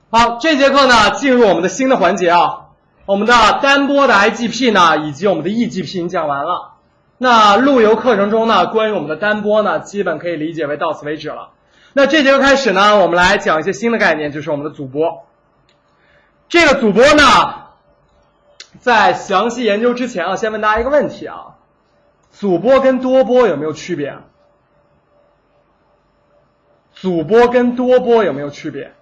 好，这节课呢进入我们的新的环节啊，我们的单波的 IGP 呢以及我们的 EGP 已经讲完了。那路由课程中呢，关于我们的单波呢，基本可以理解为到此为止了。那这节课开始呢，我们来讲一些新的概念，就是我们的阻波。这个阻波呢，在详细研究之前啊，先问大家一个问题啊，阻波跟多波有没有区别？阻波跟多波有没有区别？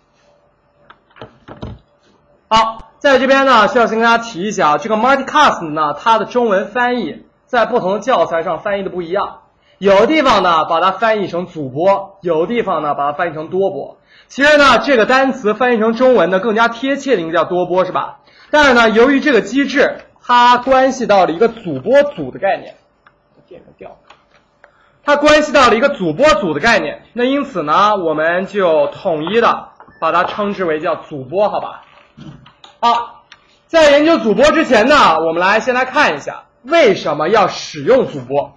好，在这边呢，需要先跟大家提一下啊，这个 multicast 呢，它的中文翻译在不同的教材上翻译的不一样，有的地方呢把它翻译成阻波，有的地方呢把它翻译成多波。其实呢，这个单词翻译成中文呢更加贴切的应该叫多波，是吧？但是呢，由于这个机制它关系到了一个阻波阻的概念，电源掉了。它关系到了一个阻波阻的概念，那因此呢，我们就统一的把它称之为叫阻波，好吧？好，在研究阻波之前呢，我们先来看一下为什么要使用阻波。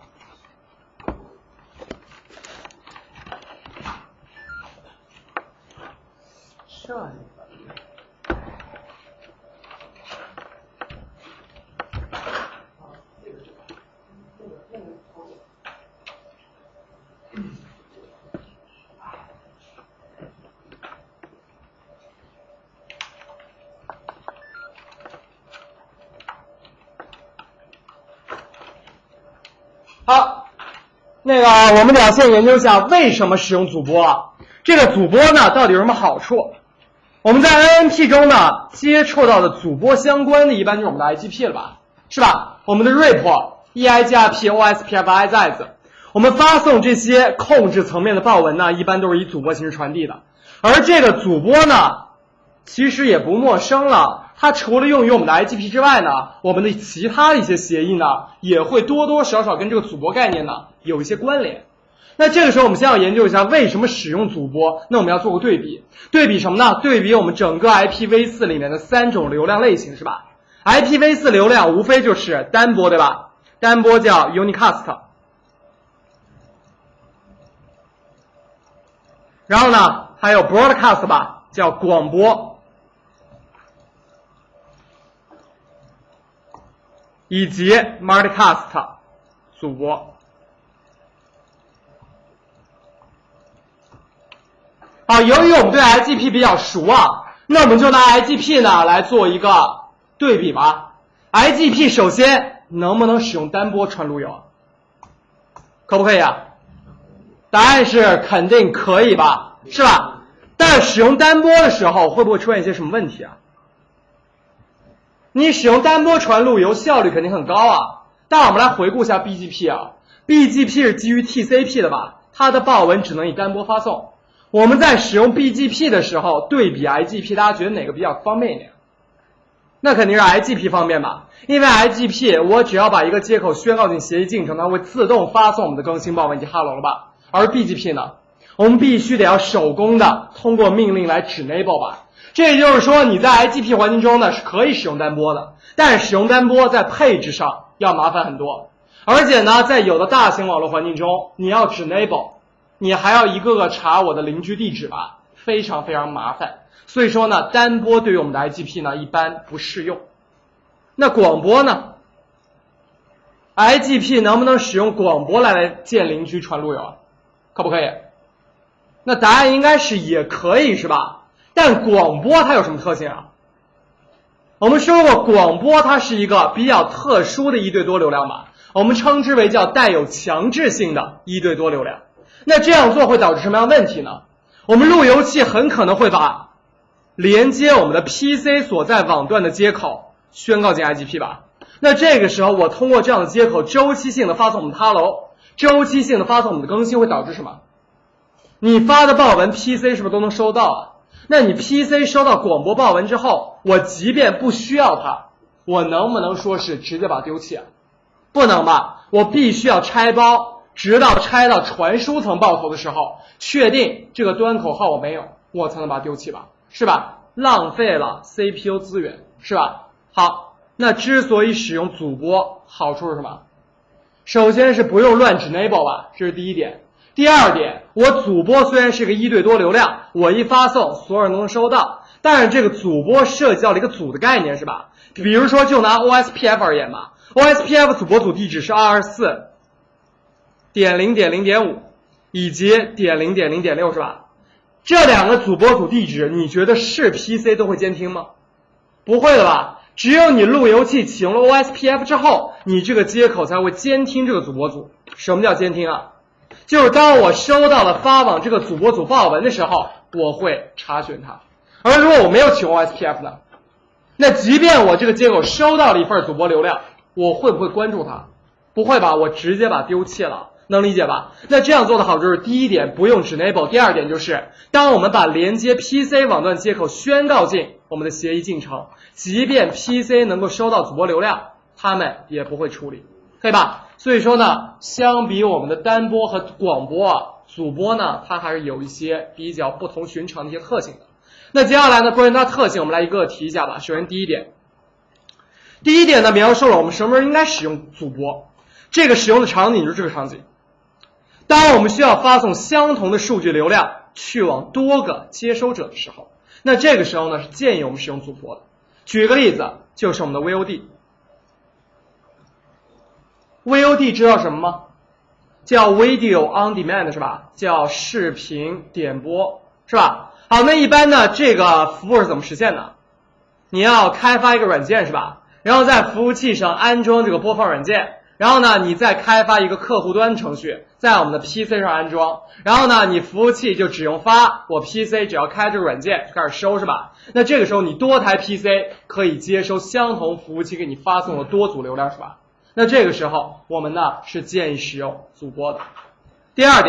好，我们俩先研究一下为什么使用阻波啊？这个阻波呢，到底有什么好处？我们在 NNP 中呢，接触到的阻波相关的，一般就是我们的 IGP 了吧，是吧？我们的 RIP、EIGRP、OSPF、IZs， 我们发送这些控制层面的报文呢，一般都是以阻波形式传递的。而这个阻波呢，其实也不陌生了。它除了用于我们的 IGP 之外呢，我们的其他的一些协议呢，也会多多少少跟这个阻波概念呢有一些关联。那这个时候我们先要研究一下为什么使用阻波，那我们要做个对比。对比什么呢？对比我们整个 IPv4 里面的3种流量类型，是吧？ IPv4 流量无非就是单波，对吧？单波叫 unicast， 然后呢还有 broadcast 吧，叫广播，以及 multicast 阻波。好，由于我们对 IGP 比较熟啊，那我们就拿 IGP 呢来做一个对比吧。IGP 首先能不能使用单波传路由？可不可以啊？答案是肯定可以吧，是吧？但是使用单波的时候会不会出现一些什么问题啊？你使用单波传路由效率肯定很高啊，但我们来回顾一下 BGP 啊 ，BGP 是基于 TCP 的吧，它的报文只能以单波发送。我们在使用 BGP 的时候对比 IGP， 大家觉得哪个比较方便一点？那肯定是 IGP 方便吧，因为 IGP 我只要把一个接口宣告进协议进程，它会自动发送我们的更新报文以及 hello 了吧？而 BGP 呢，我们必须得要手工的通过命令来指 enable 吧。这也就是说你在 IGP 环境中呢是可以使用单波的，但是使用单波在配置上要麻烦很多，而且呢在有的大型网络环境中，你要指 enable， 你还要一个个查我的邻居地址吧，非常非常麻烦。所以说呢，单波对于我们的 IGP 呢一般不适用。那广播呢 ？IGP 能不能使用广播来建邻居传路由啊？可不可以？那答案应该是也可以，是吧？但广播它有什么特性啊？我们说过，广播它是一个比较特殊的一对多流量吧，我们称之为叫带有强制性的一对多流量。那这样做会导致什么样的问题呢？我们路由器很可能会把连接我们的 PC 所在网段的接口宣告进 IGP 吧。那这个时候我通过这样的接口周期性的发送我们的 hello， 周期性的发送我们的更新，会导致什么？你发的报文 PC 是不是都能收到啊？那你 PC 收到广播报文之后，我即便不需要它，我能不能说是直接把它丢弃啊？不能吧，我必须要拆包，直到拆到传输层报头的时候，确定这个端口号我没有，我才能把它丢弃吧，是吧？浪费了 CPU 资源，是吧？好，那之所以使用阻波，好处是什么？首先是不用乱指 enable 吧，这是第一点。第二点， 我主播虽然是个1对多流量，我一发送，所有人都能收到，但是这个主播涉及到了一个组的概念，是吧？比如说，就拿 OSPF 而言吧 ，OSPF 主播组地址是224.0.0.5以及.0.0.6，是吧？这两个主播组地址，你觉得是 PC 都会监听吗？不会的吧？只有你路由器启用了 OSPF 之后，你这个接口才会监听这个主播组。什么叫监听啊？就是当我收到了发往这个主播组报文的时候，我会查询它。而如果我没有启用 OSPF 呢？那即便我这个接口收到了一份主播流量，我会不会关注它？不会吧，我直接把它丢弃了。能理解吧？那这样做的好就是第一点不用 Enable， 第二点就是当我们把连接 PC 网段接口宣告进我们的协议进程，即便 PC 能够收到主播流量，他们也不会处理，可以吧？所以说呢，相比我们的单播和广播啊，主播呢它还是有一些比较不同寻常的一些特性的。那接下来呢，关于它特性我们来一个个提一下吧。首先第一点呢，描述了我们什么时候应该使用主播，这个使用的场景就是这个场景。当我们需要发送相同的数据流量去往多个接收者的时候，那这个时候呢是建议我们使用主播的。举个例子，就是我们的 VOD。VOD 知道什么吗？叫 Video on Demand 是吧？叫视频点播是吧？好，那一般呢这个服务是怎么实现的？你要开发一个软件是吧？然后在服务器上安装这个播放软件。然后呢，你再开发一个客户端程序，在我们的 PC 上安装。然后呢，你服务器就只用发，我 PC 只要开这个软件就开始收，是吧？那这个时候你多台 PC 可以接收相同服务器给你发送的多组流量，是吧？那这个时候我们呢是建议使用主播的。第二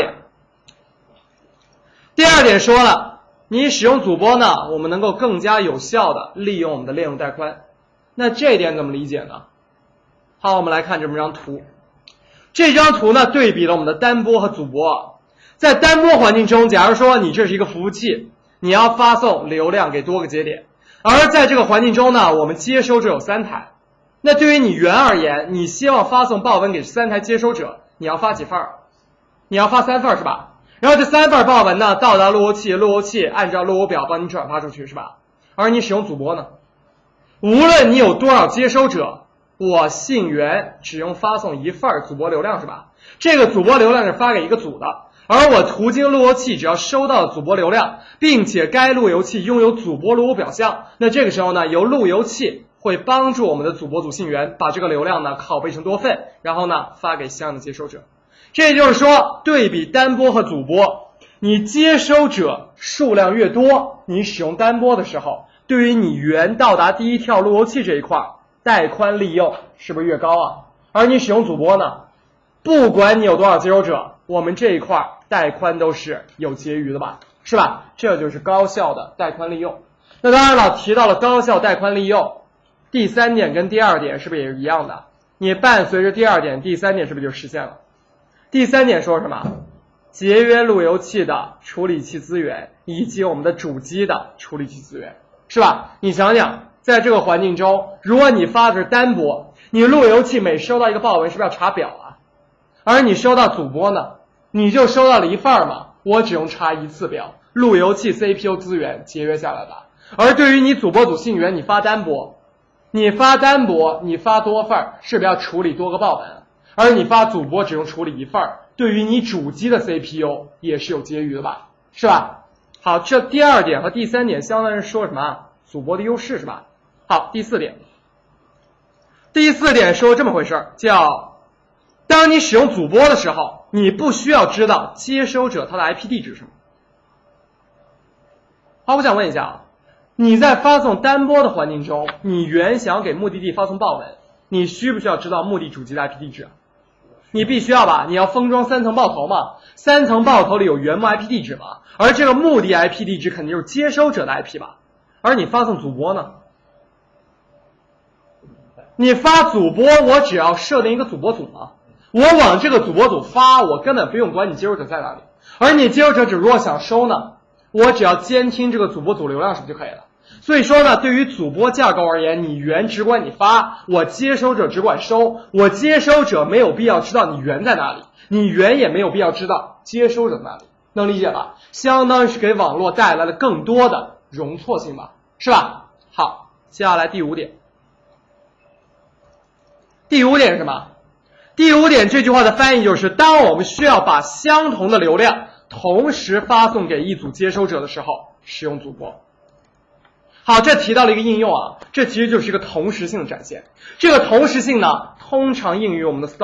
点说了，你使用主播呢，我们能够更加有效的利用我们的链路带宽。那这一点怎么理解呢？好，我们来看这么张图。这张图呢，对比了我们的单播和主播。在单播环境中，假如说你这是一个服务器，你要发送流量给多个节点，而在这个环境中呢，我们接收者有3台。那对于你源而言，你希望发送报文给3台接收者，你要发几份？你要发3份是吧？然后这3份报文呢，到达路由器，路由器按照路由表帮你转发出去是吧？而你使用主播呢，无论你有多少接收者，我信源只用发送1份主播流量是吧？这个主播流量是发给一个组的，而我途经路由器只要收到主播流量，并且该路由器拥有主播路由表象，那这个时候呢，由路由器会帮助我们的主播组信源把这个流量呢拷贝成多份，然后呢发给相应的接收者。这也就是说，对比单播和主播，你接收者数量越多，你使用单播的时候，对于你源到达第一条路由器这一块带宽利用是不是越高啊？而你使用主播呢，不管你有多少接收者，我们这一块带宽都是有结余的吧，是吧？这就是高效的带宽利用。那当然了，提到了高效带宽利用，第3点跟第2点是不是也是一样的？你伴随着第2点，第3点是不是就实现了？第3点说什么？节约路由器的处理器资源以及我们的主机的处理器资源，是吧？你想想，在这个环境中，如果你发的是单播，你路由器每收到一个报文是不是要查表啊？而你收到主播呢，你就收到了1份嘛，我只用查1次表，路由器 CPU 资源节约下来了。而对于你主播组信源，你发单播，你发多份是不是要处理多个报文？而你发主播只用处理1份，对于你主机的 CPU 也是有结余的吧，是吧？好，这第2点和第3点相当于说什么啊？主播的优势是吧？好，第4点说这么回事，叫当你使用主播的时候，你不需要知道接收者他的 IP 地址是什么。好，我想问一下啊，你在发送单播的环境中，你原想给目的地发送报文，你需不需要知道目的主机的 IP 地址？你必须要吧，你要封装3层爆头嘛，3层爆头里有原幕 IP 地址嘛，而这个目的 IP 地址肯定就是接收者的 IP 吧。而你发送主播呢，你发主播，我只要设定一个主播组嘛，我往这个主播组发，我根本不用管你接收者在哪里。而你接收者如果想收呢，我只要监听这个主播组流量是不是就可以了？所以说呢，对于主播架构而言，你源只管你发，我接收者只管收，我接收者没有必要知道你源在哪里，你源也没有必要知道接收者在哪里。 能理解吧？相当于是给网络带来了更多的容错性吧，是吧？好，接下来第5点。第5点是什么？第5点这句话的翻译就是，当我们需要把相同的流量同时发送给一组接收者的时候，使用组拨。好，这提到了一个应用啊，这其实就是一个同时性的展现。这个同时性呢，通常应于我们的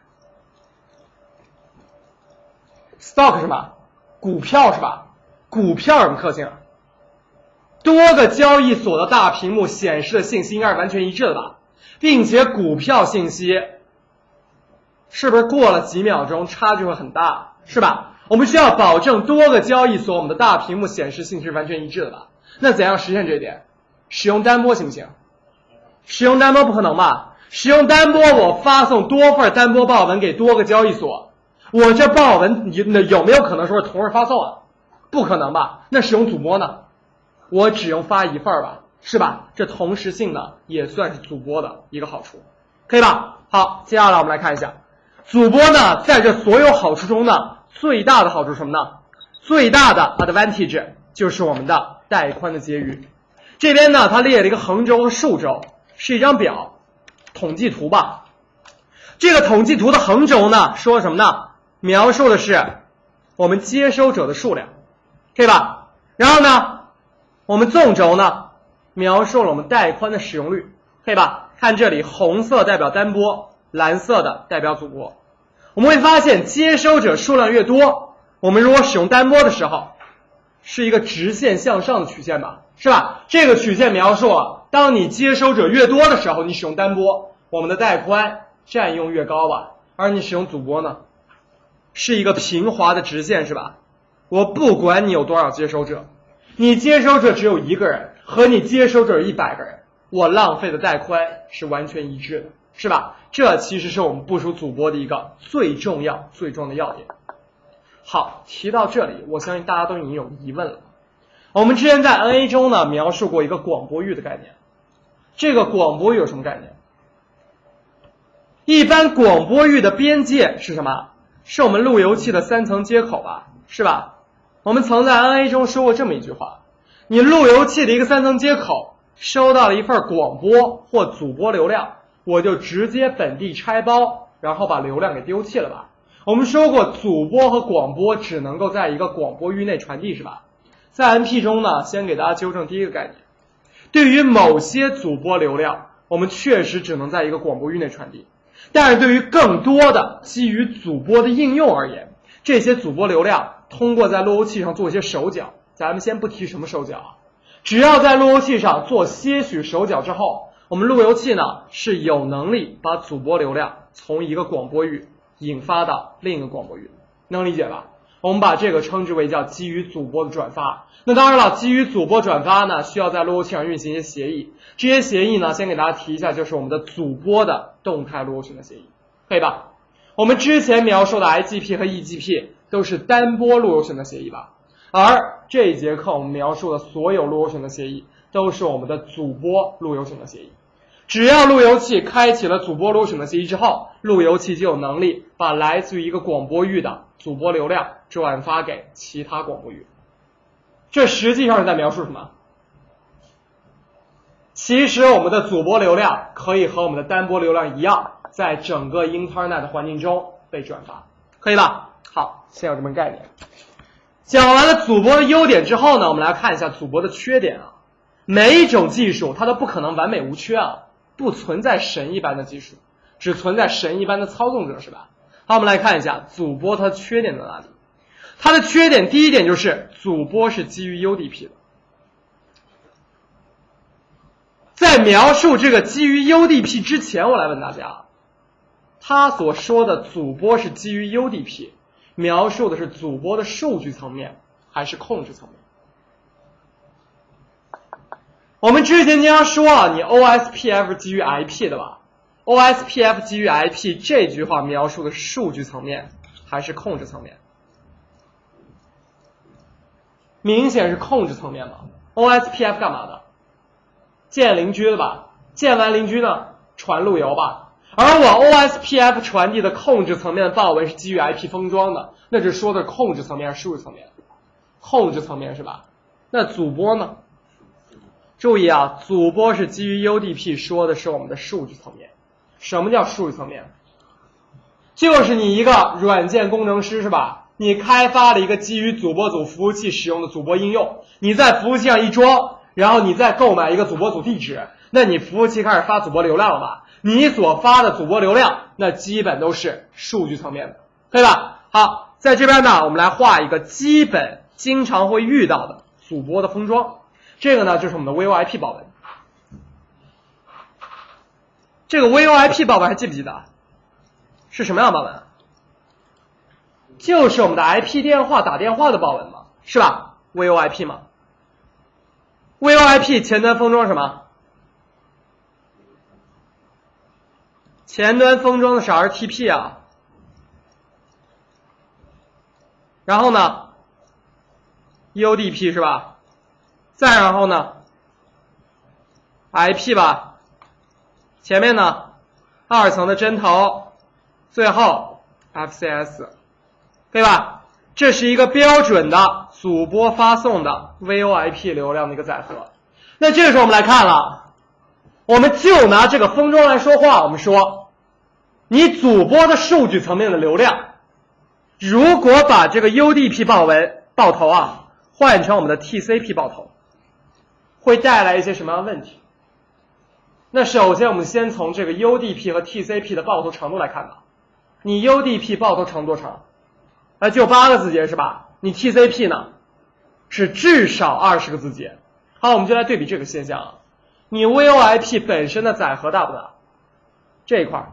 stock。stock 是什么？股票是吧？股票有什么特性啊？多个交易所的大屏幕显示的信息应该是完全一致的吧，并且股票信息是不是过了几秒钟差距会很大，是吧？我们需要保证多个交易所我们的大屏幕显示信息是完全一致的吧？那怎样实现这一点？使用单拨行不行？使用单拨不可能吧？使用单拨，我发送多份单拨报文给多个交易所，我这报文有没有可能说是同时发送啊？不可能吧？那使用组拨呢？我只用发一份吧，是吧？这同时性呢，也算是组拨的一个好处，可以吧？好，接下来我们来看一下，组拨呢，在这所有好处中呢，最大的好处是什么呢？最大的 advantage 就是我们的带宽的结余。这边呢，它列了一个横轴和竖轴，是一张表，统计图吧。这个统计图的横轴呢，说什么呢？描述的是我们接收者的数量，可以吧？然后呢，我们纵轴呢，描述了我们带宽的使用率，可以吧？看这里，红色代表单拨，蓝色的代表组拨。我们会发现，接收者数量越多，我们如果使用单拨的时候，是一个直线向上的曲线吧，是吧？这个曲线描述啊，当你接收者越多的时候，你使用单拨，我们的带宽占用越高吧。而你使用组拨呢，是一个平滑的直线，是吧？我不管你有多少接收者，你接收者只有1个人，和你接收者100个人，我浪费的带宽是完全一致的，是吧？这其实是我们部署组拨的一个最重要的要点。好，提到这里，我相信大家都已经有疑问了。我们之前在 NA 中呢描述过一个广播域的概念。这个广播域有什么概念？一般广播域的边界是什么？是我们路由器的3层接口吧，是吧？我们曾在 NA 中说过这么一句话：你路由器的一个3层接口收到了一份广播或组拨流量，我就直接本地拆包，然后把流量给丢弃了吧。我们说过，组拨和广播只能够在一个广播域内传递，是吧？在 NP 中呢，先给大家纠正第一个概念。对于某些组拨流量，我们确实只能在一个广播域内传递，但是对于更多的基于组拨的应用而言，这些组拨流量通过在路由器上做一些手脚，咱们先不提什么手脚啊，只要在路由器上做些许手脚之后，我们路由器呢是有能力把组拨流量从一个广播域引发到另一个广播域，能理解吧？我们把这个称之为叫基于组拨的转发。那当然了，基于组拨转发呢，需要在路由器上运行一些协议。这些协议呢，先给大家提一下，就是我们的组拨的动态路由群的协议，可以吧？我们之前描述的 IGP 和 EGP 都是单拨路由群的协议吧？而这一节课我们描述的所有路由群的协议都是我们的组拨路由群的协议。只要路由器开启了组拨路由群的协议之后，路由器就有能力把来自于一个广播域的组拨流量转发给其他广播域。这实际上是在描述什么？其实我们的组拨流量可以和我们的单拨流量一样，在整个 Internet 环境中被转发，可以吧？好，先有这么个概念。讲完了组拨的优点之后呢，我们来看一下组拨的缺点啊。每一种技术它都不可能完美无缺啊，不存在神一般的技术，只存在神一般的操纵者，是吧？好，我们来看一下组拨它的缺点在哪里。它的缺点第一点就是组拨是基于 UDP 的。在描述这个基于 UDP 之前，我来问大家，他所说的组拨是基于 UDP， 描述的是组拨的数据层面还是控制层面？我们之前经常说啊，你 OSPF 基于 IP 的吧？ OSPF 基于 IP 这句话描述的是数据层面还是控制层面？明显是控制层面嘛。 OSPF 干嘛的？见邻居的吧，见完邻居呢传路由吧。 而我 OSPF 传递的控制层面的报文是基于 IP 封装的，那只说的是控制层面还是数据层面？控制层面是吧？那组拨呢？注意啊，组拨是基于 UDP 说的是我们的数据层面。什么叫数据层面？就是你一个软件工程师是吧？你开发了一个基于组拨组服务器使用的组拨应用，你在服务器上一装，然后你再购买一个组拨组地址，那你服务器开始发组拨流量了吧？你所发的组拨流量，那基本都是数据层面的，对吧？好，在这边呢，我们来画一个基本经常会遇到的组拨的封装。这个呢，就是我们的 VoIP 报文。这个 VoIP 报文还记不记得？是什么样的报文？就是我们的 IP 电话打电话的报文嘛，是吧 ？VoIP 嘛。VoIP 前端封装什么？前端封装的是 RTP 啊。然后呢 UDP 是吧？再然后呢 IP 吧，前面呢二层的针头，最后 FCS， 对吧？这是一个标准的组拨发送的 VoIP 流量的一个载荷。那这个时候我们来看了，我们就拿这个封装来说话，我们说你组拨的数据层面的流量，如果把这个 UDP 报头啊换成我们的 TCP 报头，会带来一些什么样的问题？那首先我们先从这个 UDP 和 TCP 的报头长度来看吧。你 UDP 报头长多长？就8个字节是吧？你 TCP 呢是至少20个字节。好，我们就来对比这个现象啊。你 VoIP 本身的载荷大不大？这一块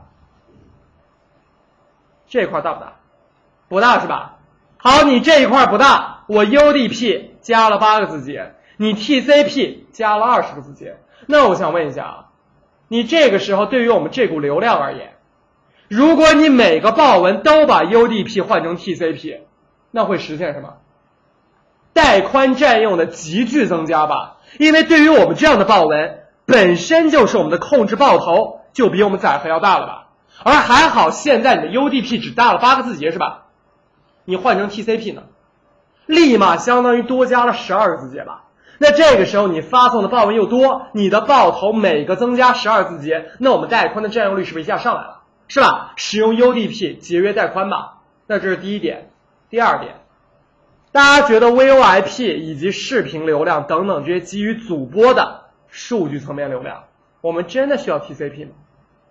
大不大？不大是吧？好，你这一块不大，我 UDP 加了8个字节，你 TCP 加了20个字节。那我想问一下啊，你这个时候对于我们这股流量而言，如果你每个报文都把 UDP 换成 TCP， 那会实现什么？带宽占用的急剧增加吧。因为对于我们这样的报文，本身就是我们的控制报头就比我们载荷要大了吧。而还好现在你的 UDP 只大了8个字节是吧？你换成 TCP 呢，立马相当于多加了12个字节吧。那这个时候你发送的报文又多，你的报头每个增加12字节，那我们带宽的占用率是不是一下上来了？是吧？使用 UDP 节约带宽吧。那这是第一点。第二点，大家觉得 VoIP 以及视频流量等等这些基于组拨的数据层面流量，我们真的需要 TCP 吗？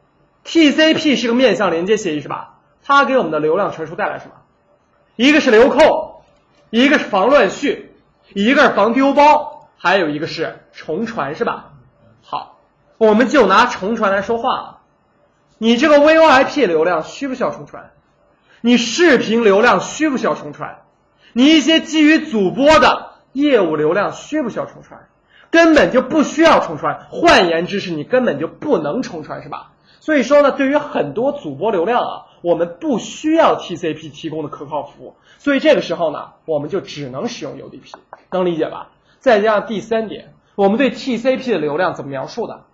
TCP 是个面向连接协议是吧？它给我们的流量传输带来什么？一个是流控，一个是防乱序，一个是防丢包，还有一个是重传是吧？好，我们就拿重传来说话啊。你这个 VoIP 流量需不需要重传？你视频流量需不需要重传？你一些基于组拨的业务流量需不需要重传？根本就不需要重传，换言之是你根本就不能重传是吧？所以说呢，对于很多组拨流量啊，我们不需要 TCP 提供的可靠服务，所以这个时候呢，我们就只能使用 UDP， 能理解吧？再加上第三点，我们对 TCP 的流量怎么描述的？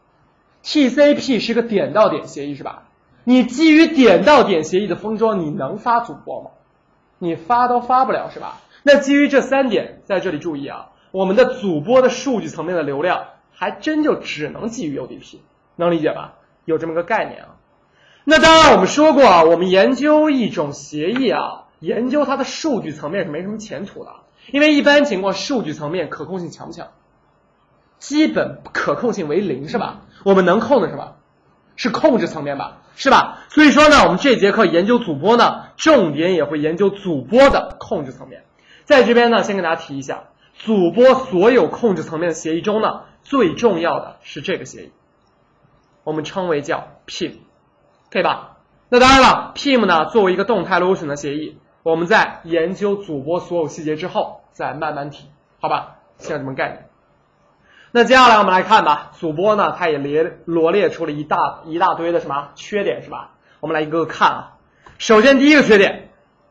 TCP 是个点到点协议是吧？你基于点到点协议的封装，你能发组拨吗？你发都发不了是吧？那基于这3点，在这里注意啊，我们的组拨的数据层面的流量还真就只能基于 UDP， 能理解吧？有这么个概念啊。那当然我们说过啊，我们研究一种协议啊，研究它的数据层面是没什么前途的，因为一般情况数据层面可控性强不强？基本可控性为0是吧？我们能控的是什么？是控制层面吧，是吧？所以说呢，我们这节课研究组拨呢，重点也会研究组拨的控制层面。在这边呢，先给大家提一下，组拨所有控制层面的协议中呢，最重要的是这个协议，我们称为叫 PIM， 对吧？那当然了 ，PIM 呢作为一个动态螺旋的协议，我们在研究组拨所有细节之后再慢慢提，好吧？像这么概念。那接下来我们来看吧，组拨呢，它也罗列出了一大堆的什么缺点是吧？我们来一个个看啊。首先第一个缺点，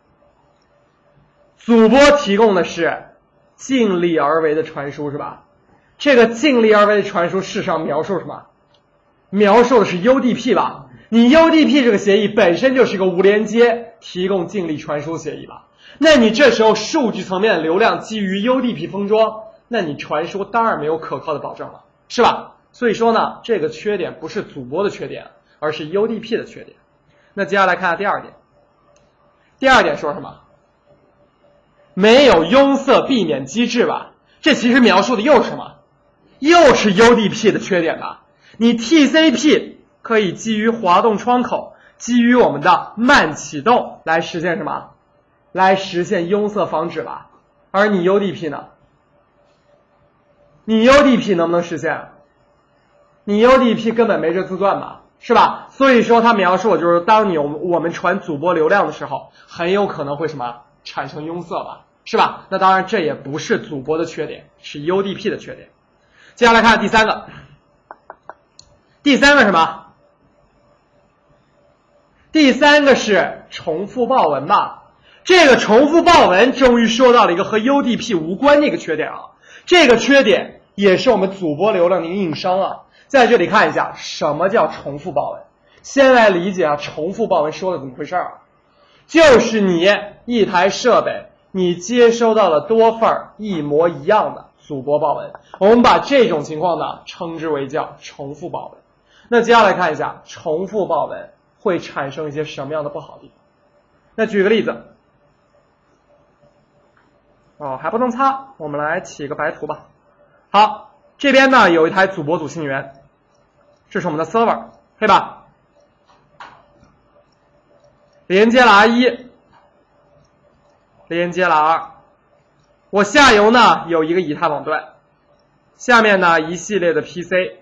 组拨提供的是尽力而为的传输是吧？这个尽力而为的传输事实上描述什么？描述的是 UDP 吧？ 你 UDP 这个协议本身就是一个无连接提供静力传输协议吧？那你这时候数据层面的流量基于 UDP 封装，那你传输当然没有可靠的保证了，是吧？所以说呢，这个缺点不是主播的缺点，而是 UDP 的缺点。那接下来看下第二点。第二点说什么？没有拥塞避免机制吧？这其实描述的又是什么？又是 UDP 的缺点吧？你 TCP 可以基于滑动窗口，基于我们的慢启动来实现什么？来实现拥塞防止吧。而你 UDP 呢？你 UDP 能不能实现？你 UDP 根本没这字段吧，是吧？所以说它描述的就是当我们传主播流量的时候，很有可能会什么？产生拥塞吧，是吧？那当然这也不是主播的缺点，是 UDP 的缺点。接下来看第三个。第三个什么？第三个是重复报文吧。这个重复报文终于说到了一个和 UDP 无关的一个缺点啊。这个缺点也是我们主播流量的一个硬伤啊。在这里看一下什么叫重复报文。先来理解啊，重复报文说的怎么回事啊？就是你一台设备，你接收到了多份一模一样的主播报文，我们把这种情况呢称之为叫重复报文。那接下来看一下重复报文会产生一些什么样的不好的地方。那举个例子，还不能擦，我们来起个白图吧。好，这边呢有一台主播组信源，这是我们的 server， 对吧？连接了 R1， 连接了 R2， 我下游呢有一个以太网段，下面呢一系列的 PC。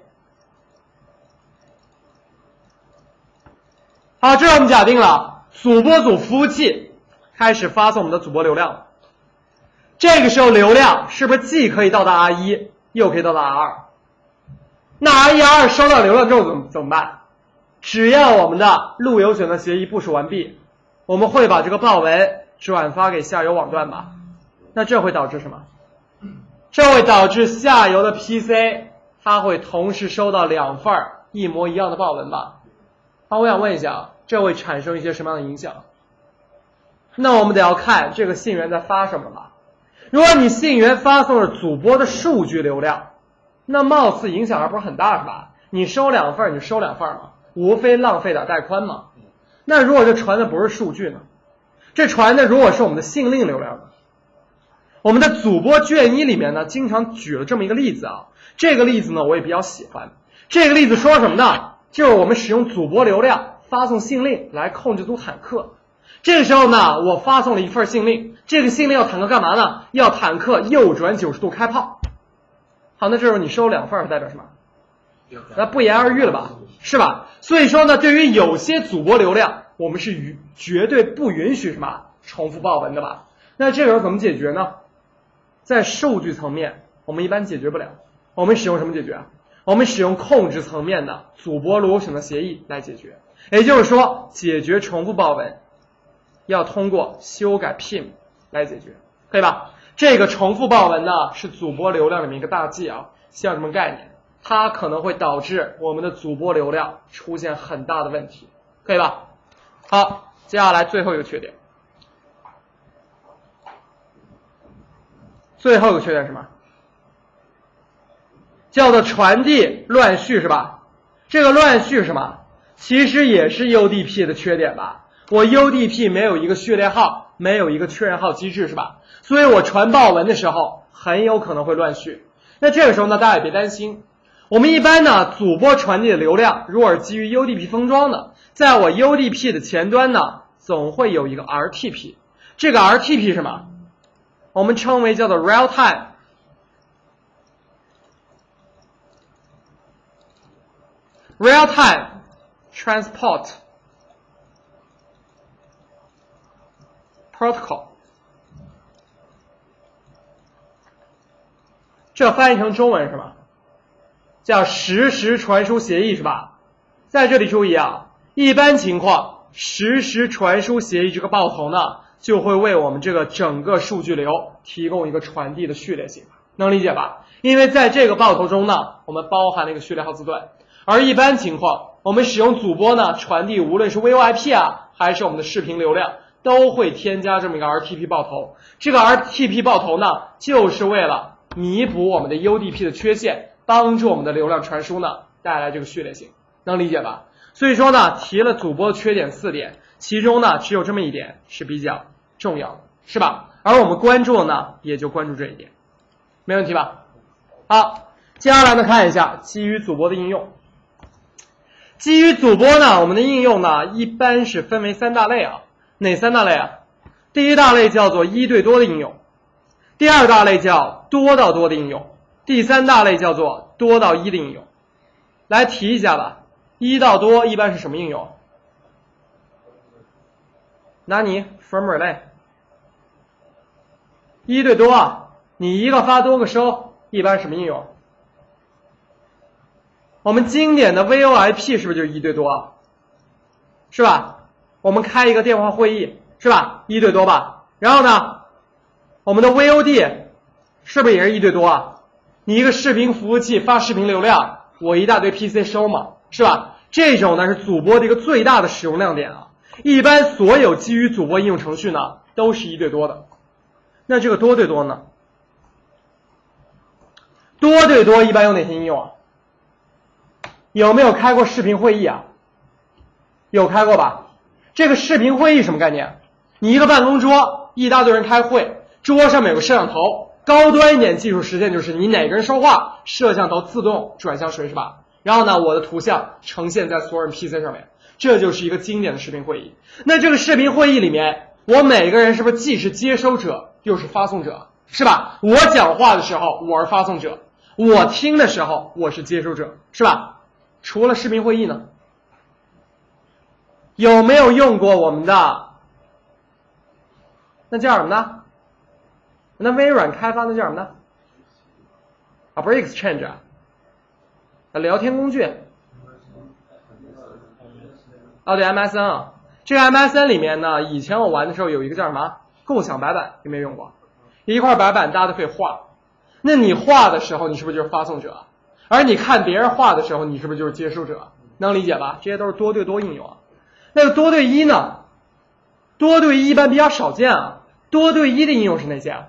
好，这我们假定了主播组服务器开始发送我们的主播流量，这个时候流量是不是既可以到达 R1 又可以到达 R2？ 那 R1、R2 收到流量之后怎么办？只要我们的路由选择协议部署完毕，我们会把这个报文转发给下游网段吧。那这会导致什么？这会导致下游的 PC 它会同时收到2份一模一样的报文吧。好，我想问一下，这会产生一些什么样的影响？那我们得要看这个信源在发什么吧。如果你信源发送了主播的数据流量，那貌似影响还不是很大，是吧？你收2份你就收2份嘛，无非浪费点带宽嘛。那如果这传的不是数据呢？这传的如果是我们的信令流量呢？我们的主播卷1里面呢经常举了这么一个例子啊，这个例子呢我也比较喜欢。这个例子说什么呢？就是我们使用主播流量发送信令来控制组坦克。这个时候呢我发送了一份信令，这个信令要坦克干嘛呢？要坦克右转90度开炮。好，那这时候你收2份代表什么？那不言而喻了吧，是吧？所以说呢，对于有些主播流量，我们是绝对不允许什么重复报文的吧？那这个时候怎么解决呢？在数据层面，我们一般解决不了，我们使用什么解决？我们使用控制层面的主播路由选择协议来解决。也就是说，解决重复报文要通过修改 PIM 来解决，可以吧？这个重复报文呢是主播流量里面一个大忌啊，像什么概念？它可能会导致我们的主播流量出现很大的问题，可以吧？好，接下来最后一个缺点。最后一个缺点是什么？叫做传递乱序，是吧？这个乱序是什么？其实也是 UDP 的缺点吧。我 UDP 没有一个序列号，没有一个确认号机制，是吧？所以我传报文的时候很有可能会乱序。那这个时候呢，大家也别担心。我们一般呢，主播传递的流量如果是基于 UDP 封装的，在我 UDP 的前端呢，总会有一个 RTP。这个 RTP 是什么？我们称为叫做 Real Time Transport Protocol。这翻译成中文是吧？叫实时传输协议是吧？在这里注意啊，一般情况实时传输协议这个报头呢，就会为我们这个整个数据流提供一个传递的序列性，能理解吧？因为在这个报头中呢，我们包含了一个序列号字段，而一般情况我们使用主播呢传递无论是 VoIP 啊，还是我们的视频流量，都会添加这么一个 RTP 爆头。这个 RTP 爆头呢，就是为了弥补我们的 UDP 的缺陷，帮助我们的流量传输呢带来这个序列性，能理解吧？所以说呢，提了主播的缺点4点，其中呢只有这么一点是比较重要的，是吧？而我们关注的呢，也就关注这一点，没问题吧？好，接下来呢看一下基于主播的应用。基于主播呢，我们的应用呢一般是分为3大类啊。哪3大类啊？第一大类叫做1对多的应用，第二大类叫多到多的应用，第三大类叫做多到1的应用。来提一下吧，1到多一般是什么应用？那你 from relay 1对多啊，你一个发多个收，一般什么应用？我们经典的 VoIP 是不是就是1对多啊？是吧？我们开一个电话会议，是吧？1对多吧。然后呢，我们的 VOD 是不是也是1对多啊？你一个视频服务器发视频流量，我一大堆 PC 收嘛，是吧？这种呢是主播的一个最大的使用亮点啊。一般所有基于主播应用程序呢都是1对多的。那这个多对多呢？多对多一般有哪些应用啊？有没有开过视频会议啊？有开过吧？这个视频会议什么概念？你一个办公桌，一大堆人开会，桌上面有个摄像头，高端一点技术实现就是你哪个人说话，摄像头自动转向谁，是吧？然后呢，我的图像呈现在所有人 PC 上面，这就是一个经典的视频会议。那这个视频会议里面，我每个人是不是既是接收者又是发送者，是吧？我讲话的时候我是发送者，我听的时候我是接收者，是吧？除了视频会议呢，有没有用过我们的那叫什么呢？那微软开发的叫什么呢？啊，不是 Exchange 啊，聊天工具。哦，对 ，MSN 啊，这个 MSN 里面呢，以前我玩的时候有一个叫什么共享白板，有没有用过？一块白板大家都可以画，那你画的时候，你是不是就是发送者？而你看别人画的时候，你是不是就是接收者？能理解吧？这些都是多对多应用啊。那个多对1呢？多对1一般比较少见啊。多对1的应用是哪些啊？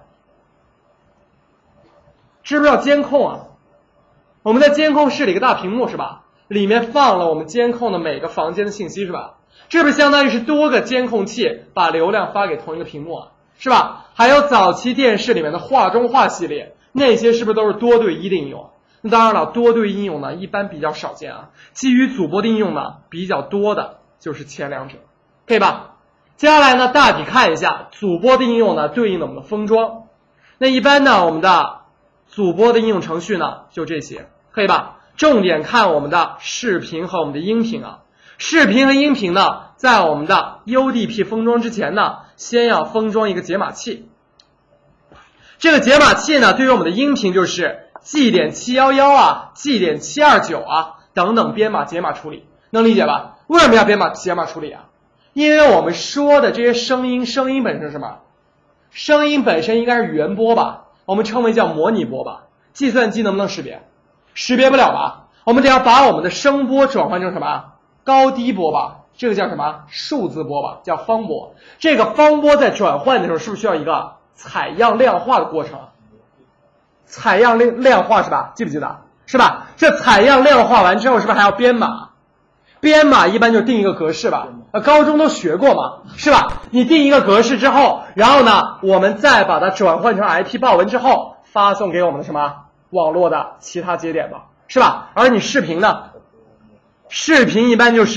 知不知道监控啊？我们在监控室里一个大屏幕是吧？里面放了我们监控的每个房间的信息是吧？这不是相当于是多个监控器把流量发给同一个屏幕啊，是吧？还有早期电视里面的画中画系列，那些是不是都是多对1的应用？那当然了，多对应用呢一般比较少见啊。基于主播的应用呢比较多的就是前两者，可以吧？接下来呢，大体看一下主播的应用呢对应的我们的封装。那一般呢，我们的主播的应用程序呢就这些，可以吧？重点看我们的视频和我们的音频啊。视频和音频呢，在我们的 UDP 封装之前呢，先要封装一个解码器。这个解码器呢，对于我们的音频就是 G.711 啊、G.729 啊等等编码解码处理，能理解吧？为什么要编码解码处理啊？因为我们说的这些声音本身是什么？声音本身应该是原波吧，我们称为叫模拟波吧。计算机能不能识别？识别不了吧？我们得要把我们的声波转换成什么？高低波吧，这个叫什么？数字波吧，叫方波。这个方波在转换的时候，是不是需要一个采样量化的过程？采样量化是吧？记不记得？是吧？这采样量化完之后，是不是还要编码？编码一般就定一个格式吧，高中都学过嘛，是吧？你定一个格式之后，然后呢，我们再把它转换成 IP 报文之后，发送给我们的什么网络的其他节点吧，是吧？而你视频呢？视频一般就是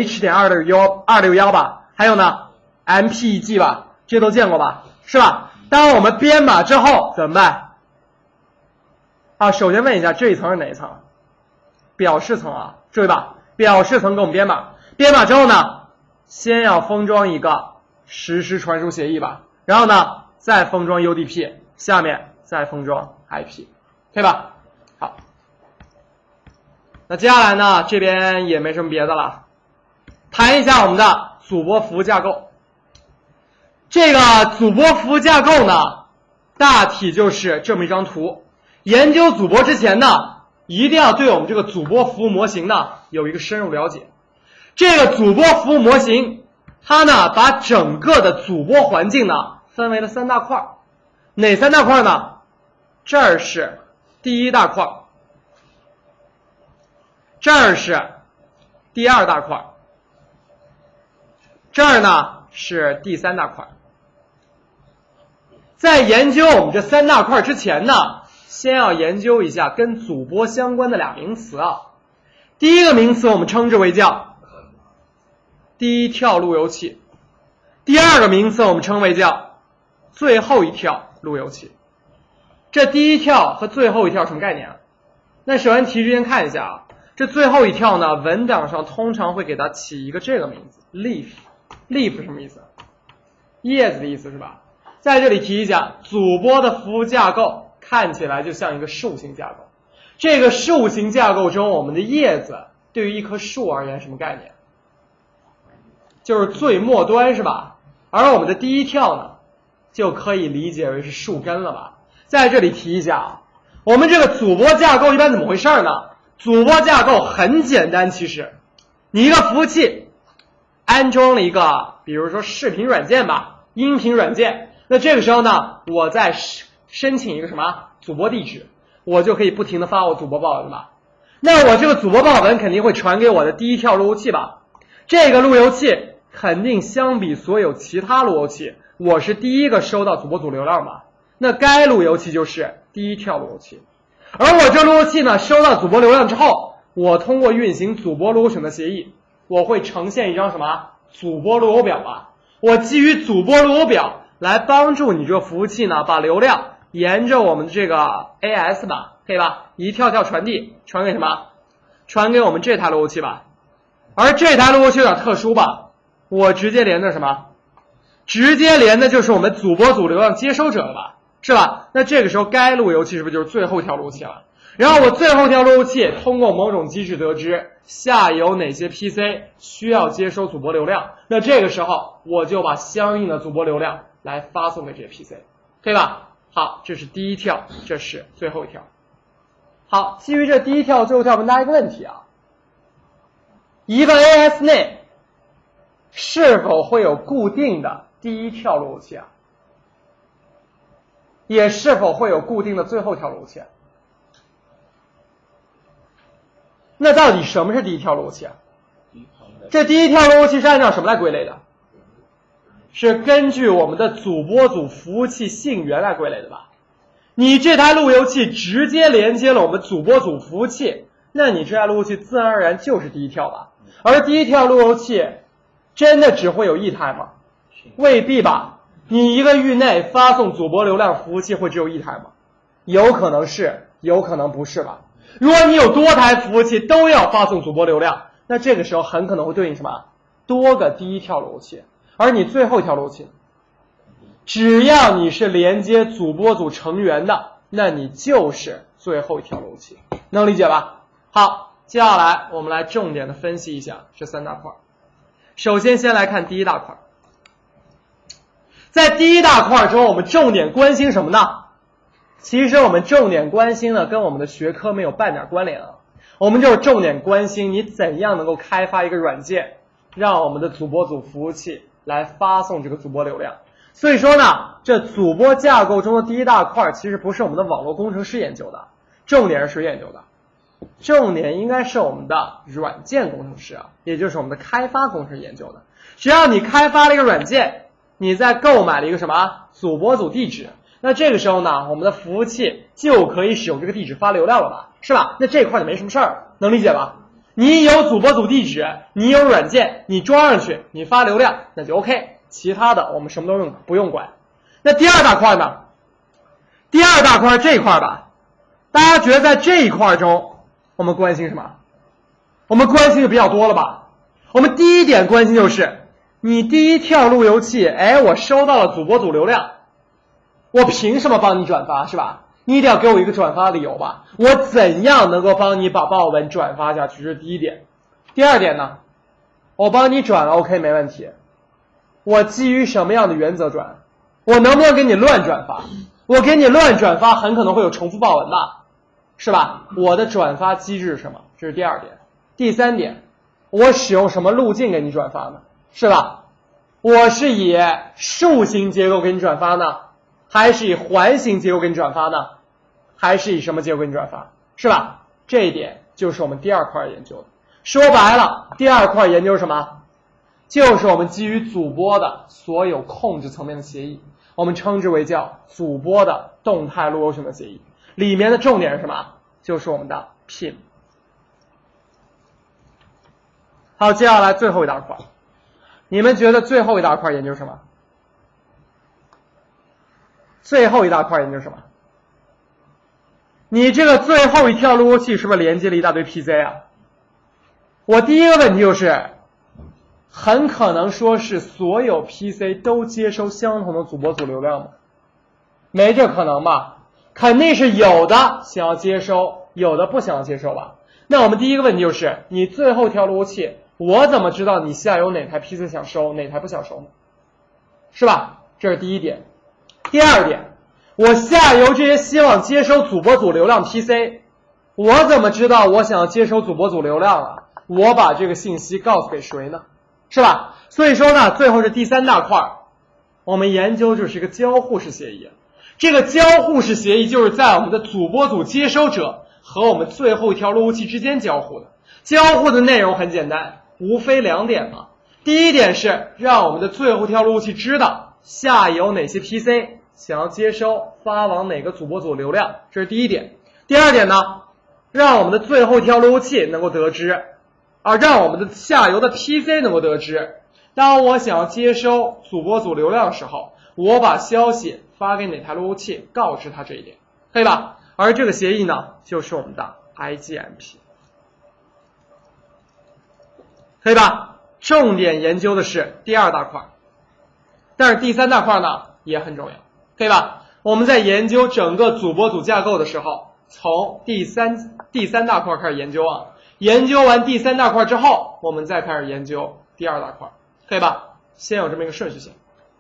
H.261吧，还有呢 MPEG 吧，这都见过吧，是吧？当我们编码之后怎么办？啊，首先问一下这一层是哪一层？表示层啊，注意吧，表示层给我们编码，编码之后呢，先要封装一个实时传输协议吧，然后呢再封装 UDP， 下面再封装 IP， 可以吧？好。那接下来呢，这边也没什么别的了，谈一下我们的主播服务架构。这个主播服务架构呢，大体就是这么一张图。研究主播之前呢，一定要对我们这个主播服务模型呢有一个深入了解。 这个主播服务模型，它呢把整个的主播环境呢分为了3大块。哪3大块呢？这儿是第1大块，这儿是第2大块，这儿呢是第3大块。在研究我们这3大块之前呢，先要研究一下跟主播相关的俩名词啊。第一个名词我们称之为叫第一跳路由器，第二个名词我们称为叫最后一跳路由器。这第一跳和最后一跳什么概念啊？那首先题之前看一下啊，这最后一跳呢，文档上通常会给它起一个这个名字 leaf 什么意思？叶子的意思是吧？在这里提一下，主播的服务架构看起来就像一个树形架构。这个树形架构中，我们的叶子对于一棵树而言什么概念？就是最末端是吧？而我们的第一跳呢，就可以理解为是树根了吧？在这里提一下啊，我们这个主播架构一般怎么回事呢？主播架构很简单，其实你一个服务器安装了一个，比如说视频软件吧，音频软件，那这个时候呢，我再申请一个什么主播地址，我就可以不停的发我主播报文吧。那我这个主播报文肯定会传给我的第一跳路由器吧？这个路由器肯定相比所有其他路由器，我是第一个收到主播组流量吧？那该路由器就是第一跳路由器。而我这路由器呢，收到主播流量之后，我通过运行主播路由选择协议，我会呈现一张什么主播路由表吧？我基于主播路由表来帮助你这个服务器呢，把流量沿着我们的这个 AS 吧，可以吧？一跳跳传递，传给什么？传给我们这台路由器吧。而这台路由器有点特殊吧？我直接连的什么？直接连的就是我们主播组流量接收者了吧？是吧？那这个时候该路由器是不是就是最后一条路由器了？然后我最后一条路由器通过某种机制得知下有哪些 PC 需要接收主播流量，那这个时候我就把相应的主播流量来发送给这些 PC， 可以吧？好，这是第一跳，这是最后一跳。好，基于这第一跳最后一跳，问大家一个问题啊，一个 AS 内是否会有固定的第一跳路由器啊？也是否会有固定的最后一跳路由器？那到底什么是第一跳路由器啊？这第一跳路由器是按照什么来归类的？是根据我们的主播组服务器信源来归类的吧？你这台路由器直接连接了我们主播组服务器，那你这台路由器自然而然就是第一跳吧？而第一跳路由器真的只会有一台吗？未必吧。你一个域内发送主播流量服务器会只有一台吗？有可能是，有可能不是吧。如果你有多台服务器都要发送主播流量，那这个时候很可能会对应什么？多个第一跳路由器。而你最后一条路由器，只要你是连接主播组成员的，那你就是最后一条路由器，能理解吧？好，接下来我们来重点的分析一下这3大块。首先先来看第一大块。在第一大块中，我们重点关心什么呢？其实我们重点关心的跟我们的学科没有半点关联啊，我们就是重点关心你怎样能够开发一个软件，让我们的主播组服务器来发送这个主播流量。所以说呢，这主播架构中的第一大块其实不是我们的网络工程师研究的，重点是谁研究的？重点应该是我们的软件工程师啊，也就是我们的开发工程师研究的。只要你开发了一个软件，你再购买了一个什么主播组地址，那这个时候呢，我们的服务器就可以使用这个地址发流量了吧，是吧？那这块就没什么事儿，能理解吧？你有主播组地址，你有软件，你装上去，你发流量，那就 OK。其他的我们什么都不用管。那第二大块呢？第二大块这一块吧，大家觉得在这一块中，我们关心什么？我们关心的比较多了吧？我们第一点关心就是，你第一跳路由器，我收到了主播组流量，我凭什么帮你转发，是吧？你一定要给我一个转发理由吧？我怎样能够帮你把报文转发下去？这是第一点。第二点呢，我帮你转了 OK 没问题，我基于什么样的原则转？我能不能给你乱转发？我给你乱转发很可能会有重复报文吧，是吧？我的转发机制是什么？这是第二点。第三点， 我使用什么路径给你转发呢？是吧？我是以树形结构给你转发呢，还是以环形结构给你转发呢？还是以什么结构给你转发？是吧？这一点就是我们第二块研究的。说白了，第二块研究什么？就是我们基于组波的所有控制层面的协议，我们称之为叫组波的动态路由选择协议。里面的重点是什么？就是我们的 PIM。好，接下来最后一大块，你们觉得最后一大块研究什么？最后一大块研究什么？你这个最后一条路由器是不是连接了一大堆 PC 啊？我第一个问题就是，很可能说是所有 PC 都接收相同的组波组流量吗？没这可能吧？肯定是有的想要接收，有的不想要接收吧？那我们第一个问题就是，你最后一条路由器，我怎么知道你下游哪台 PC 想收，哪台不想收呢？是吧？这是第一点。第二点，我下游这些希望接收组波组流量 PC， 我怎么知道我想要接收组波组流量啊？我把这个信息告诉给谁呢？是吧？所以说呢，最后是第三大块，我们研究就是一个交互式协议。这个交互式协议就是在我们的组波组接收者和我们最后一条路由器之间交互的。交互的内容很简单，无非两点嘛。第一点是让我们的最后一条路由器知道下游哪些 PC 想要接收发往哪个组波组流量，这是第一点。第二点呢，让我们的最后一条路由器能够得知，让我们的下游的 PC 能够得知，当我想要接收组波组流量的时候，我把消息发给哪台路由器，告知它这一点，可以吧？而这个协议呢，就是我们的 IGMP， 可以吧？重点研究的是第二大块，但是第三大块呢也很重要，可以吧？我们在研究整个组波组架构的时候，从第三大块开始研究啊。研究完第三大块之后，我们再开始研究第二大块，可以吧？先有这么一个顺序性。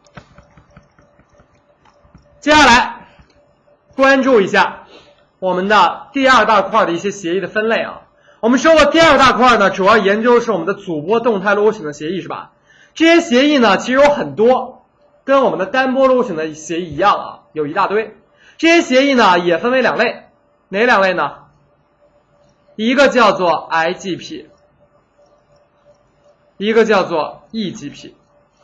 接下来关注一下我们的第二大块的一些协议的分类啊。我们说过第二大块呢，主要研究的是我们的组波动态路由选择协议，是吧？这些协议呢，其实有很多，跟我们的单波路由选择协议一样啊，有一大堆。这些协议呢，也分为两类，哪两类呢？一个叫做 IGP， 一个叫做 EGP。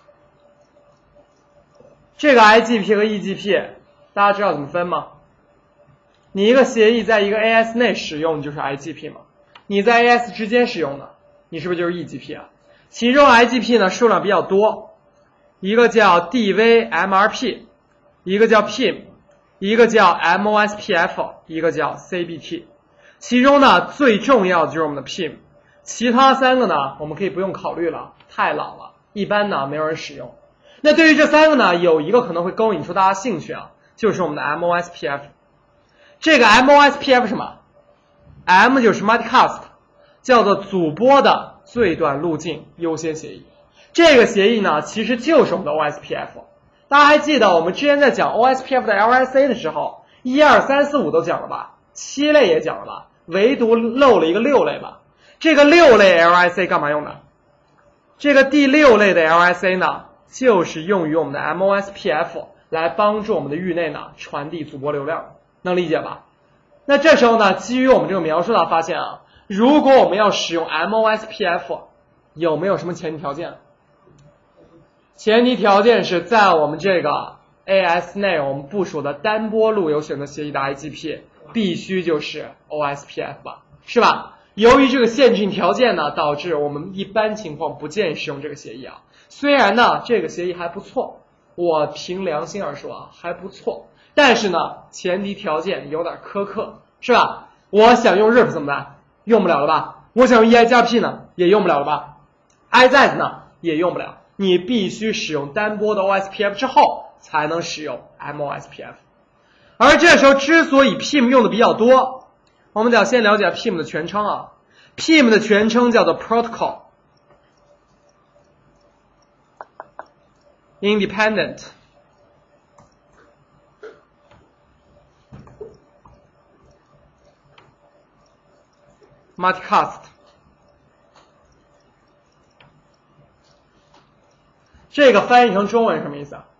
这个 IGP 和 EGP 大家知道怎么分吗？你一个协议在一个 AS 内使用，你就是 IGP 嘛。你在 AS 之间使用的，你是不是就是 EGP 啊？其中 IGP 呢数量比较多，一个叫 DVMRP， 一个叫 PIM， 一个叫 MOSPF， 一个叫 CBT。其中呢最重要的就是我们的 PIM， 其他三个呢我们可以不用考虑了，太老了，一般呢没有人使用。那对于这三个呢，有一个可能会勾引出大家兴趣啊，就是我们的 MOSPF。 这个 MOSPF 是什么？ M 就是 Multicast， 叫做组波的最短路径优先协议。这个协议呢其实就是我们的 OSPF。 大家还记得我们之前在讲 OSPF 的 LSA 的时候，1、2、3、4、5都讲了吧，7类也讲了吧，唯独漏了一个6类吧。这个6类 LSA 干嘛用的？这个第6类的 LSA 呢，就是用于我们的 MOSPF 来帮助我们的域内呢传递组波流量，能理解吧？那这时候呢，基于我们这个描述呢，发现啊，如果我们要使用 MOSPF， 有没有什么前提条件？前提条件是在我们这个 AS 内我们部署的单波路由选择协议的 IGP 必须就是 OSPF 吧，是吧？由于这个限制性条件呢，导致我们一般情况不建议使用这个协议啊。虽然呢这个协议还不错，我凭良心而说啊还不错，但是呢前提条件有点苛刻，是吧？我想用 RIP 怎么办？用不了了吧？我想用 EI 加 P 呢也用不了了吧？ IZES 呢也用不了，你必须使用单波的 OSPF 之后才能使用 MOSPF。 而这时候之所以 PIM 用的比较多，我们得要先了解 PIM 的全称啊。 PIM 的全称叫做 Protocol Independent Multicast 这个翻译成中文什么意思啊？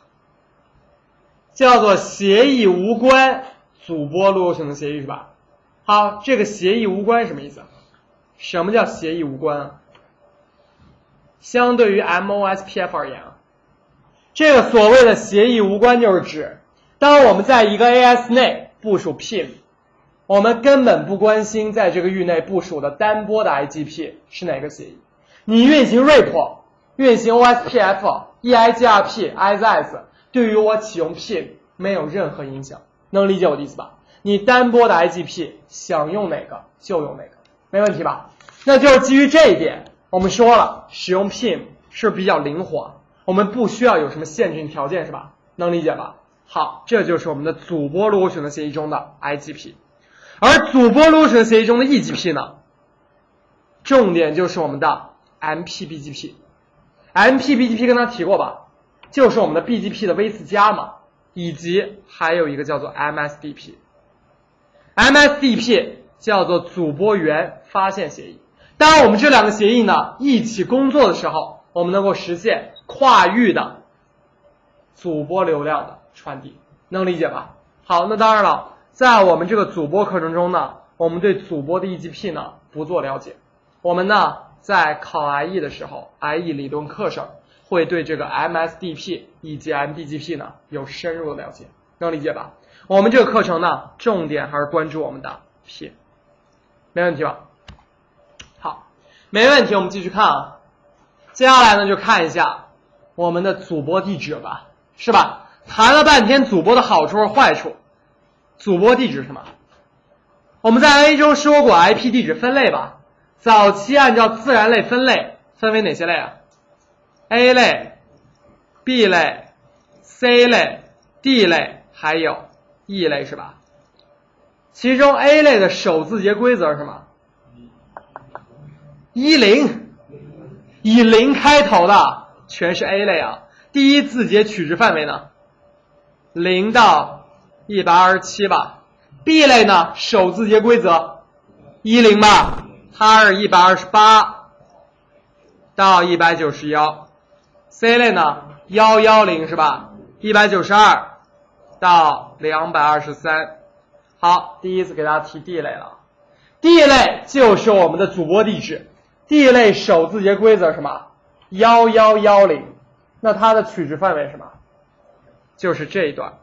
叫做协议无关主播路由型的协议是吧？好，这个协议无关什么意思？什么叫协议无关啊？相对于 MOSPF 而言啊，这个所谓的协议无关就是指，当我们在一个 AS 内部署 PIM， 我们根本不关心在这个域内部署的单波的 IGP 是哪个协议，你运行 RIP、运行 OSPF、EIGRP、IZS 对于我启用 PIM 没有任何影响，能理解我的意思吧？你单波的 IGP 想用哪个就用哪个，没问题吧？那就是基于这一点，我们说了，使用 PIM 是比较灵活，我们不需要有什么限制性条件是吧？能理解吧？好，这就是我们的主波路由选择协议中的 IGP， 而主波路由选择协议中的 EGP 呢，重点就是我们的 MPBGP。MPBGP 跟他提过吧，就是我们的 BGP 的 V4 加嘛，以及还有一个叫做 MSDP。MSDP 叫做主波源发现协议。当我们这两个协议呢一起工作的时候，我们能够实现跨域的主波流量的传递，能理解吧？好，那当然了，在我们这个主播课程中呢，我们对主播的 EGP 呢不做了解，我们呢在考 IE 的时候 ，IE 理论课上会对这个 MSDP 以及 MBGP 呢有深入的了解，能理解吧？我们这个课程呢，重点还是关注我们的 P， 没问题吧？好，没问题，我们继续看啊。接下来呢，就看一下我们的主播地址吧，是吧？谈了半天主播的好处和坏处，主播地址是什么？我们在 A 中说过 IP 地址分类吧，早期按照自然类分类，分为哪些类啊 ？A 类、B 类、C 类、D 类，还有 E 类是吧？其中 A 类的首字节规则是什么？10，以0开头的全是 A 类啊。第一字节取值范围呢？0到127吧。B 类呢，首字节规则10吧，它是128到191。C 类呢110是吧，192到223。好，第一次给大家提 D 类了。D 类就是我们的主播地址。D 类首字节规则是什么？1110。那它的取值范围是什么？就是这一段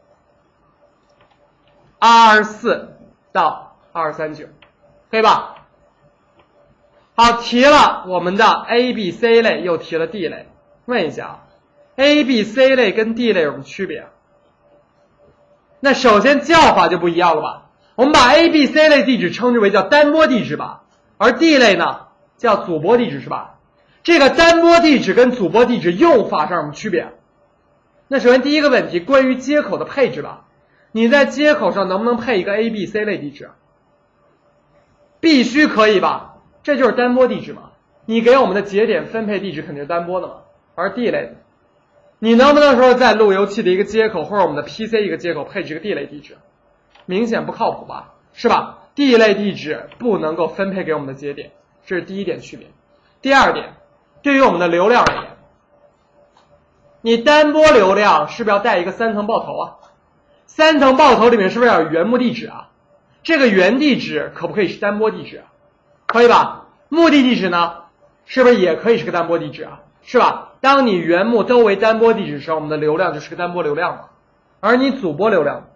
224到239，可以吧？好，提了我们的 A、B、C 类，又提了 D 类。问一下啊 ，A、B、C 类跟 D 类有什么区别？那首先叫法就不一样了吧？我们把 A、B、C 类地址称之为叫单波地址吧，而 D 类呢叫主播地址是吧？这个单波地址跟主播地址用法上有什么区别？那首先第一个问题，关于接口的配置吧，你在接口上能不能配一个 A、B、C 类地址？必须可以吧？这就是单波地址嘛。你给我们的节点分配地址肯定是单波的嘛。而 D 类的，你能不能说在路由器的一个接口或者我们的 PC 一个接口配置一个 D 类地址？明显不靠谱吧，是吧？ D 类地址不能够分配给我们的节点，这是第一点区别。第二点，对于我们的流量而言，你单波流量是不是要带一个3层爆头啊？3层爆头里面是不是要有原目地址啊？这个原地址可不可以是单波地址啊？可以吧？目的地址呢，是不是也可以是个单波地址啊？是吧？当你原目都为单波地址的时候，我们的流量就是个单波流量嘛。而你主播流量，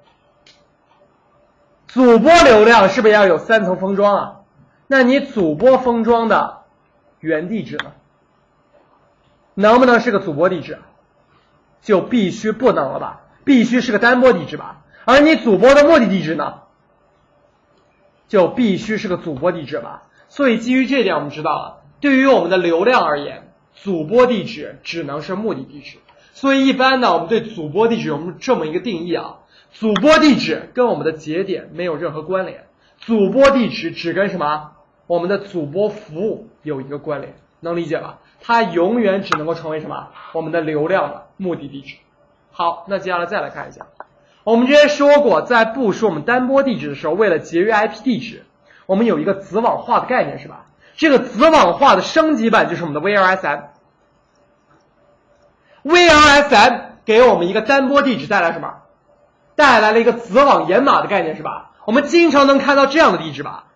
主播流量是不是要有3层封装啊？那你主播封装的原地址呢？能不能是个主播地址？就必须不能了吧？必须是个单波地址吧？而你主播的目的地址呢？就必须是个主播地址吧？所以基于这点，我们知道了，对于我们的流量而言，主播地址只能是目的地址。所以一般呢，我们对主播地址有这么一个定义啊，主播地址跟我们的节点没有任何关联，主播地址只跟什么？我们的主播服务有一个关联，能理解吧？它永远只能够成为什么？我们的流量的目的地址。好，那接下来再来看一下，我们之前说过，在部署我们单波地址的时候，为了节约 IP 地址，我们有一个子网化的概念是吧？这个子网化的升级版就是我们的 VLSM。 VLSM 给我们一个单波地址带来什么？带来了一个子网掩码的概念是吧？我们经常能看到这样的地址吧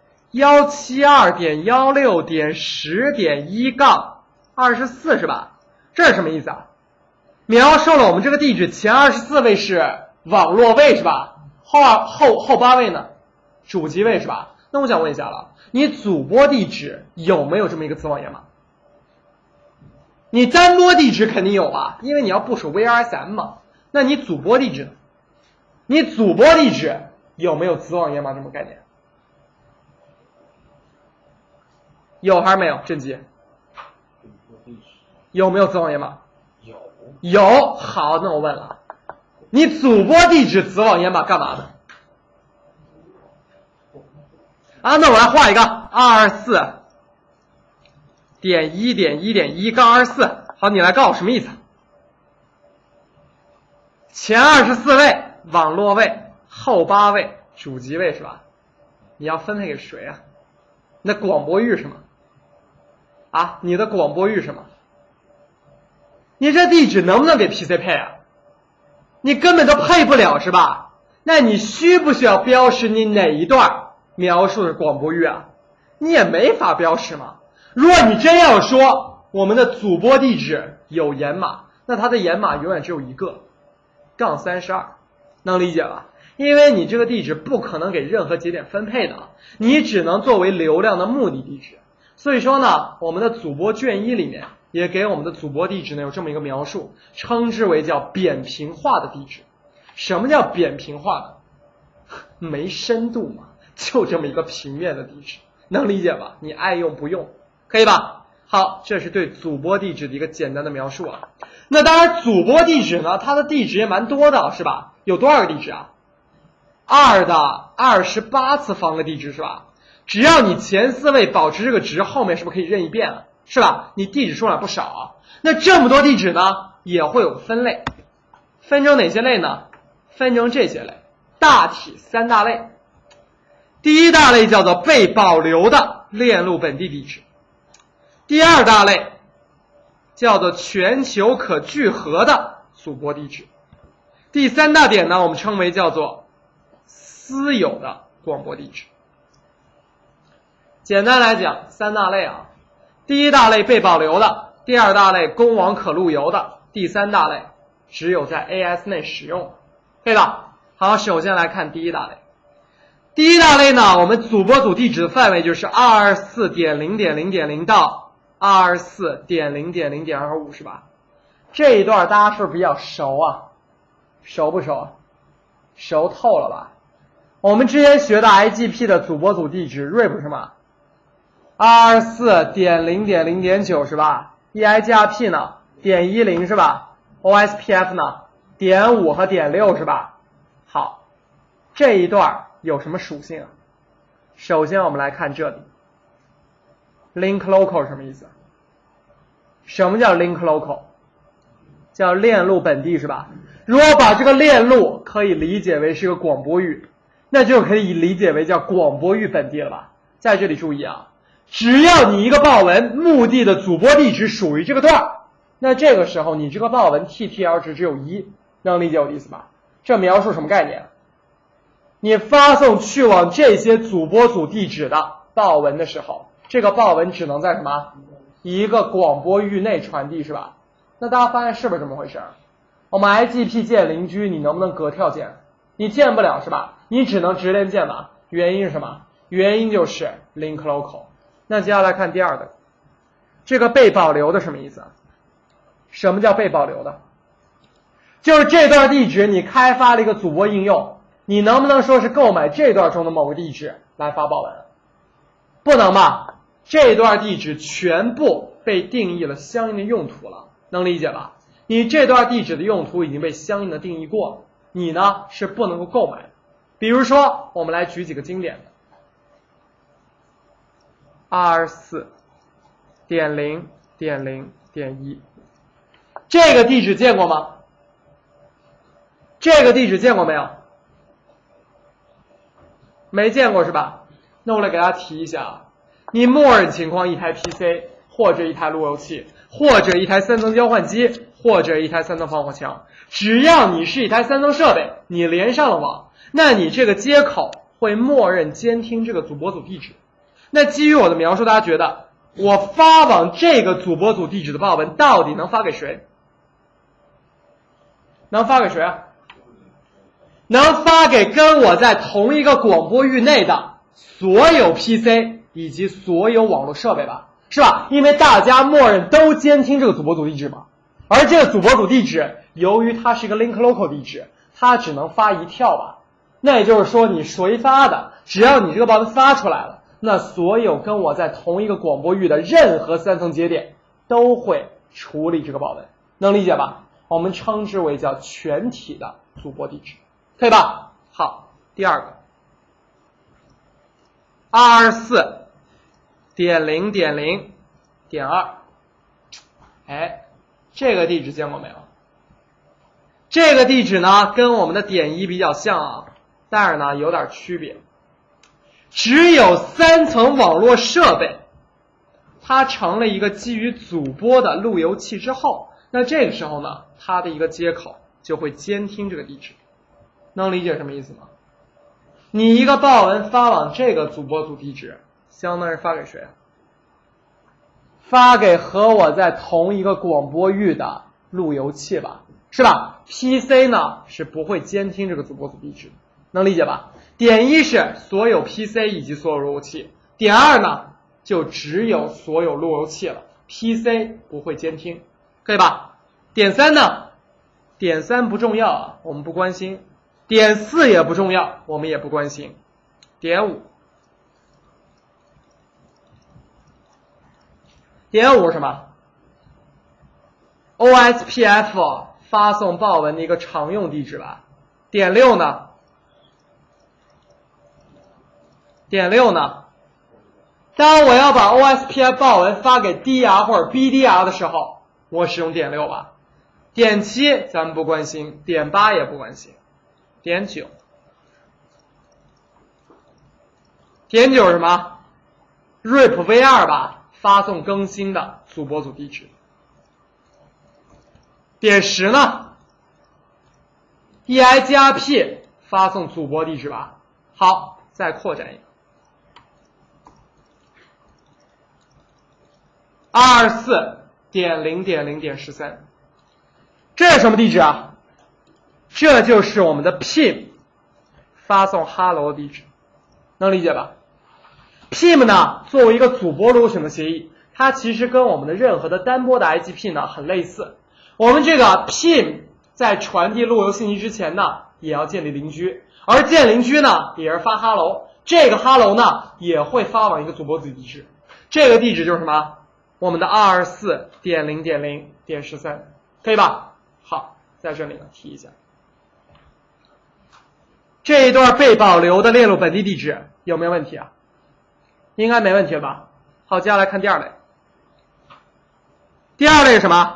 172.16.10.1-24 是吧？这是什么意思啊？描述了我们这个地址前24位是网络位是吧？后8位呢？主机位是吧？那我想问一下了，你主播地址有没有这么一个子网掩码？你单波地址肯定有啊，因为你要部署 VLSM 嘛。那你主播地址呢？你主播地址有没有子网掩码这么概念？有还是没有？郑吉有没有子网掩码？有。好，那我问了，你主播地址子网掩码干嘛的？啊，那我来画一个224.1.1.1-24。好，你来告诉我什么意思？前24位网络位，后8位主机位是吧？你要分配给谁啊？你的广播域是什么？啊，你的广播域是什么？你这地址能不能给 PC 配啊？你根本都配不了是吧？那你需不需要标识你哪一段描述的是广播域啊？你也没法标识嘛。如果你真要说我们的主播地址有掩码，那它的掩码永远只有一个-32，能理解吧？因为你这个地址不可能给任何节点分配的，你只能作为流量的目的地址。所以说呢，我们的主播卷1里面也给我们的主播地址呢有这么一个描述，称之为叫扁平化的地址。什么叫扁平化的？没深度嘛，就这么一个平面的地址，能理解吧？你爱用不用，可以吧？好，这是对主播地址的一个简单的描述啊。那当然，主播地址呢，它的地址也蛮多的，是吧？有多少个地址啊？2的28次方个地址是吧？只要你前4位保持这个值，后面是不是可以任意变了？是吧？你地址数量不少啊。那这么多地址呢，也会有分类，分成哪些类呢？分成这些类，大体3大类。第一大类叫做被保留的链路本地地址，第二大类叫做全球可聚合的主播地址，第3大点呢，我们称为叫做私有的广播地址。简单来讲，3大类啊，第一大类被保留的，第二大类公网可路由的，第3大类只有在 AS 内使用，可以吧？好，首先来看第一大类。第一大类呢，我们主播组地址的范围就是 224.0.0.0 到 224.0.0.25 是吧？这一段大家是不是比较熟啊？熟不熟？熟透了吧？我们之前学的 IGP 的主播组地址 RIP 是吗？ 224.0.0.9 是吧？ EIGRP 呢？ .10 是吧？ OSPF 呢？ .5 和 .6 是吧？好，这一段有什么属性啊？首先我们来看这里 link local 什么意思？什么叫 link local？ 叫链路本地是吧？如果把这个链路可以理解为是一个广播域，那就可以理解为叫广播域本地了吧？在这里注意啊，只要你一个报文目的的主播地址属于这个段，那这个时候你这个报文 TTL 值只有1，能理解我的意思吧？这描述什么概念？你发送去往这些主播组地址的报文的时候，这个报文只能在什么一个广播域内传递是吧？那大家发现是不是这么回事？我们 IGP 建邻居，你能不能隔跳建？你建不了是吧？你只能直连建嘛。原因是什么？原因就是 link local。那接下来看第二个，这个被保留的什么意思啊？什么叫被保留的？就是这段地址你开发了一个主播应用，你能不能说是购买这段中的某个地址来发报文？不能吧？这段地址全部被定义了相应的用途了，能理解吧？你这段地址的用途已经被相应的定义过了，你呢是不能够购买的。比如说我们来举几个经典的 24.0.0.1 这个地址见过吗？这个地址见过没有？没见过是吧？那我来给大家提一下啊，你默认情况一台 PC 或者一台路由器或者一台3层交换机或者一台3层防火墙，只要你是一台3层设备，你连上了网，那你这个接口会默认监听这个主播组地址。那基于我的描述，大家觉得我发往这个主播组地址的报文到底能发给谁？能发给谁啊？能发给跟我在同一个广播域内的所有 PC 以及所有网络设备吧，是吧？因为大家默认都监听这个主播组地址嘛，而这个主播组地址由于它是一个 link local 地址，它只能发一跳吧。那也就是说你谁发的，只要你这个报文发出来了，那所有跟我在同一个广播域的任何3层节点都会处理这个报文，能理解吧？我们称之为叫全体的主播地址，可以吧？好，第二个 224.0.0.2， 哎，这个地址见过没有？这个地址呢跟我们的点1比较像啊，但是呢有点区别。只有3层网络设备它成了一个基于主播的路由器之后，那这个时候呢它的一个接口就会监听这个地址。能理解什么意思吗？你一个报文发往这个主播组地址，相当于发给谁？发给和我在同一个广播域的路由器吧，是吧？ PC 呢是不会监听这个主播组地址，能理解吧？点1是所有 PC 以及所有路由器，点2呢就只有所有路由器了， PC 不会监听，可以吧？点3呢，点3不重要啊，我们不关心，点4也不重要，我们也不关心，点5，点5是什么？ OSPF 发送报文的一个常用地址吧。点6呢？点6呢？当我要把 OSPF 报文发给 DR 或者 BDR 的时候，我使用点6吧。点7咱们不关心，点8也不关心。点9，点9是什么？ RIP v2 吧，发送更新的主播组地址。点10呢 ？EI 加 P 发送主播地址吧。好，再扩展一个。224.0.0.13， 这是什么地址啊？这就是我们的 PIM 发送 hello 的地址，能理解吧？ PIM 呢，作为一个主播路由型的协议，它其实跟我们的任何的单波的 IGP 呢很类似。我们这个 PIM 在传递路由信息之前呢，也要建立邻居，而建邻居呢，也是发 hello， 这个 hello 呢，也会发往一个主播组地址，这个地址就是什么？我们的 224.0.0.13， 可以吧？好，在这里呢提一下，这一段被保留的链路本地地址有没有问题啊？应该没问题吧？好，接下来看第二类。第二类是什么？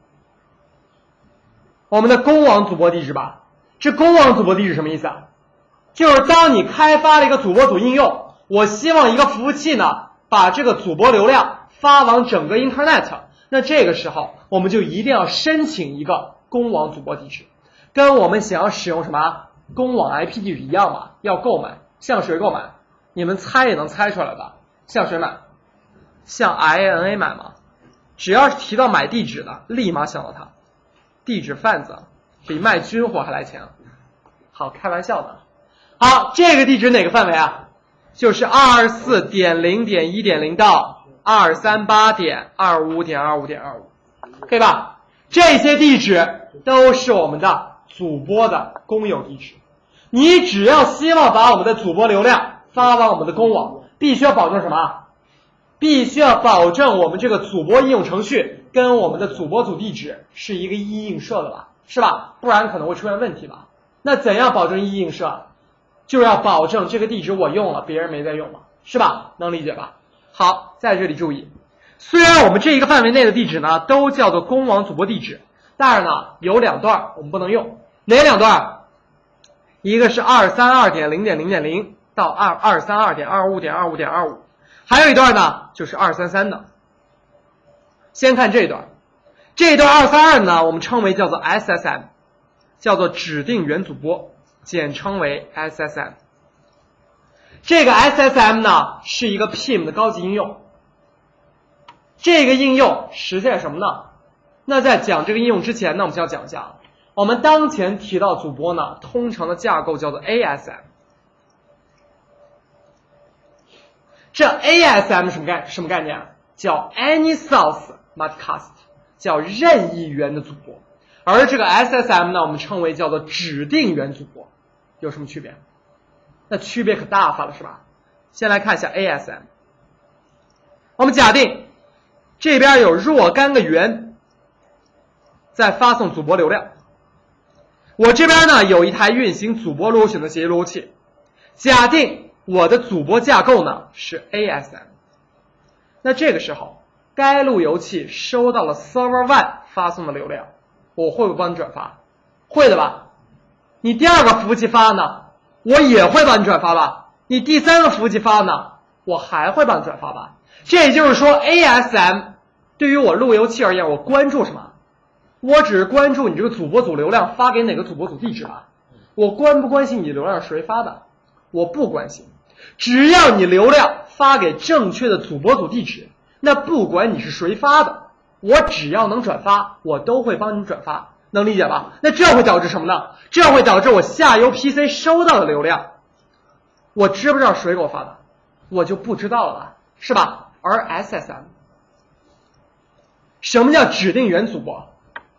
我们的公网主播地址吧。这公网主播地址什么意思啊？就是当你开发了一个主播组应用，我希望一个服务器呢把这个主播流量发往整个 Internet， 那这个时候我们就一定要申请一个公网主播地址，跟我们想要使用什么公网 IP 地址一样嘛，要购买，向谁购买？你们猜也能猜出来吧？向谁买？向 IANA 买吗？只要是提到买地址的，立马想到它。地址贩子比卖军火还来钱。好，开玩笑的。好，这个地址哪个范围啊？就是 224.0.1.0 到 238.25.25.25， 可以吧？这些地址都是我们的主播的公有地址。你只要希望把我们的主播流量发往我们的公网，必须要保证什么？必须要保证我们这个主播应用程序跟我们的主播组地址是一个一映射的吧，是吧？不然可能会出现问题吧。那怎样保证一映射？就是要保证这个地址我用了，别人没在用了，是吧？能理解吧？好，在这里注意，虽然我们这一个范围内的地址呢都叫做公网主播地址，但是呢有两段我们不能用。哪两段？一个是 232.0.0.0 到 232.25.25.25， 还有一段呢就是233的。先看这段， 这一段232呢，我们称为叫做 SSM， 叫做指定元组拨，简称为 SSM。这个 SSM 呢是一个 PIM 的高级应用。这个应用实现什么呢？那在讲这个应用之前呢，我们先要讲一下，我们当前提到组拨呢，通常的架构叫做 ASM。这 ASM 什么概念？叫 Any Source Multicast， 叫任意元的组拨。而这个 SSM 呢，我们称为叫做指定元组拨。有什么区别？那区别可大发了，是吧？先来看一下 ASM。我们假定这边有若干个元在发送组拨流量，我这边呢有一台运行组拨路由选择协议路由器，假定我的组拨架构呢是 ASM。那这个时候，该路由器收到了 Server 1发送的流量，我会不会帮你转发？会的吧？你第二个服务器发呢，我也会帮你转发吧？你第三个服务器发呢，我还会帮你转发吧？这也就是说 ASM 对于我路由器而言，我关注什么？我只是关注你这个组拨组流量发给哪个组拨组地址吧。我关不关心你流量是谁发的？我不关心。只要你流量发给正确的组拨组地址，那不管你是谁发的，我只要能转发，我都会帮你转发，能理解吧？那这会导致什么呢？这会导致我下游 PC 收到的流量，我知不知道谁给我发的？我就不知道了吧，是吧？而 SSM， 什么叫指定元组拨？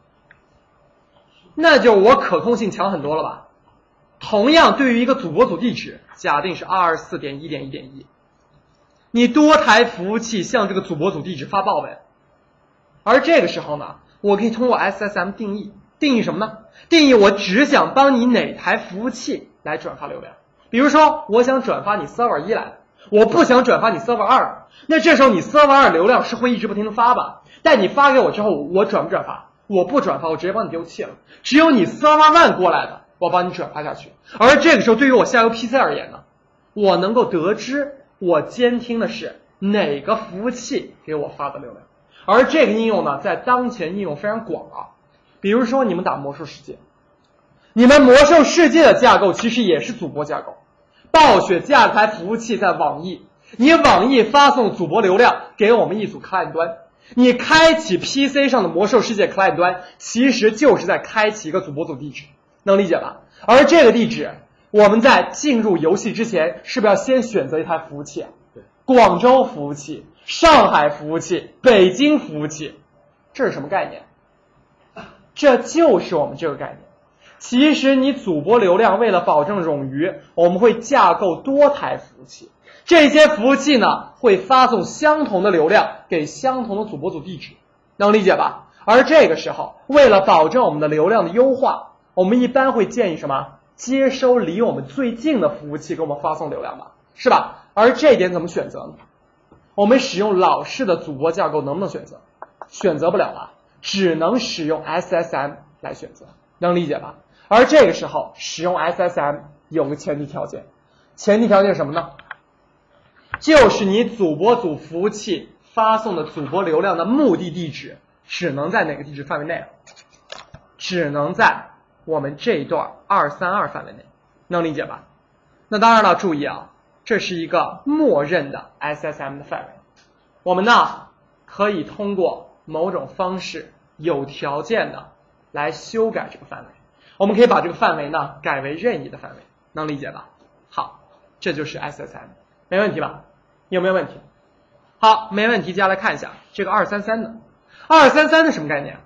那就我可控性强很多了吧？同样对于一个组拨组地址，假定是 224.1.1.1， 你多台服务器向这个组拨组地址发报文，而这个时候呢，我可以通过 SSM 定义什么呢？定义我只想帮你哪台服务器来转发流量。比如说我想转发你 Server 1来，我不想转发你 Server 2，那这时候你 Server 2流量是会一直不停的发吧？但你发给我之后，我转不转发？我不转发，我直接帮你丢弃了。只有你 Server 1过来的，我帮你转发下去。而这个时候对于我下游 PC 而言呢，我能够得知我监听的是哪个服务器给我发的流量。而这个应用呢，在当前应用非常广啊。比如说你们打魔兽世界，你们魔兽世界的架构其实也是组拨架构。暴雪架了台服务器在网易，你网易发送组拨流量给我们一组 client 端，你开启 PC 上的魔兽世界 client 端，其实就是在开启一个组拨组地址，能理解吧？而这个地址，我们在进入游戏之前，是不是要先选择一台服务器啊？广州服务器、上海服务器、北京服务器，这是什么概念？这就是我们这个概念。其实你组拨流量为了保证冗余，我们会架构多台服务器，这些服务器呢会发送相同的流量给相同的组拨组地址，能理解吧？而这个时候，为了保证我们的流量的优化，我们一般会建议什么？接收离我们最近的服务器给我们发送流量吧，是吧？而这一点怎么选择呢？我们使用老式的组拨架构能不能选择？选择不了了，只能使用 SSM 来选择，能理解吧？而这个时候使用 SSM 有个前提条件，前提条件是什么呢？就是你组拨组服务器发送的组拨流量的目的地址只能在哪个地址范围内？只能在我们这一段232范围内，能理解吧？那当然了，注意啊，这是一个默认的 SSM 的范围，我们呢可以通过某种方式有条件的来修改这个范围。我们可以把这个范围呢改为任意的范围，能理解吧？好，这就是 SSM， 没问题吧？有没有问题？好，没问题。接下来看一下这个233呢，233的什么概念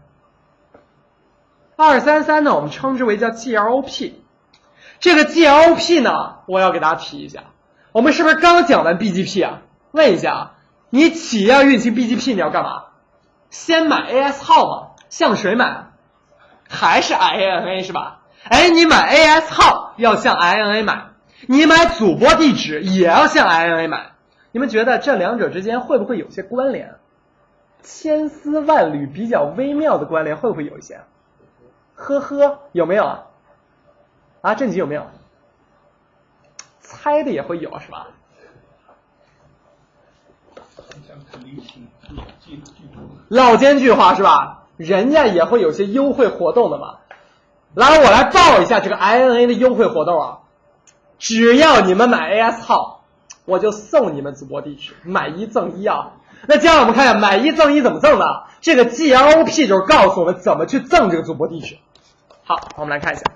？233呢，我们称之为叫 GLOP。这个 GLOP 呢，我要给大家提一下，我们是不是刚讲完 BGP 啊？问一下啊，你企业要运行 BGP， 你要干嘛？先买 AS 号吗？向谁买？还是 INA 是吧？哎，你买 AS 号要向 INA 买，你买组拨地址也要向 INA 买。你们觉得这两者之间会不会有些关联？千丝万缕比较微妙的关联会不会有一些？呵呵，有没有啊？啊，正经有没有？猜的也会有是吧？老奸巨猾是吧？ 人家也会有些优惠活动的嘛。来，我来报一下这个 INA 的优惠活动啊！只要你们买 AS 号，我就送你们主播地址，买一赠一啊！那接下来我们看一下买一赠一怎么赠的？这个 GLOP 就是告诉我们怎么去赠这个主播地址。好，我们来看一下。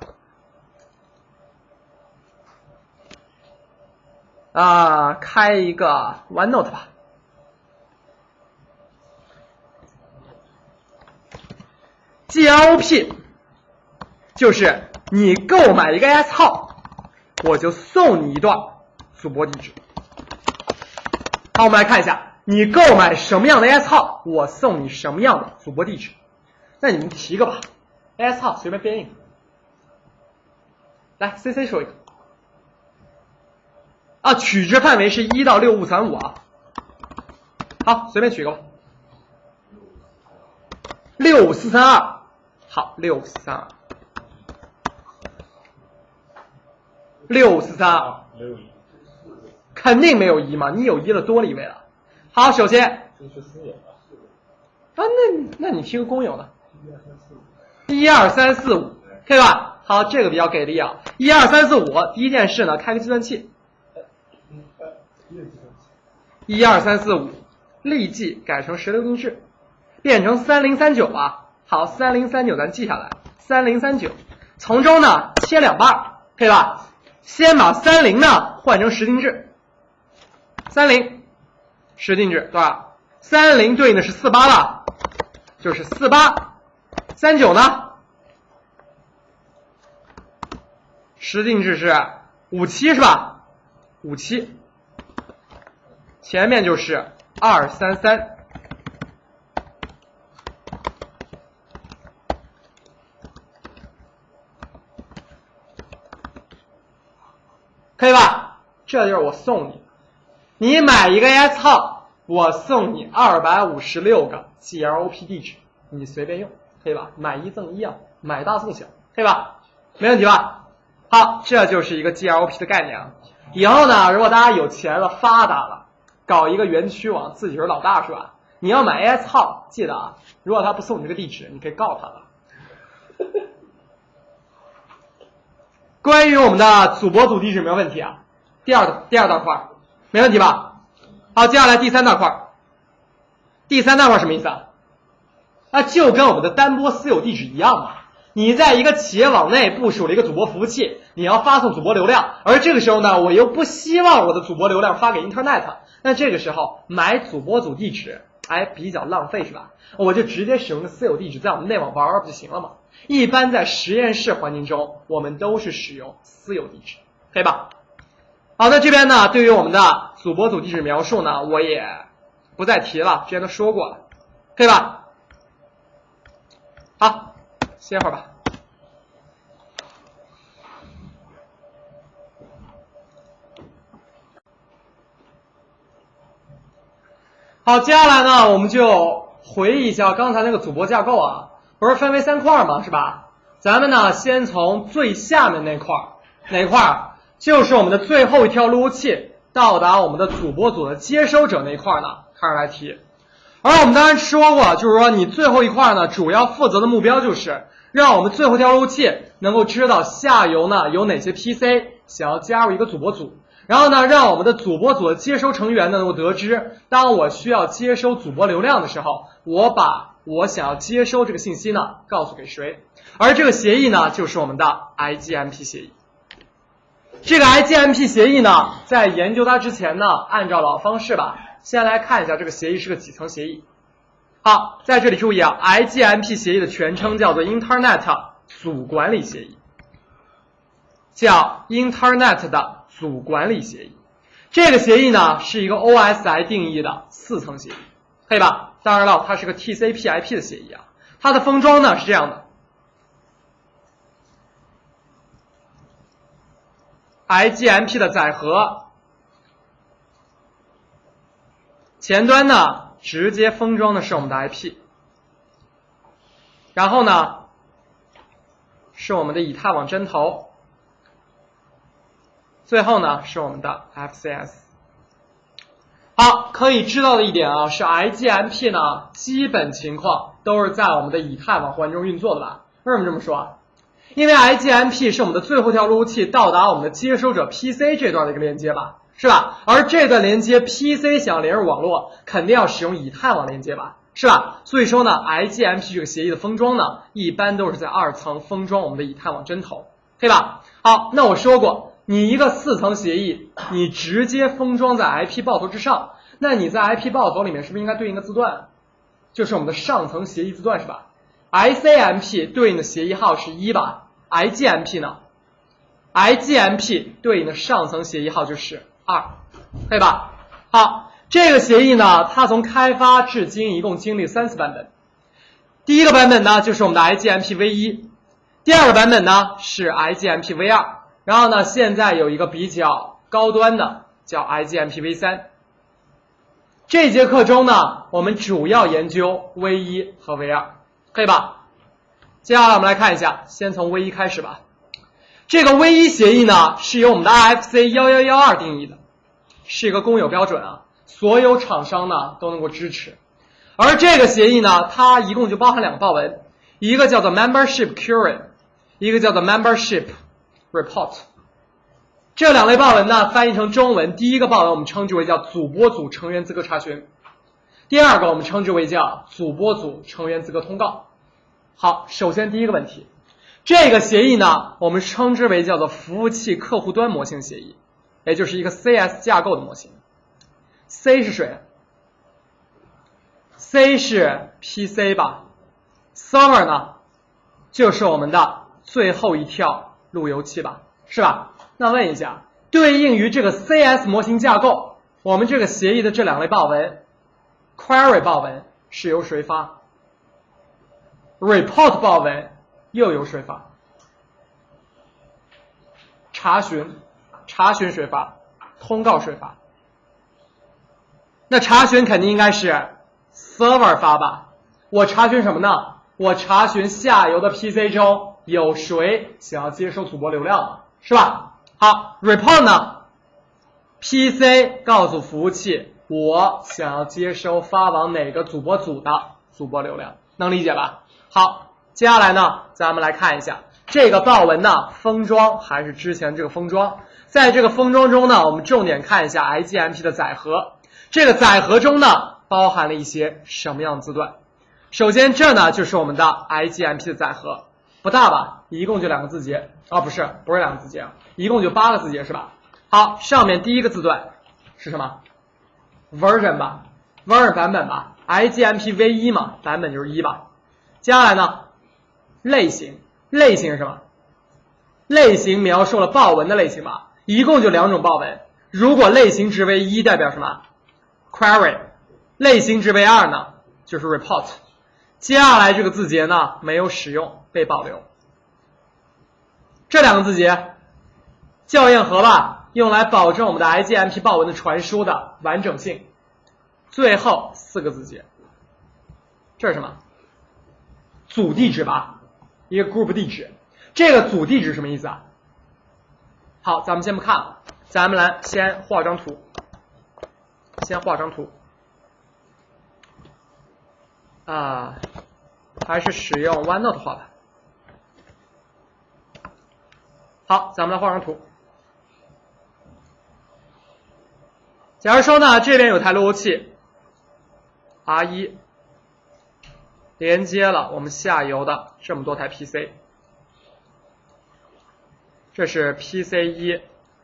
开一个 OneNote 吧。GLOP 就是你购买一个 AS 号，我就送你一段主播地址。好，我们来看一下，你购买什么样的 AS 号，我送你什么样的主播地址。那你们提个吧 ，AS 号随便编一个。来 ，CC 说一个。取值范围是1到6535啊。好，随便取一个吧。65432，好，65432。65432，肯定没有1嘛，你有1了多了一位了。好，首先，那你提个公有的，12345，可以吧？好，这个比较给力啊。12345，第一件事呢，开个计算器。12345，立即改成16进制，变成3039吧。好，3039咱记下来，3039，从中呢切2半，可以吧？先把30呢换成10进制，30 10进制多少？30对应的是48吧，就是48，39呢10进制是57是吧？57，前面就是233。可以吧？这就是我送你，你买一个 AS 号，我送你256个 GLOP 地址，你随便用，可以吧？买一赠一啊，买大送小，可以吧？没问题吧？好，这就是一个 GLOP 的概念啊。以后呢，如果大家有钱了、发达了，搞一个园区网，自己是老大是吧？你要买 AS 号，记得啊，如果他不送你这个地址，你可以告他了。关于我们的主播组地址没有问题啊。第二大块没问题吧？好，接下来第3大块。第3大块什么意思啊？就跟我们的单播私有地址一样嘛。你在一个企业网内部署了一个主播服务器，你要发送主播流量，而这个时候呢，我又不希望我的主播流量发给 Internet， 那这个时候买主播组地址，比较浪费是吧？我就直接使用个私有地址在我们内网玩玩不就行了吗？一般在实验室环境中，我们都是使用私有地址，可以吧？好，那这边呢，对于我们的主播组地址描述呢，我也不再提了，之前都说过了，可以吧？好，歇会儿吧。好，接下来呢，我们就回忆一下刚才那个主播架构啊，不是分为3块吗？是吧？咱们呢，先从最下面那块，哪块？就是我们的最后一条路由器到达我们的主播组的接收者那块呢，开始来提。而我们当然说过，就是说你最后一块呢，主要负责的目标就是让我们最后一条路由器能够知道下游呢有哪些 PC 想要加入一个主播组，然后呢，让我们的主播组的接收成员呢能够得知，当我需要接收主播流量的时候，我把我想要接收这个信息呢告诉给谁。而这个协议呢，就是我们的 IGMP 协议。这个 IGMP 协议呢，在研究它之前呢，按照老方式吧，先来看一下这个协议是个几层协议。好，在这里注意啊 ，IGMP 协议的全称叫做 Internet 组管理协议，叫 Internet 的组管理协议。这个协议呢，是一个 OSI 定义的4层协议，可以吧？当然了，它是个 TCP/IP 的协议啊。它的封装呢是这样的。IGMP 的载荷，前端呢直接封装的是我们的 IP， 然后呢是我们的以太网针头，最后呢是我们的 FCS。 好，可以知道的一点啊，是 IGMP 呢，基本情况都是在我们的以太网环中运作的吧？为什么这么说啊？因为 IGMP 是我们的最后一条路由器到达我们的接收者 PC 这段的一个连接吧，是吧？而这段连接 PC 想要连入网络，肯定要使用以太网连接吧，是吧？所以说呢 ，IGMP 这个协议的封装呢，一般都是在2层封装我们的以太网针头，对吧？好，那我说过，你一个4层协议，你直接封装在 IP 爆头之上，那你在 IP 爆头里面是不是应该对应个字段？就是我们的上层协议字段是吧？ ICMP 对应的协议号是1吧 ，IGMP 呢 ？IGMP 对应的上层协议号就是2，对吧？好，这个协议呢，它从开发至今一共经历3次版本。第一个版本呢，就是我们的 IGMP V1，第二个版本呢是 IGMP V2，然后呢，现在有一个比较高端的叫 IGMP V3。这节课中呢，我们主要研究 V1 和 V2， 可以吧？接下来我们来看一下，先从 V1 开始吧。这个 V1 协议呢，是由我们的 RFC 1112定义的，是一个公有标准啊，所有厂商呢都能够支持。而这个协议呢，它一共就包含2个报文，一个叫做 Membership Query， 一个叫做 Membership Report。这2类报文呢，翻译成中文，第一个报文我们称之为叫主播组成员资格查询，第二个我们称之为叫主播组成员资格通告。好，首先第一个问题，这个协议呢，我们称之为叫做服务器客户端模型协议，也就是一个 CS 架构的模型。C 是谁 ？C 是 PC 吧 ？Server 呢，就是我们的最后一跳路由器吧，是吧？那问一下，对应于这个 CS 模型架构，我们这个协议的这2类报文 ，Query 报文是由谁发 ？Report 报文又由谁发？查询谁发？通告谁发？那查询肯定应该是 Server 发吧？我查询什么呢？我查询下游的 PC 中有谁想要接收主播流量嘛，是吧？好 ，report 呢 ？PC 告诉服务器，我想要接收发往哪个主播组的主播流量，能理解吧？好，接下来呢，咱们来看一下这个报文呢，封装还是之前这个封装。在这个封装中呢，我们重点看一下 IGMP 的载荷。这个载荷中呢，包含了一些什么样的字段？首先，这呢就是我们的 IGMP 的载荷，不大吧？一共就2个字节啊，不是2个字节啊，一共就8个字节是吧？好，上面第一个字段是什么 ？version 吧 ，version 版本吧 ，IGMP V1 嘛，版本就是1吧。接下来呢，类型是什么？类型描述了报文的类型吧，一共就2种报文。如果类型值为1，代表什么 ？Query， 类型值为2呢，就是 Report。接下来这个字节呢，没有使用，被保留。这2个字节，校验盒吧，用来保证我们的 IGMP 报文的传输的完整性。最后4个字节，这是什么？组地址吧，一个 group 地址。这个组地址什么意思啊？好，咱们先不看了，咱们来先画张图。还是使用 OneNote 画吧。好，咱们来画张图。假如说呢，这边有台路由器 R1 连接了我们下游的这么多台 PC， 这是 PC1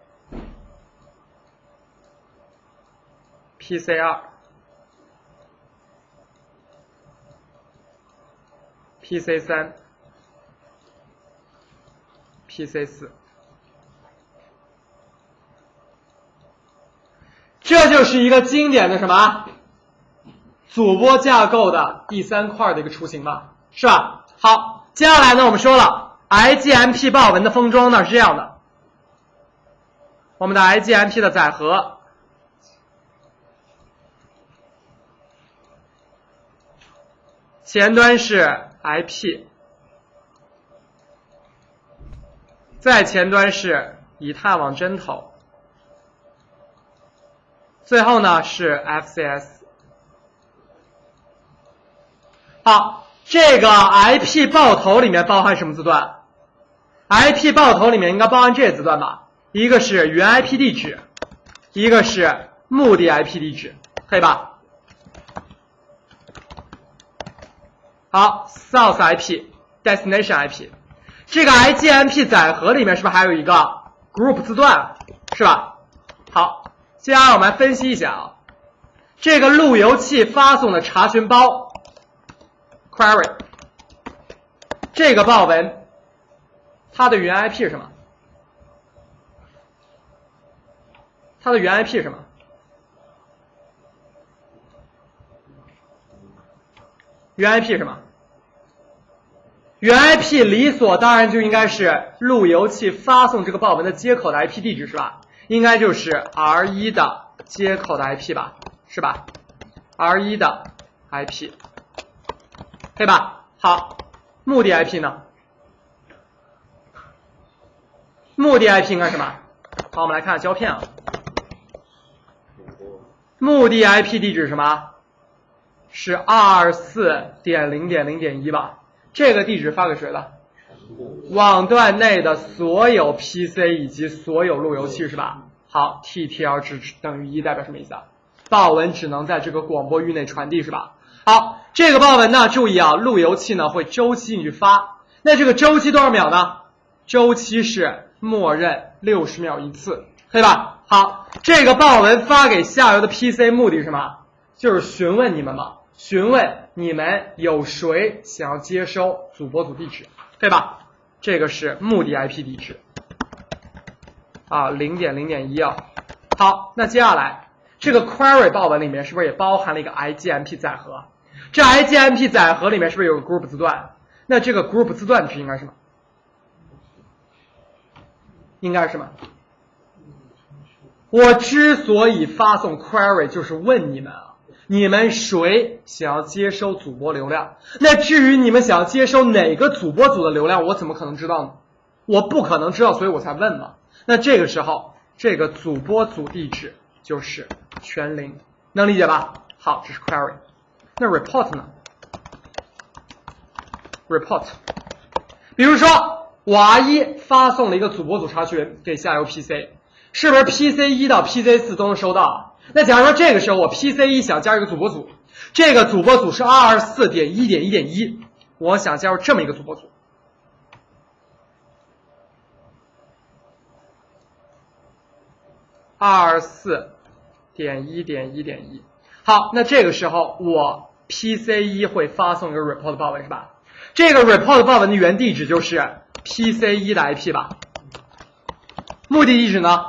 PC2 PC3 PC4， 这就是一个经典的什么主播架构的第3块的一个雏形吧，是吧？好，接下来呢，我们说了 IGMP 报文的封装呢是这样的，我们的 IGMP 的载荷前端是 IP， 在前端是以太网针头， 最后呢是 FCS。好，这个 IP 爆头里面包含什么字段 ？IP 爆头里面应该包含这些字段吧？一个是原 IP 地址，一个是目的 IP 地址，可以吧？好 ，source IP、destination IP， 这个 IGMP 载荷里面是不是还有一个 group 字段，是吧？好，接下来我们来分析一下啊，这个路由器发送的查询包 query， 这个报文它的原 IP 是什么？它的原 IP 是什么？原 IP 是什么？原 IP 理所当然就应该是路由器发送这个报文的接口的 IP 地址是吧？应该就是 R1 的接口的 IP 吧，是吧 ？R1 的 IP， 可以吧？好，目的 IP 呢？目的 IP 应该是什么？好，我们来看胶片啊。目的 IP 地址是什么？是 224.0.0.1 吧？这个地址发给谁了？网段内的所有 PC 以及所有路由器是吧？好 ，TTL 值等于1代表什么意思啊？报文只能在这个广播域内传递是吧？好，这个报文呢，注意啊，路由器呢会周期进去发，那这个周期多少秒呢？周期是默认60秒一次，可以吧？好，这个报文发给下游的 PC 目的是什么？就是询问你们嘛，询问你们有谁想要接收主播组地址，对吧？这个是目的 IP 地址啊 0.0.1 啊。好，那接下来这个 query 报文里面是不是也包含了一个 IGMP 载荷？这 IGMP 载荷里面是不是有个 group 字段？那这个 group 字段是应该是什么？应该是什么？我之所以发送 query 就是问你们啊，你们谁想要接收主播流量？那至于你们想要接收哪个主播组的流量，我怎么可能知道呢？我不可能知道，所以我才问嘛。那这个时候，这个主播组地址就是全0，能理解吧？好，这是 query。那 report 呢 ？report， 比如说我 R1 发送了一个主播组查询给下游 PC。是不是 PC1 到 PC4 都能收到？那假如说这个时候我 PC1 想加入一个主播组，这个主播组是 224.1.1.1， 我想加入这么一个主播组。224.1.1.1， 好，那这个时候我 PC1 会发送一个 report 报文是吧？这个 report 报文的原地址就是 PC1 的 IP 吧？目的地址呢？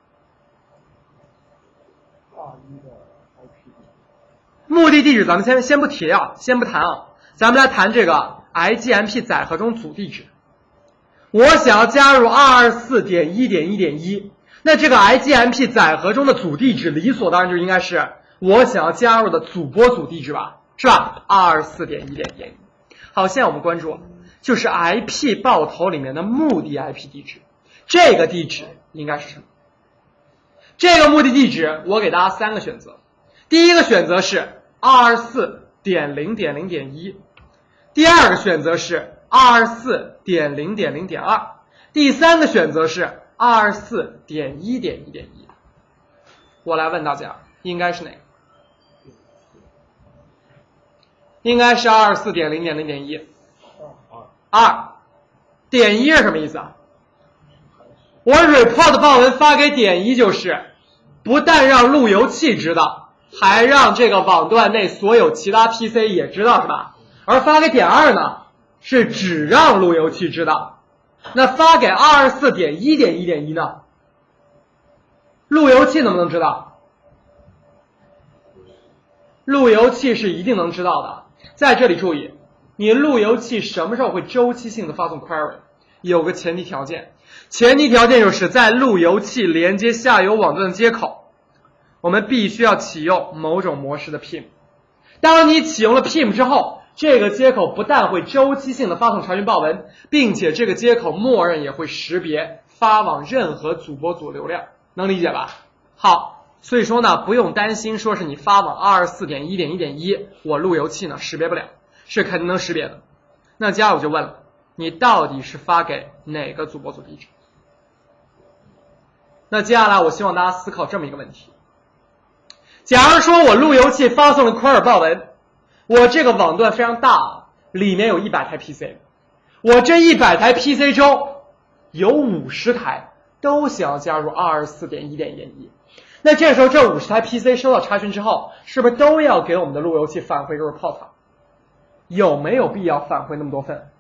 目的地址咱们先不提啊，先不谈啊，咱们来谈这个 IGMP 载荷中组地址。我想要加入 224.1.1.1， 那这个 IGMP 载荷中的组地址理所当然就应该是我想要加入的主播组地址吧，是吧 ？224.1.1.1。好，现在我们关注就是 IP 爆头里面的目的 IP 地址，这个地址应该是什么？这个目的地址我给大家3个选择，第一个选择是 224.0.0.1， 第二个选择是 224.0.0.2， 第三个选择是 224.1.1.1。 我来问大家，应该是哪个？应该是 224.0.0.1。2.1是什么意思啊？我 report 报文发给点1就是不但让路由器知道，还让这个网段内所有其他 PC 也知道是吧？而发给点2呢，是只让路由器知道。那发给 224.1.1.1 呢？路由器能不能知道？路由器是一定能知道的。在这里注意，你路由器什么时候会周期性的发送 query？ 有个前提条件，前提条件就是在路由器连接下游网段的接口，我们必须要启用某种模式的 PIM。 当你启用了 PIM 之后，这个接口不但会周期性的发送查询报文，并且这个接口默认也会识别发往任何主播组流量，能理解吧？好， 所以说呢，不用担心说是你发往 224.1.1.1， 我路由器呢识别不了，是肯定能识别的。那接下来我就问了，你到底是发给哪个主播组地址？那接下来我希望大家思考这么一个问题：假如说我路由器发送了库尔报文，我这个网段非常大，里面有100台 PC， 我这100台 PC 中有50台都想要加入 224.1.1.1， 那这时候这50台 PC 收到查询之后，是不是都要给我们的路由器返回一个 report？ 有没有必要返回那么多份？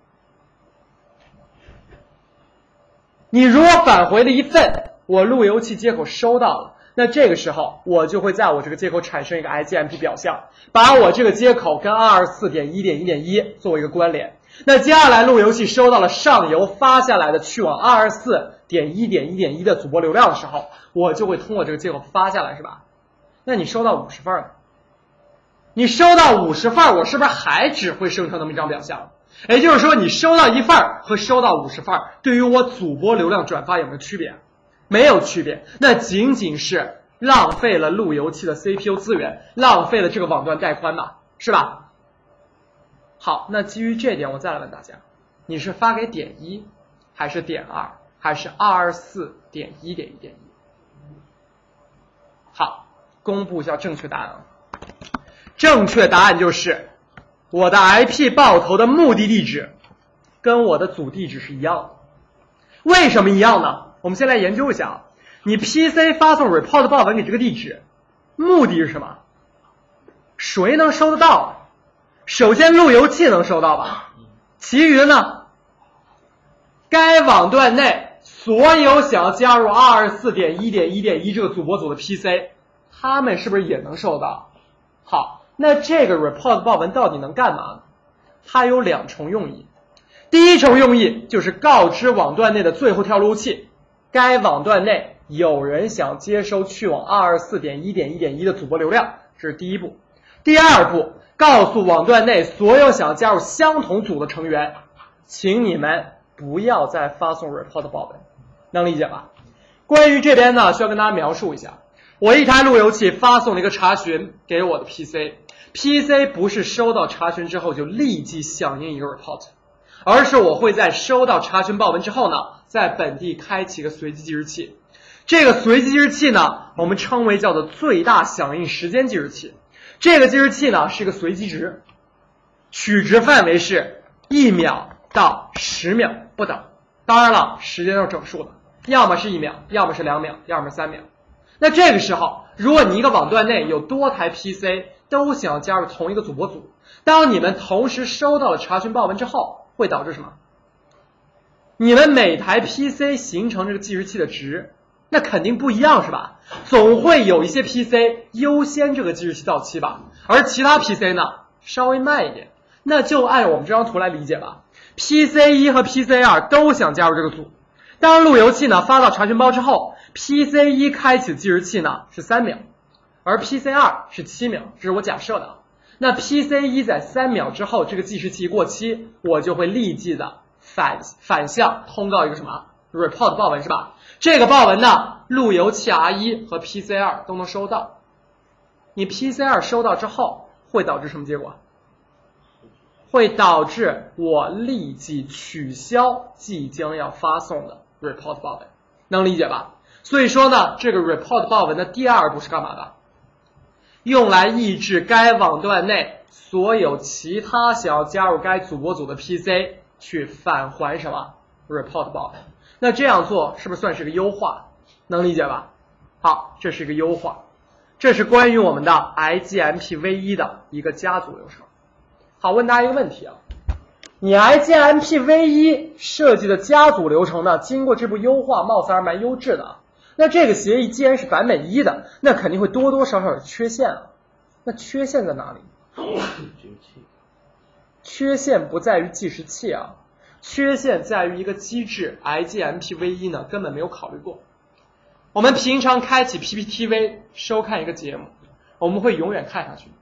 你如果返回了一份，我路由器接口收到了，那这个时候我就会在我这个接口产生一个 IGMP 表象，把我这个接口跟 224.1.1.1 作为一个关联。那接下来路由器收到了上游发下来的去往 224.1.1.1 的主播流量的时候，我就会通过这个接口发下来，是吧？那你收到50份了，你收到50份，我是不是还只会生成那么一张表象？也就是说，你收到1份和收到50份，对于我主播流量转发有没有区别？没有区别，那仅仅是浪费了路由器的 CPU 资源，浪费了这个网段带宽吧，是吧？好，那基于这点，我再来问大家，你是发给点1，还是点2，还是224.1.1.1？好，公布一下正确答案啊。正确答案就是我的 IP 爆头的目的地址跟我的主地址是一样的。为什么一样呢？我们先来研究一下啊。你 PC 发送 report 报文给这个地址，目的是什么？谁能收得到啊？首先路由器能收到吧，其余的呢？该网段内所有想要加入 224.1.1.1 这个主播组的 PC， 他们是不是也能收到？好，那这个 report 报文到底能干嘛呢？它有2重用意。第一重用意就是告知网段内的最后跳路器，该网段内有人想接收去往 224.1.1.1 的主播流量，这是第一步。第二步，告诉网段内所有想加入相同组的成员，请你们不要再发送 report 报文，能理解吧？关于这边呢，需要跟大家描述一下，我一台路由器发送了一个查询给我的 PC 不是收到查询之后就立即响应一个 report， 而是我会在收到查询报文之后呢，在本地开启一个随机计时器。这个随机计时器呢，我们称为叫做最大响应时间计时器。这个计时器呢是一个随机值，取值范围是1秒到10秒不等。当然了，时间都是整数的，要么是1秒，要么是2秒，要么是3秒。那这个时候，如果你一个网段内有多台 PC 都想要加入同一个主播组，当你们同时收到了查询报文之后，会导致什么？你们每台 PC 形成这个计时器的值，那肯定不一样，是吧？总会有一些 PC 优先这个计时器到期吧，而其他 PC 呢稍微慢一点。那就按我们这张图来理解吧。PC1 和 PC2 都想加入这个组，当路由器呢发到查询包之后， PC1 开启的计时器呢是3秒，而 PC2 是7秒，这是我假设的。那 PC1 在3秒之后，这个计时器过期，我就会立即的反向通告一个什么 report 报文，是吧？这个报文呢，路由器 R1 和 PC2 都能收到。你 PC2 收到之后，会导致什么结果？会导致我立即取消即将要发送的 report 报文，能理解吧？所以说呢，这个 report 报文的第二步是干嘛的？用来抑制该网段内所有其他想要加入该主播组的 PC 去返还什么 report 报文。那这样做是不是算是个优化？能理解吧？好，这是一个优化，这是关于我们的 IGMP V1 的一个加组流程。好，问大家一个问题啊，你 IGMP V1 设计的加组流程呢，经过这步优化，貌似还是蛮优质的。那这个协议既然是版本1的，那肯定会多多少少有缺陷啊。那缺陷在哪里？缺陷不在于计时器啊，缺陷在于一个机制 IGMP V1 呢根本没有考虑过。我们平常开启 PPTV 收看一个节目，我们会永远看下去，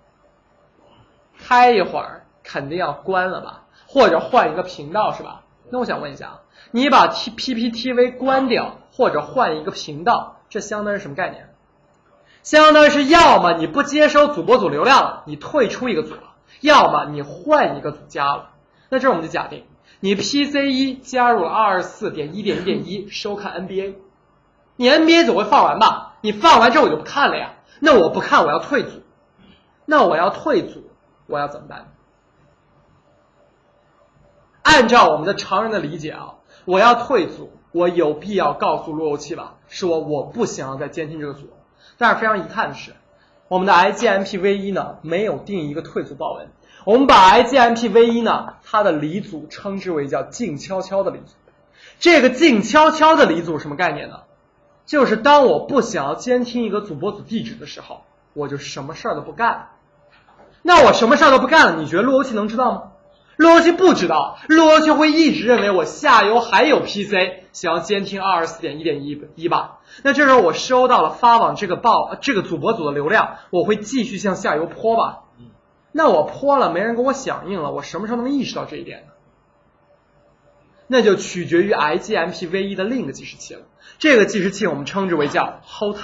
开一会儿肯定要关了吧，或者换一个频道，是吧？那我想问一下，你把 PPTV 关掉或者换一个频道，这相当于什么概念？ 相当于是要么你不接收主播组流量了，你退出一个组了，要么你换一个组加了。那这我们就假定你 PC1 加入了 224.1.1.1 收看 NBA， 你 NBA 总会放完吧，你放完之后我就不看了呀，那我不看我要退组，那我要退组我要怎么办？按照我们的常人的理解啊，我要退组，我有必要告诉路由器吧，说我不想要再监听这个组。但是非常遗憾的是，我们的 IGMP-v1 呢没有定一个退组报文。我们把 IGMP-v1 呢，它的离组称之为叫静悄悄的离组。这个静悄悄的离组什么概念呢？就是当我不想要监听一个主播组地址的时候，我就什么事儿都不干了。那我什么事儿都不干了，你觉得路由器能知道吗？路由器不知道，路由器会一直认为我下游还有 PC 想要监听 224.1.1 吧。那这时候我收到了发往这个主播组的流量，我会继续向下游泼吧。那我泼了，没人给我响应了，我什么时候能意识到这一点呢？那就取决于 IGMP-v1 的另一个计时器了。这个计时器我们称之为叫 hold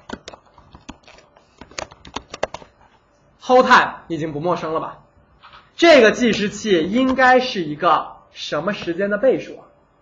time。hold time 已经不陌生了吧？这个计时器应该是一个什么时间的倍数啊？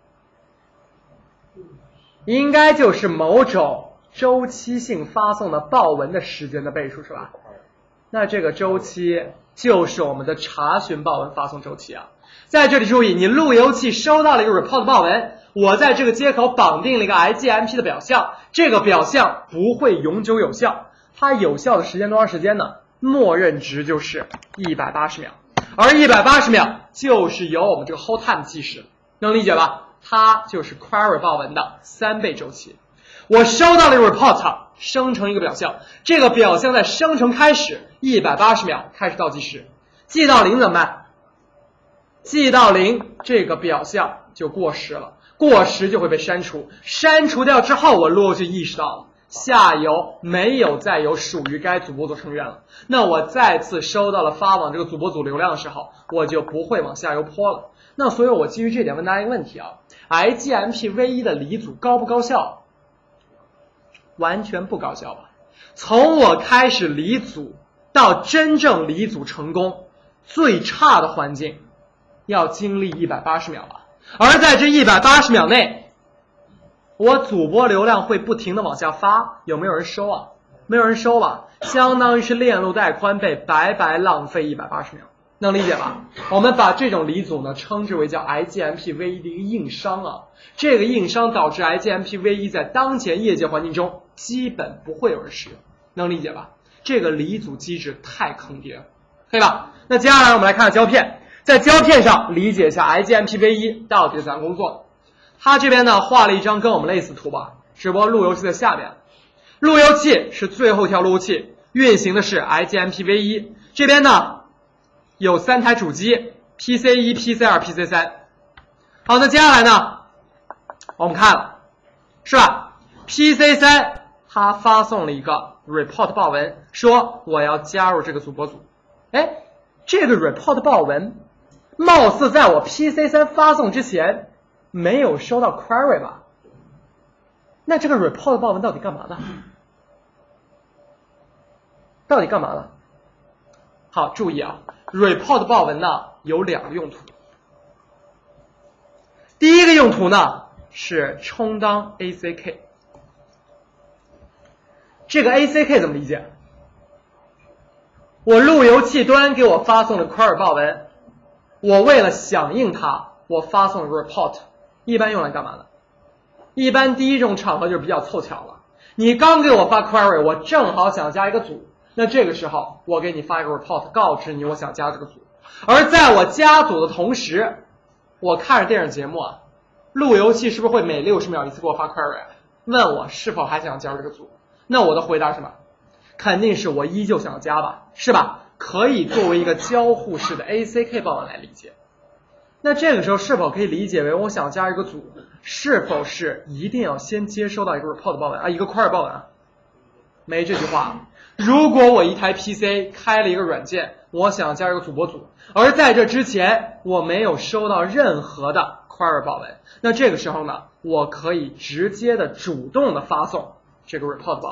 应该就是某种周期性发送的报文的时间的倍数是吧？那这个周期就是我们的查询报文发送周期啊。在这里注意，你路由器收到了一个 report 报文，我在这个接口绑定了一个 IGMP 的表象，这个表象不会永久有效，它有效的时间多长时间呢？默认值就是180秒。而180秒就是由我们这个 hold time 计时，能理解吧？它就是 query 报文的3倍周期。我收到了一个 report， 生成一个表象，这个表象在生成开始180秒开始倒计时，记到0怎么办？记到0，这个表象就过时了，过时就会被删除，删除掉之后，我路由器意识到了下游没有再有属于该主播组成员了，那我再次收到了发往这个主播组流量的时候，我就不会往下游泼了。那所以我基于这点问大家一个问题啊 ，IGMP-v1 的离组高不高效？完全不高效吧。从我开始离组到真正离组成功，最差的环境要经历180秒吧。而在这180秒内，我主播流量会不停的往下发，有没有人收啊？没有人收吧，相当于是链路带宽被白白浪费180秒，能理解吧？我们把这种离组呢称之为叫 IGMP-v1 的一个硬伤啊，这个硬伤导致 IGMP-v1 在当前业界环境中基本不会有人使用，能理解吧？这个离组机制太坑爹了，可以吧？那接下来我们来看看胶片，在胶片上理解一下 IGMP-v1 到底是怎样工作的。他这边呢画了一张跟我们类似图吧，只不过路由器在下边，路由器是最后一条路由器，运行的是 IGMP-v1， 这边呢有3台主机 PC1、PC2、PC3。好，那接下来呢我们看了是吧， PC3 它发送了一个 report 报文，说我要加入这个主播组。哎，这个 report 报文貌似在我 PC3 发送之前没有收到 query 吧？那这个 report 报文到底干嘛的？到底干嘛的？好，注意啊 ，report 报文呢有2个用途。第一个用途呢是充当 ACK。这个 ACK 怎么理解？我路由器端给我发送的 query 报文，我为了响应它，我发送 report。一般用来干嘛的？一般第一种场合就是比较凑巧了，你刚给我发 query， 我正好想加一个组，那这个时候我给你发一个 report 告知你我想加这个组。而在我加组的同时，我看着电视节目啊，路由器是不是会每60秒一次给我发 query， 问我是否还想加入这个组？那我的回答是什么？肯定是我依旧想要加吧，是吧？可以作为一个交互式的 ACK 报文来理解。那这个时候是否可以理解为我想加一个组，是否是一定要先接收到一个 report 报文啊，一个 query 报文啊？没这句话。如果我一台 PC 开了一个软件，我想加一个主播组，而在这之前我没有收到任何的 query 报文，那这个时候呢，我可以直接的主动的发送这个 report 报文。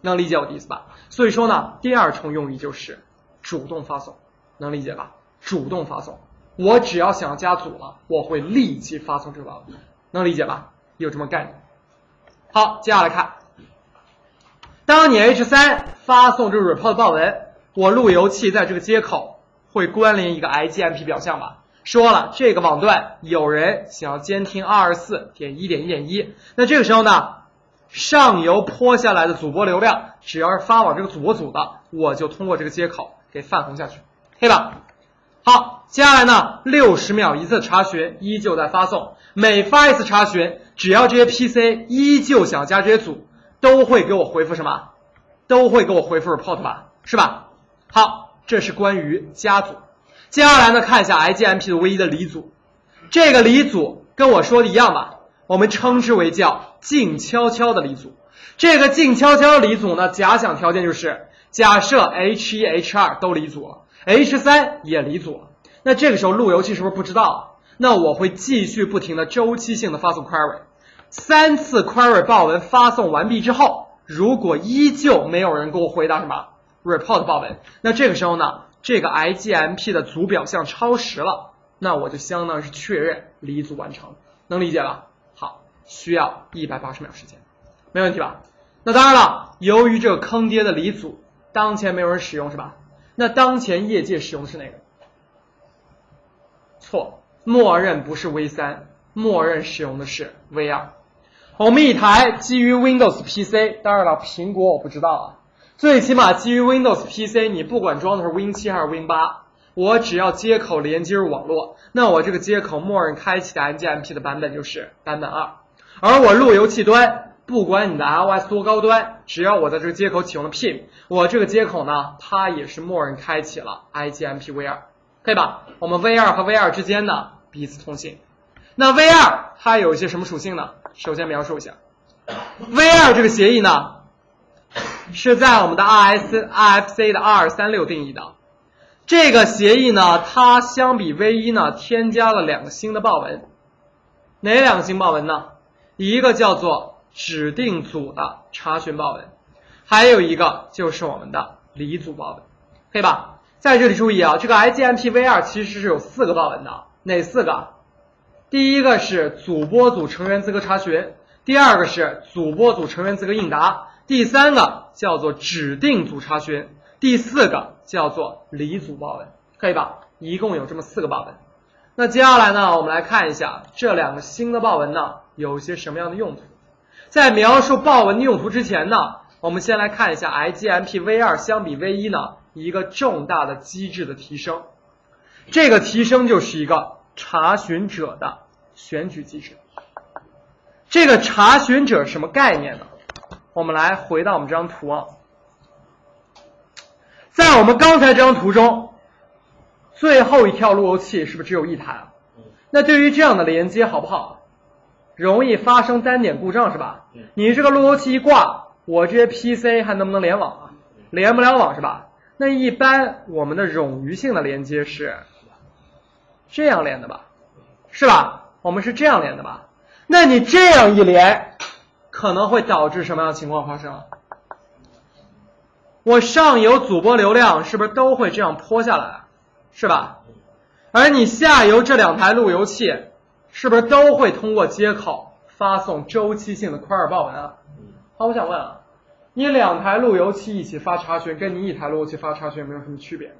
能理解我的意思吧？所以说呢，第二重用意就是主动发送，能理解吧？主动发送，我只要想加组了，我会立即发送这个报文，能理解吧？有这么概念。好，接下来看，当你 H3 发送这个 report 报文，我路由器在这个接口会关联一个 IGMP 表象吧？说了，这个网段有人想要监听 224.1.1.1， 那这个时候呢，上游泼下来的主播流量，只要是发往这个主播组的，我就通过这个接口给泛红下去，可以吧？好，接下来呢，60秒一次查询依旧在发送，每发一次查询，只要这些 PC 依旧想加这些组，都会给我回复什么？都会给我回复 report 吧，是吧？好，这是关于加组。接下来呢，看一下 IGMP 的唯一的离组，这个离组跟我说的一样吧，我们称之为叫静悄悄的离组。这个静悄悄的离组呢，假想条件就是假设 H1、H2 都离组了。H3 也离组了，那这个时候路由器是不是不知道啊？那我会继续不停的周期性的发送 query， 3次 query 报文发送完毕之后，如果依旧没有人给我回答什么 report 报文，那这个时候呢，这个 IGMP 的组表象超时了，那我就相当于是确认离组完成，能理解吧？好，需要180秒时间，没问题吧？那当然了，由于这个坑爹的离组当前没有人使用是吧？那当前业界使用的是哪个？错，默认不是 V3， 默认使用的是 V2。我们一台基于 Windows PC， 当然了，苹果我不知道啊，最起码基于 Windows PC， 你不管装的是 Win7 还是 Win8， 我只要接口连接入网络，那我这个接口默认开启的 IGMP 的版本就是版本2，而我路由器端。不管你的 iOS 多高端，只要我在这个接口启用了 PIM， 我这个接口呢，它也是默认开启了 IGMP V2， 可以吧？我们 V2 和 V2 之间呢彼此通信。那 V2 它有一些什么属性呢？首先描述一下 ，V2 这个协议呢是在我们的 RFC 的236定义的。这个协议呢，它相比 V1 呢添加了2个新的报文，哪2个新报文呢？一个叫做指定组的查询报文，还有一个就是我们的离组报文，可以吧？在这里注意啊，这个 IGMP V2 其实是有4个报文的，哪4个？第一个是主播组成员资格查询，第二个是主播组成员资格应答，第3个叫做指定组查询，第4个叫做离组报文，可以吧？一共有这么4个报文。那接下来呢，我们来看一下这2个新的报文呢有一些什么样的用途。在描述报文的用途之前呢，我们先来看一下 IGMP V2 相比 V1 呢一个重大的机制的提升。这个提升就是一个查询者的选举机制。这个查询者什么概念呢？我们来回到我们这张图啊，在我们刚才这张图中，最后一条路由器是不是只有1台啊？那对于这样的连接好不好？容易发生单点故障是吧？你这个路由器一挂，我这些 PC 还能不能联网啊？连不了网是吧？那一般我们的冗余性的连接是这样连的吧？是吧？我们是这样连的吧？那你这样一连，可能会导致什么样的情况发生？我上游主播流量是不是都会这样泼下来？是吧？而你下游这2台路由器是不是都会通过接口发送周期性的query报文啊？好，我想问啊，你2台路由器一起发查询，跟你1台路由器发查询有没有什么区别？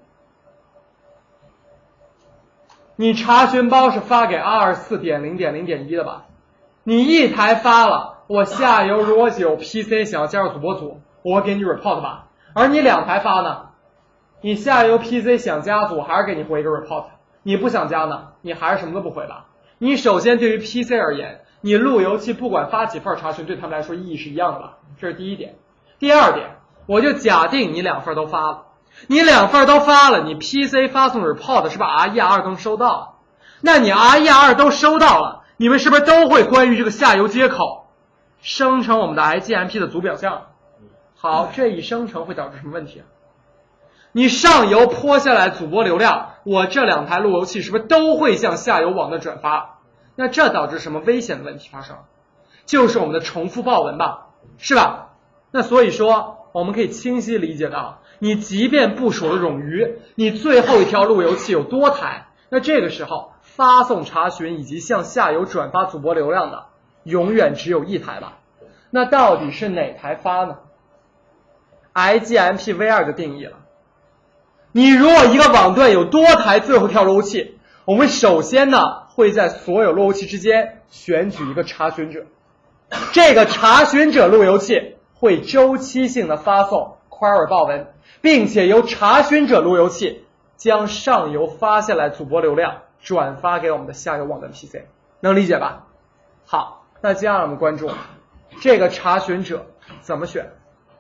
你查询包是发给 224.0.0.1 的吧？你1台发了，我下游如果有 PC 想要加入主播组，我会给你 report 吧？而你2台发呢，你下游 PC 想加组还是给你回一个 report， 你不想加呢，你还是什么都不回吧？你首先对于 PC 而言，你路由器不管发几份查询，对他们来说意义是一样的吧？这是第一点。第二点，我就假定你2份都发了，你2份都发了，你 PC 发送 report 是把 RE2 都收到了，那你 RE2 都收到了，你们是不是都会关于这个下游接口生成我们的 IGMP 的组表象？好，这一生成会导致什么问题啊？你上游泼下来主播流量，我这2台路由器是不是都会向下游网的转发？那这导致什么危险的问题发生？就是我们的重复报文吧，是吧？那所以说我们可以清晰理解到，你即便部署了冗余，你最后一条路由器有多台，那这个时候发送查询以及向下游转发主播流量的永远只有一台吧？那到底是哪台发呢？ IGMP v2 就定义了，你如果一个网段有多台最后一条路由器，我们首先呢会在所有路由器之间选举一个查询者，这个查询者路由器会周期性的发送 query 报文，并且由查询者路由器将上游发下来主播流量转发给我们的下游网站 PC， 能理解吧？好，那接下来我们关注这个查询者怎么选。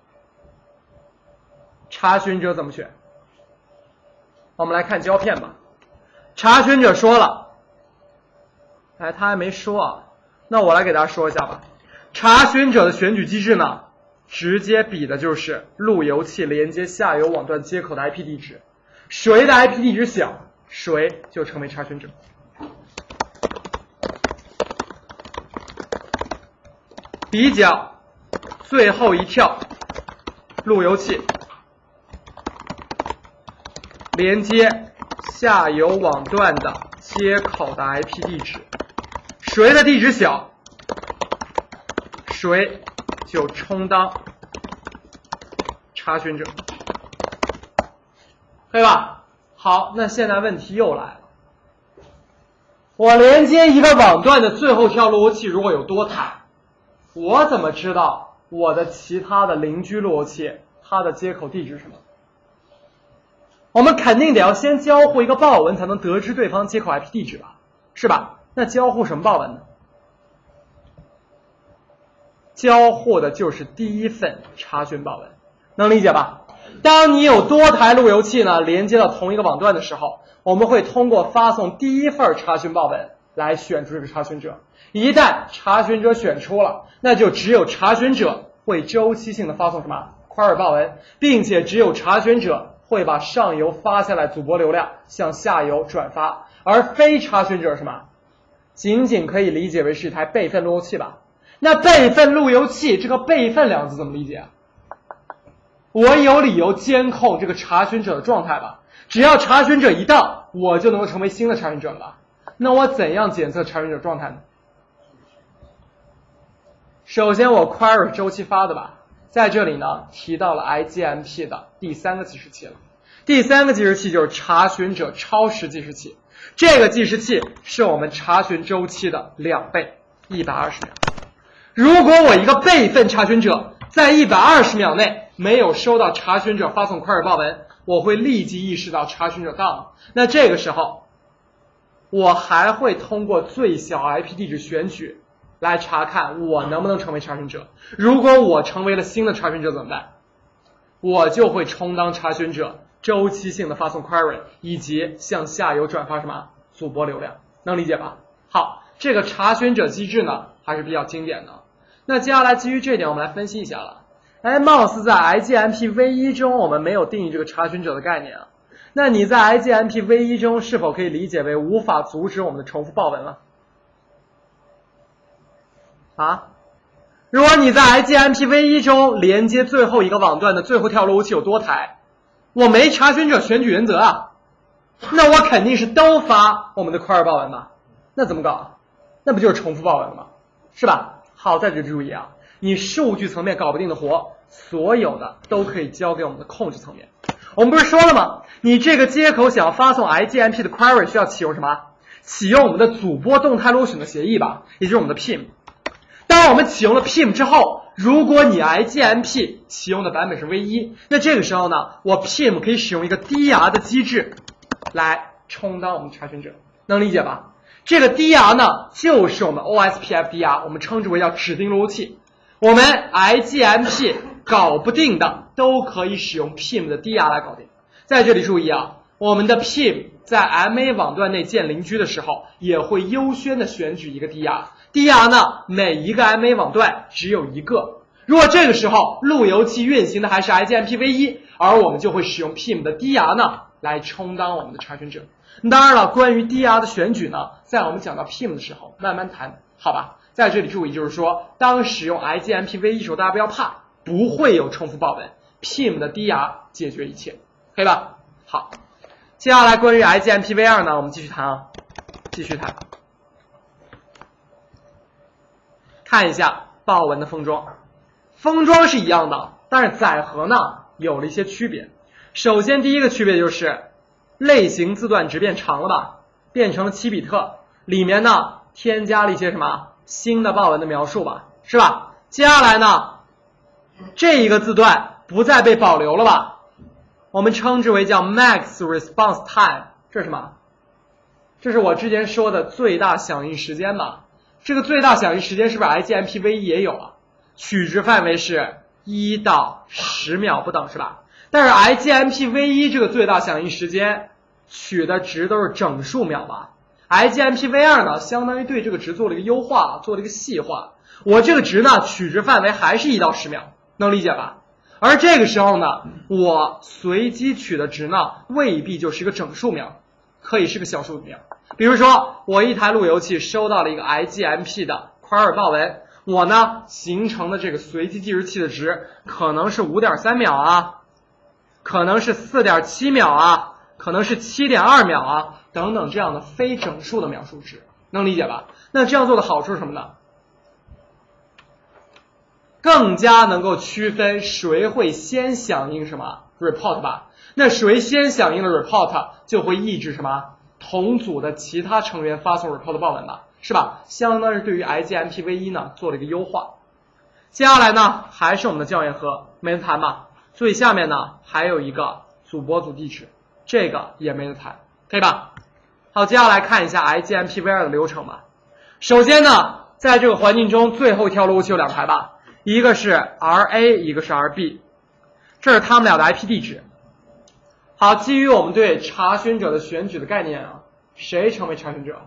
查询者怎么选？我们来看胶片吧。查询者说了，哎，他还没说啊，那我来给大家说一下吧。查询者的选举机制呢，直接比的就是路由器连接下游网段接口的 IP 地址，谁的 IP 地址小，谁就成为查询者。比较最后一跳路由器连接下游网段的接口的 IP 地址，谁的地址小，谁就充当查询者，可以吧？好，那现在问题又来了，我连接一个网段的最后一条路由器如果有多台，我怎么知道我的其他的邻居路由器它的接口地址是什么？我们肯定得要先交互一个报文才能得知对方接口 IP 地址吧，是吧？那交互什么报文呢？交互的就是第一份查询报文，能理解吧？当你有多台路由器呢连接到同一个网段的时候，我们会通过发送第一份查询报文来选出这个查询者。一旦查询者选出了，那就只有查询者会周期性的发送什么 query 报文，并且只有查询者会把上游发下来主播流量向下游转发，而非查询者是什么？仅仅可以理解为是一台备份路由器吧。那备份路由器这个备份两个字怎么理解啊？我有理由监控这个查询者的状态吧，只要查询者一到，我就能够成为新的查询者了吧？那我怎样检测查询者状态呢？首先我 query 周期发的吧，在这里呢提到了 IGMP 的第三个计时器了。第三个计时器就是查询者超时计时器，这个计时器是我们查询周期的2倍，120秒。如果我一个备份查询者在120秒内没有收到查询者发送 query 报文，我会立即意识到查询者到了。那这个时候我还会通过最小 IP 地址选取来查看我能不能成为查询者。如果我成为了新的查询者怎么办？我就会充当查询者，周期性的发送 query 以及向下游转发什么主播流量，能理解吧？好，这个查询者机制呢还是比较经典的。那接下来基于这点我们来分析一下了。哎，貌似在 IGMP v1 中我们没有定义这个查询者的概念啊。那你在 IGMP v1 中是否可以理解为无法阻止我们的重复报文了？啊？如果你在 IGMP v1 中连接最后一个网段的最后一条路由器有多台，我没查询者选举原则啊，那我肯定是都发我们的 query 报文吧？那怎么搞啊？那不就是重复报文了吗？是吧？好，在这里注意啊，你数据层面搞不定的活，所有的都可以交给我们的控制层面。我们不是说了吗？你这个接口想要发送 IGMP 的 query 需要启用什么？启用我们的主播动态录取的协议吧，也就是我们的 PIM。当我们启用了 PIM 之后，如果你 IGMP 启用的版本是 v1， 那这个时候呢，我 PIM 可以使用一个低压的机制来充当我们查询者，能理解吧？这个低压呢，就是我们 OSPF 低压，我们称之为叫指定路由器。我们 IGMP 搞不定的，都可以使用 PIM 的低压来搞定。在这里注意啊，我们的 PIM 在 MA 网段内建邻居的时候，也会优先的选举一个低压。低压呢，每一个 MA 网段只有一个。如果这个时候路由器运行的还是 IGMP v1， 而我们就会使用 PIM 的低压呢，来充当我们的查询者。当然了，关于低压的选举呢，在我们讲到 PIM 的时候慢慢谈，好吧？在这里注意，就是说，当使用 IGMP v1 时候，大家不要怕，不会有重复报文， pim 的低压解决一切，可以吧？好，接下来关于 IGMP-V2 呢，我们继续谈啊，继续谈。看一下豹纹的封装，封装是一样的，但是载荷呢有了一些区别。首先第一个区别就是类型字段值变长了吧，变成了7比特，里面呢添加了一些什么新的豹纹的描述吧，是吧？接下来呢，这一个字段不再被保留了吧，我们称之为叫 max response time， 这是什么？这是我之前说的最大响应时间吧。这个最大响应时间是不是 IGMP-V1 也有啊？取值范围是1到10秒不等，是吧？但是 IGMP-V1 这个最大响应时间取的值都是整数秒吧。IGMP-V2 呢，相当于对这个值做了一个优化，做了一个细化。我这个值呢，取值范围还是1到10秒，能理解吧？而这个时候呢，我随机取的值呢，未必就是一个整数秒，可以是个小数秒。比如说，我一台路由器收到了一个 IGMP 的 query 豹纹，我呢形成的这个随机计时器的值可能是 5.3 秒啊，可能是 4.7 秒啊，可能是 7.2 秒啊，等等这样的非整数的描述值，能理解吧？那这样做的好处是什么呢？更加能够区分谁会先响应什么 report 吧。那谁先响应了 report 就会抑制什么同组的其他成员发送 report 豹纹吧，是吧？相当于对于 IGMP-V1 呢做了一个优化。接下来呢还是我们的校验核，没得谈吧。最下面呢还有一个组播组地址，这个也没得谈，可以吧？好，接下来看一下 IGMP-V2 的流程吧。首先呢，在这个环境中最后一条路由器有2台吧，一个是 RA， 一个是 RB， 这是他们俩的 IP 地址。好，基于我们对查询者的选举的概念啊，谁成为查询者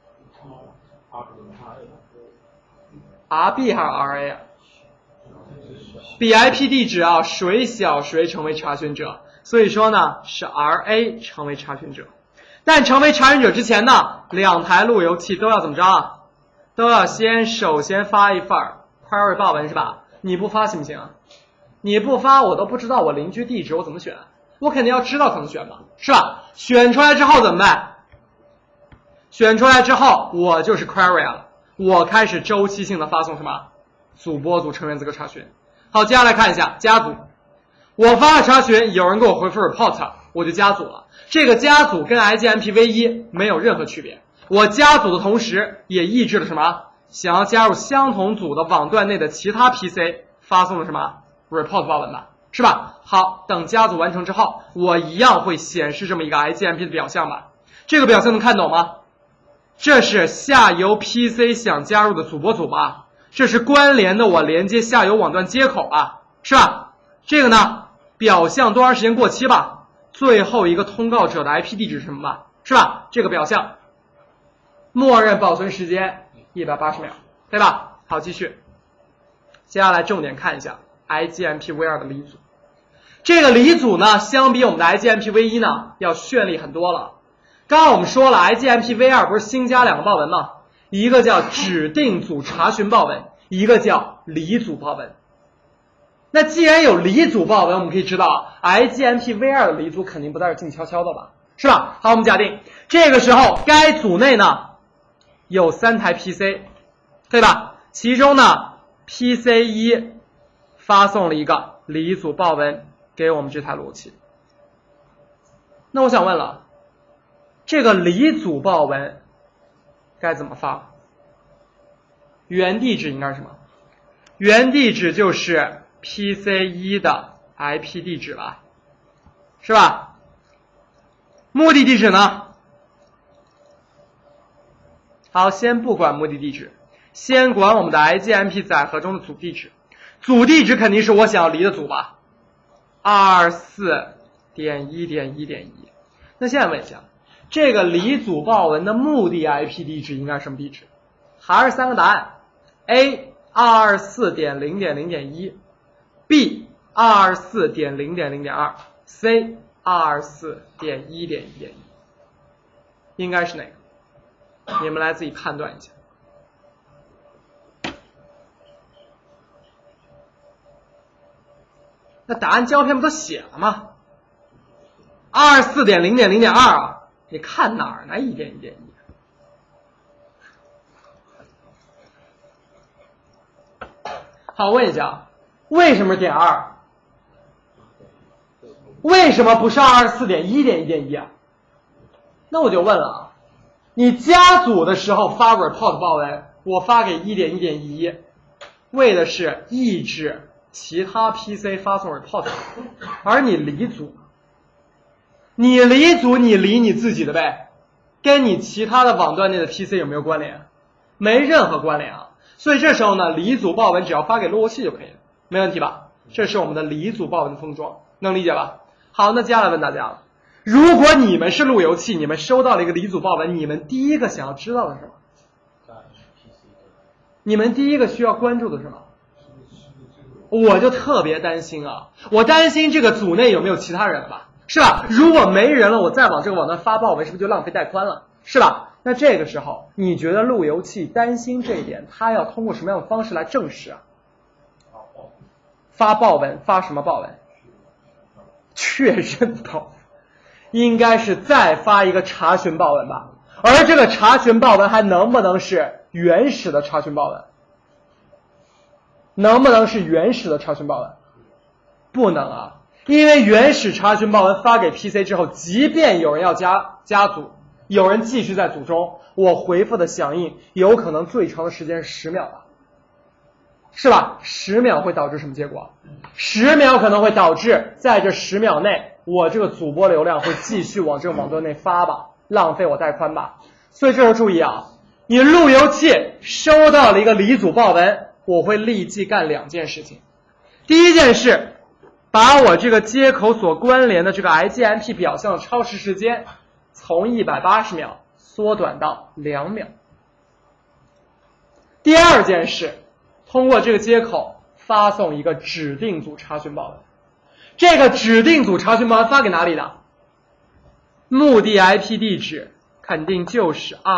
？RB 还是 RA 啊？比 IP 地址啊，谁小谁成为查询者，所以说呢是 RA 成为查询者。但成为查询者之前呢，2台路由器都要怎么着啊？都要首先发一份 query 豹纹是吧？你不发行不行啊？你不发我都不知道我邻居地址我怎么选，我肯定要知道才能选吧，是吧？选出来之后怎么办？选出来之后我就是 query 了，我开始周期性的发送什么？组播组成员资格查询。好，接下来看一下加组。我发了查询，有人给我回复 report， 我就加组了。这个加组跟 IGMP-V1 没有任何区别。我加组的同时也抑制了什么？想要加入相同组的网段内的其他 PC 发送了什么 report 豹纹吧，是吧？好，等加组完成之后，我一样会显示这么一个 IGMP 的表象吧。这个表象能看懂吗？这是下游 PC 想加入的组播组吧？这是关联的我连接下游网段接口啊，是吧？这个呢，表象多长时间过期吧？最后一个通告者的 IP 地址是什么吧？是吧？这个表象默认保存时间180秒，对吧？好，继续。接下来重点看一下 IGMP-V2 的离组。这个离组呢，相比我们的 IGMP-V1 呢，要绚丽很多了。刚刚我们说了 IGMP-V2 不是新加2个豹纹吗？一个叫指定组查询豹纹，一个叫离组豹纹。那既然有离组豹纹，我们可以知道 IGMP-V2 的离组肯定不在这静悄悄的吧，是吧？好，我们假定这个时候该组内呢有3台 PC， 对吧？其中呢 PC1 发送了一个离组豹纹给我们这台路由器。那我想问了，这个离组豹纹该怎么发？原地址应该是什么？原地址就是 PC1 的 IP 地址吧，是吧？目的地址呢？好，先不管目的地址，先管我们的 IGMP 载荷中的组地址。组地址肯定是我想要离的组吧 224.1.1.1。那现在问一下，这个离组豹纹的目的 IP 地址应该是什么地址？还是3个答案 ：A 224.0.0.1 B 224.0.0.2 C 224.1.1.1，应该是哪个？你们来自己判断一下。 那答案胶片不都写了吗？24.0.0.2啊，你看哪儿呢？1.1.1。好，问一下，为什么是0.2？为什么不是24.1.1.1啊？那我就问了啊，你加组的时候发 report 报文，我发给1.1.1，为的是抑制其他 PC 发送 report， 而你离组，你离组你离你自己的呗，跟你其他的网段内的 PC 有没有关联？没任何关联啊。所以这时候呢，离组报文只要发给路由器就可以了，没问题吧？这是我们的离组报文的封装，能理解吧？好，那接下来问大家了，如果你们是路由器，你们收到了一个离组报文，你们第一个想要知道的是什么？你们第一个需要关注的是什么？我就特别担心啊，我担心这个组内有没有其他人了吧，是吧？如果没人了，我再往这个网站发报文，是不是就浪费带宽了，是吧？那这个时候，你觉得路由器担心这一点，它要通过什么样的方式来证实啊？发报文，发什么报文？确认报文，应该是再发一个查询报文吧？而这个查询报文还能不能是原始的查询报文？能不能是原始的查询报文？不能啊，因为原始查询报文发给 PC 之后，即便有人要加组，有人继续在组中，我回复的响应有可能最长的时间是10秒吧，是吧？10秒会导致什么结果？10秒可能会导致在这10秒内，我这个组播流量会继续往这个网段内发吧，浪费我带宽吧。所以这时候注意啊，你路由器收到了一个离组报文，我会立即干2件事情。第一件事，把我这个接口所关联的这个 IGMP 表象的超时时间从180秒缩短到2秒。第二件事，通过这个接口发送一个指定组查询报文。这个指定组查询报文发给哪里的？目的 IP 地址肯定就是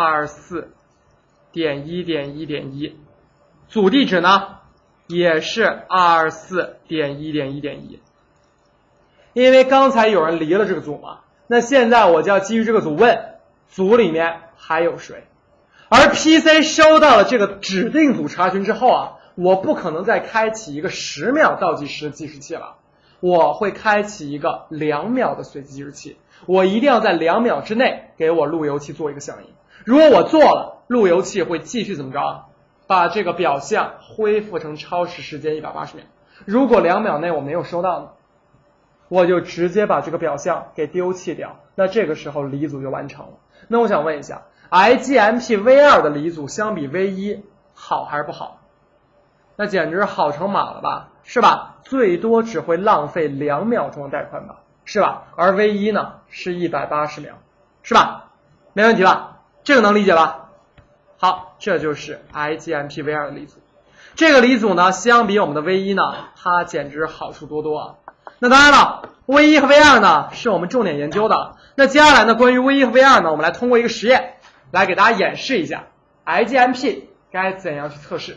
224.1.1.1， 组地址呢也是 224.1.1.1。 因为刚才有人离了这个组嘛，那现在我就要基于这个组问组里面还有谁，而 PC 收到了这个指定组查询之后啊，我不可能再开启一个10秒倒计时的计时器了，我会开启一个2秒的随机计时器，我一定要在2秒之内给我路由器做一个响应。如果我做了，路由器会继续怎么着啊？把这个表象恢复成超时时间180秒。如果2秒内我没有收到呢，我就直接把这个表象给丢弃掉，那这个时候离组就完成了。那我想问一下， IGMP V2 的离组相比 V1 好还是不好？那简直好成马了吧，是吧？最多只会浪费2秒钟的带宽吧，是吧？而 V1 呢是180秒，是吧？没问题吧？这个能理解吧？好，这就是 IGMP V2 的离组。这个离组呢，相比我们的 V1 呢，它简直好处多多啊。那当然了 ，V1 和 V2 呢是我们重点研究的。那接下来呢，关于 V1 和 V2 呢，我们来通过一个实验来给大家演示一下 IGMP 该怎样去测试。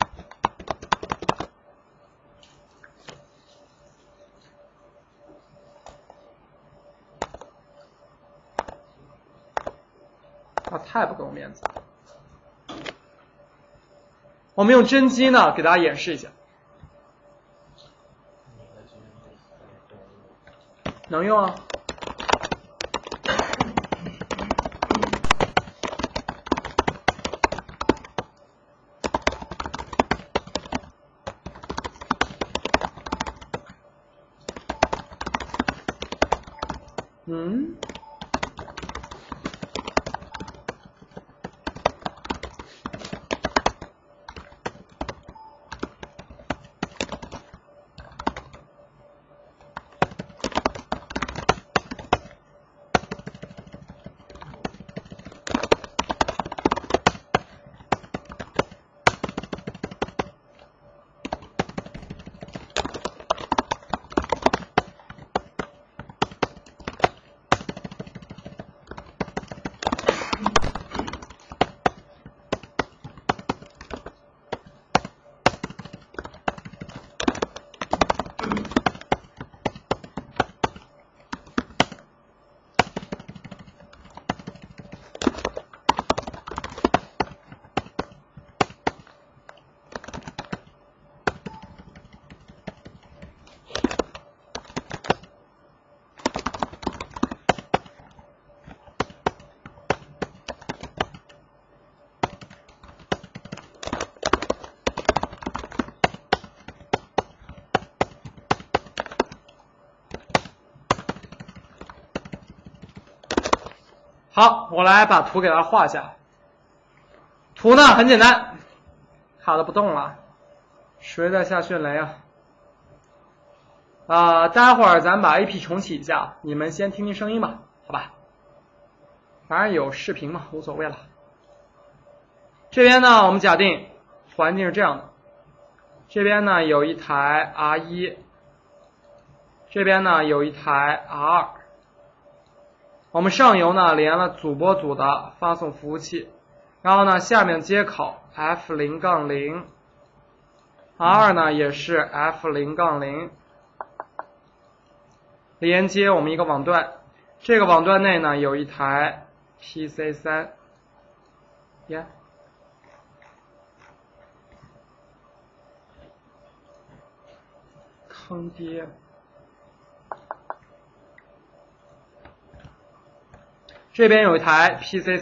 啊，太不给我面子了。我们用真机呢给大家演示一下。能用啊。 好，我来把图给它画下。图呢很简单，卡的不动了，谁在下迅雷啊？待会儿咱把 AP 重启一下，你们先听听声音吧，好吧？反正有视频嘛，无所谓了。这边呢，我们假定环境是这样的，这边呢有一台 R1， 这边呢有一台 R2， 我们上游呢连了主播组的发送服务器，然后呢下面接口 F0-0， R2 呢也是 F0-0， 连接我们一个网段，这个网段内呢有一台 PC3， 坑爹。这边有一台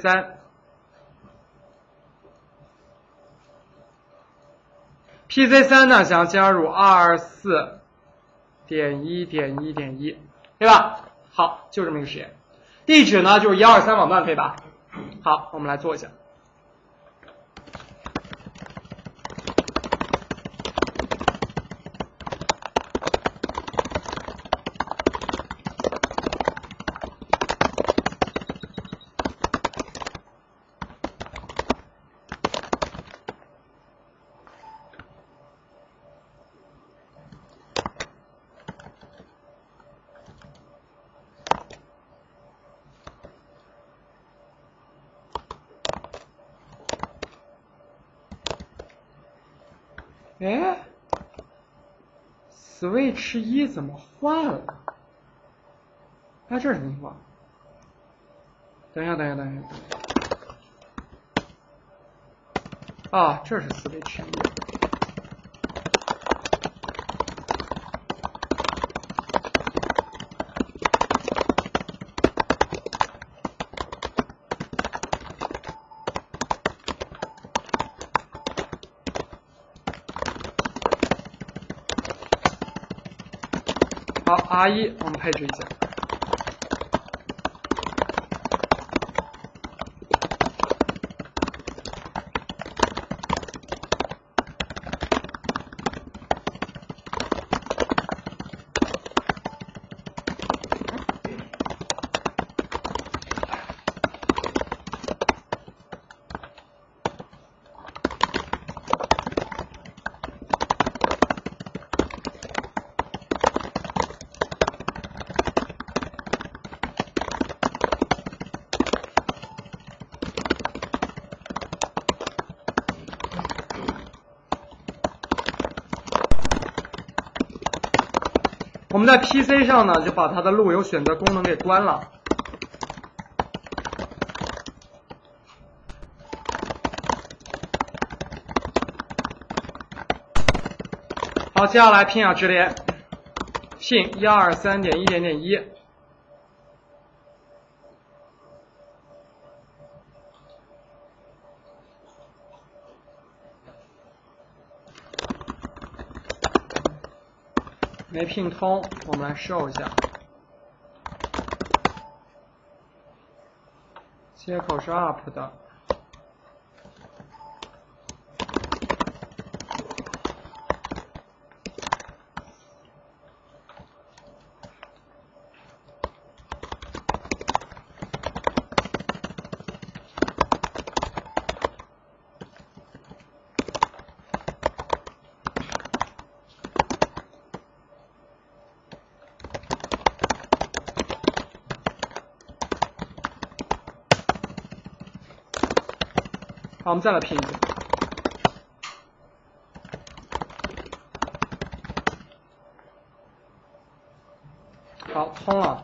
PC3，PC3 呢想加入224.1.1.1，对吧？好，就这么一个实验。地址呢就是123网段，可以吧？好，我们来做一下。哎 ，Switch 1怎么换了？哎，这是什么情况？等一下。啊，这是 Switch 1。好 ，R1 我们配置一下。我们在 PC 上呢，就把它的路由选择功能给关了。好，接下来拼下直连，拼123.1.1。没拼通，我们来收一下。接口是 up 的。好，我们再来拼一下。好，通了。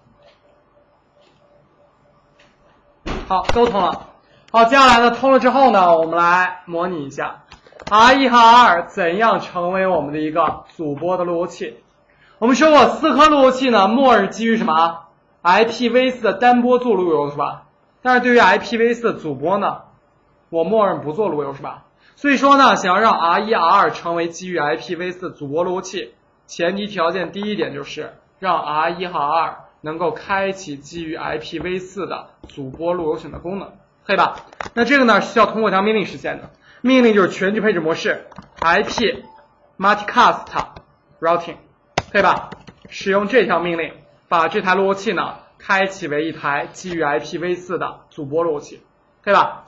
好，都通了。好，接下来呢，通了之后呢，我们来模拟一下 R1 和 R2 怎样成为我们的一个主播的路由器。我们说过，思科路由器呢，默认基于什么 IPv4 的单波做路由是吧？但是对于 IPv4 的主播呢，我默认不做路由是吧？所以说呢，想要让 R1、R2 成为基于 IPv4 的主播路由器，前提条件第一点就是让 R1 和 R2 能够开启基于 IPv4 的主播路由选的功能，可以吧？那这个呢需要通过一条命令实现的，命令就是全局配置模式 IP multicast routing， 可以吧？使用这条命令把这台路由器呢开启为一台基于 IPv4 的主播路由器，可以吧？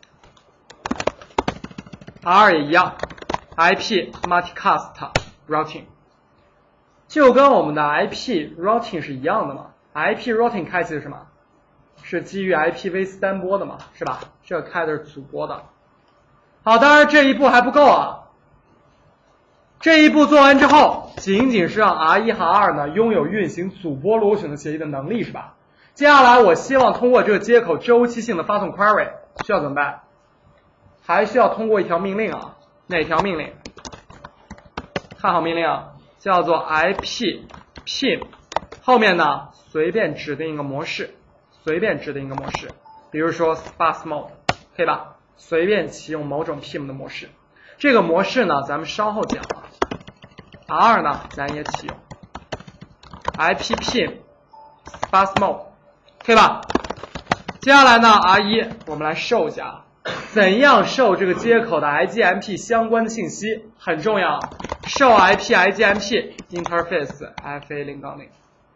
R 也一样 IP multicast routing， 就跟我们的 IP routing 是一样的嘛。 IP routing 开启的是什么？是基于 IPv4 单播的嘛，是吧？这开的是主播的。好，当然这一步还不够啊。这一步做完之后，仅仅是让 R1 和 R2 呢拥有运行主播路由选择协议的能力，是吧？接下来我希望通过这个接口周期性的发送 query， 需要怎么办？还需要通过一条命令啊，哪条命令？看好命令啊，叫做 IP pin， 后面呢随便指定一个模式，比如说 sparse mode， 可以吧？随便启用某种 pin 的模式。这个模式呢咱们稍后讲啊。R2 呢咱也启用 IP pin sparse mode， 可以吧？接下来呢 R1 我们来受一下。怎样受这个接口的 IGMP 相关的信息很重要，受 IP IGMP interface FA0.0。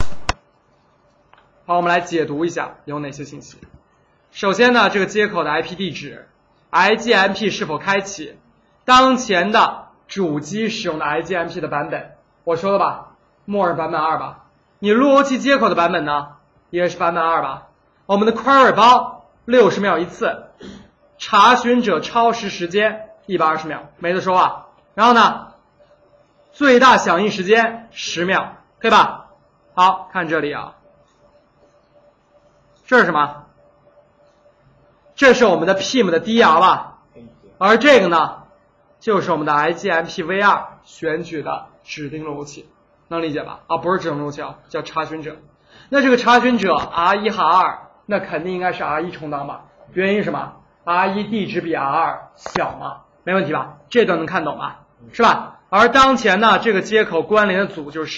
好，我们来解读一下有哪些信息。首先呢，这个接口的 IP 地址 IGMP 是否开启，当前的主机使用的 IGMP 的版本，我说了吧，默认版本2吧。你路由器接口的版本呢，也是版本2吧。我们的 query 包60秒一次。查询者超时时间120秒，没得说啊。然后呢，最大响应时间10秒，可以吧？好，看这里啊，这是什么？这是我们的 PIM 的 DR 吧？而这个呢，就是我们的 IGMP v2 选取的指定路由器，能理解吧？啊，不是指定路由器啊，叫查询者。那这个查询者 R1 和 R2， 那肯定应该是 R1 充当吧？原因是什么？R1 地址比 R2 小嘛，没问题吧？这都能看懂吧？是吧？而当前呢，这个接口关联的组就是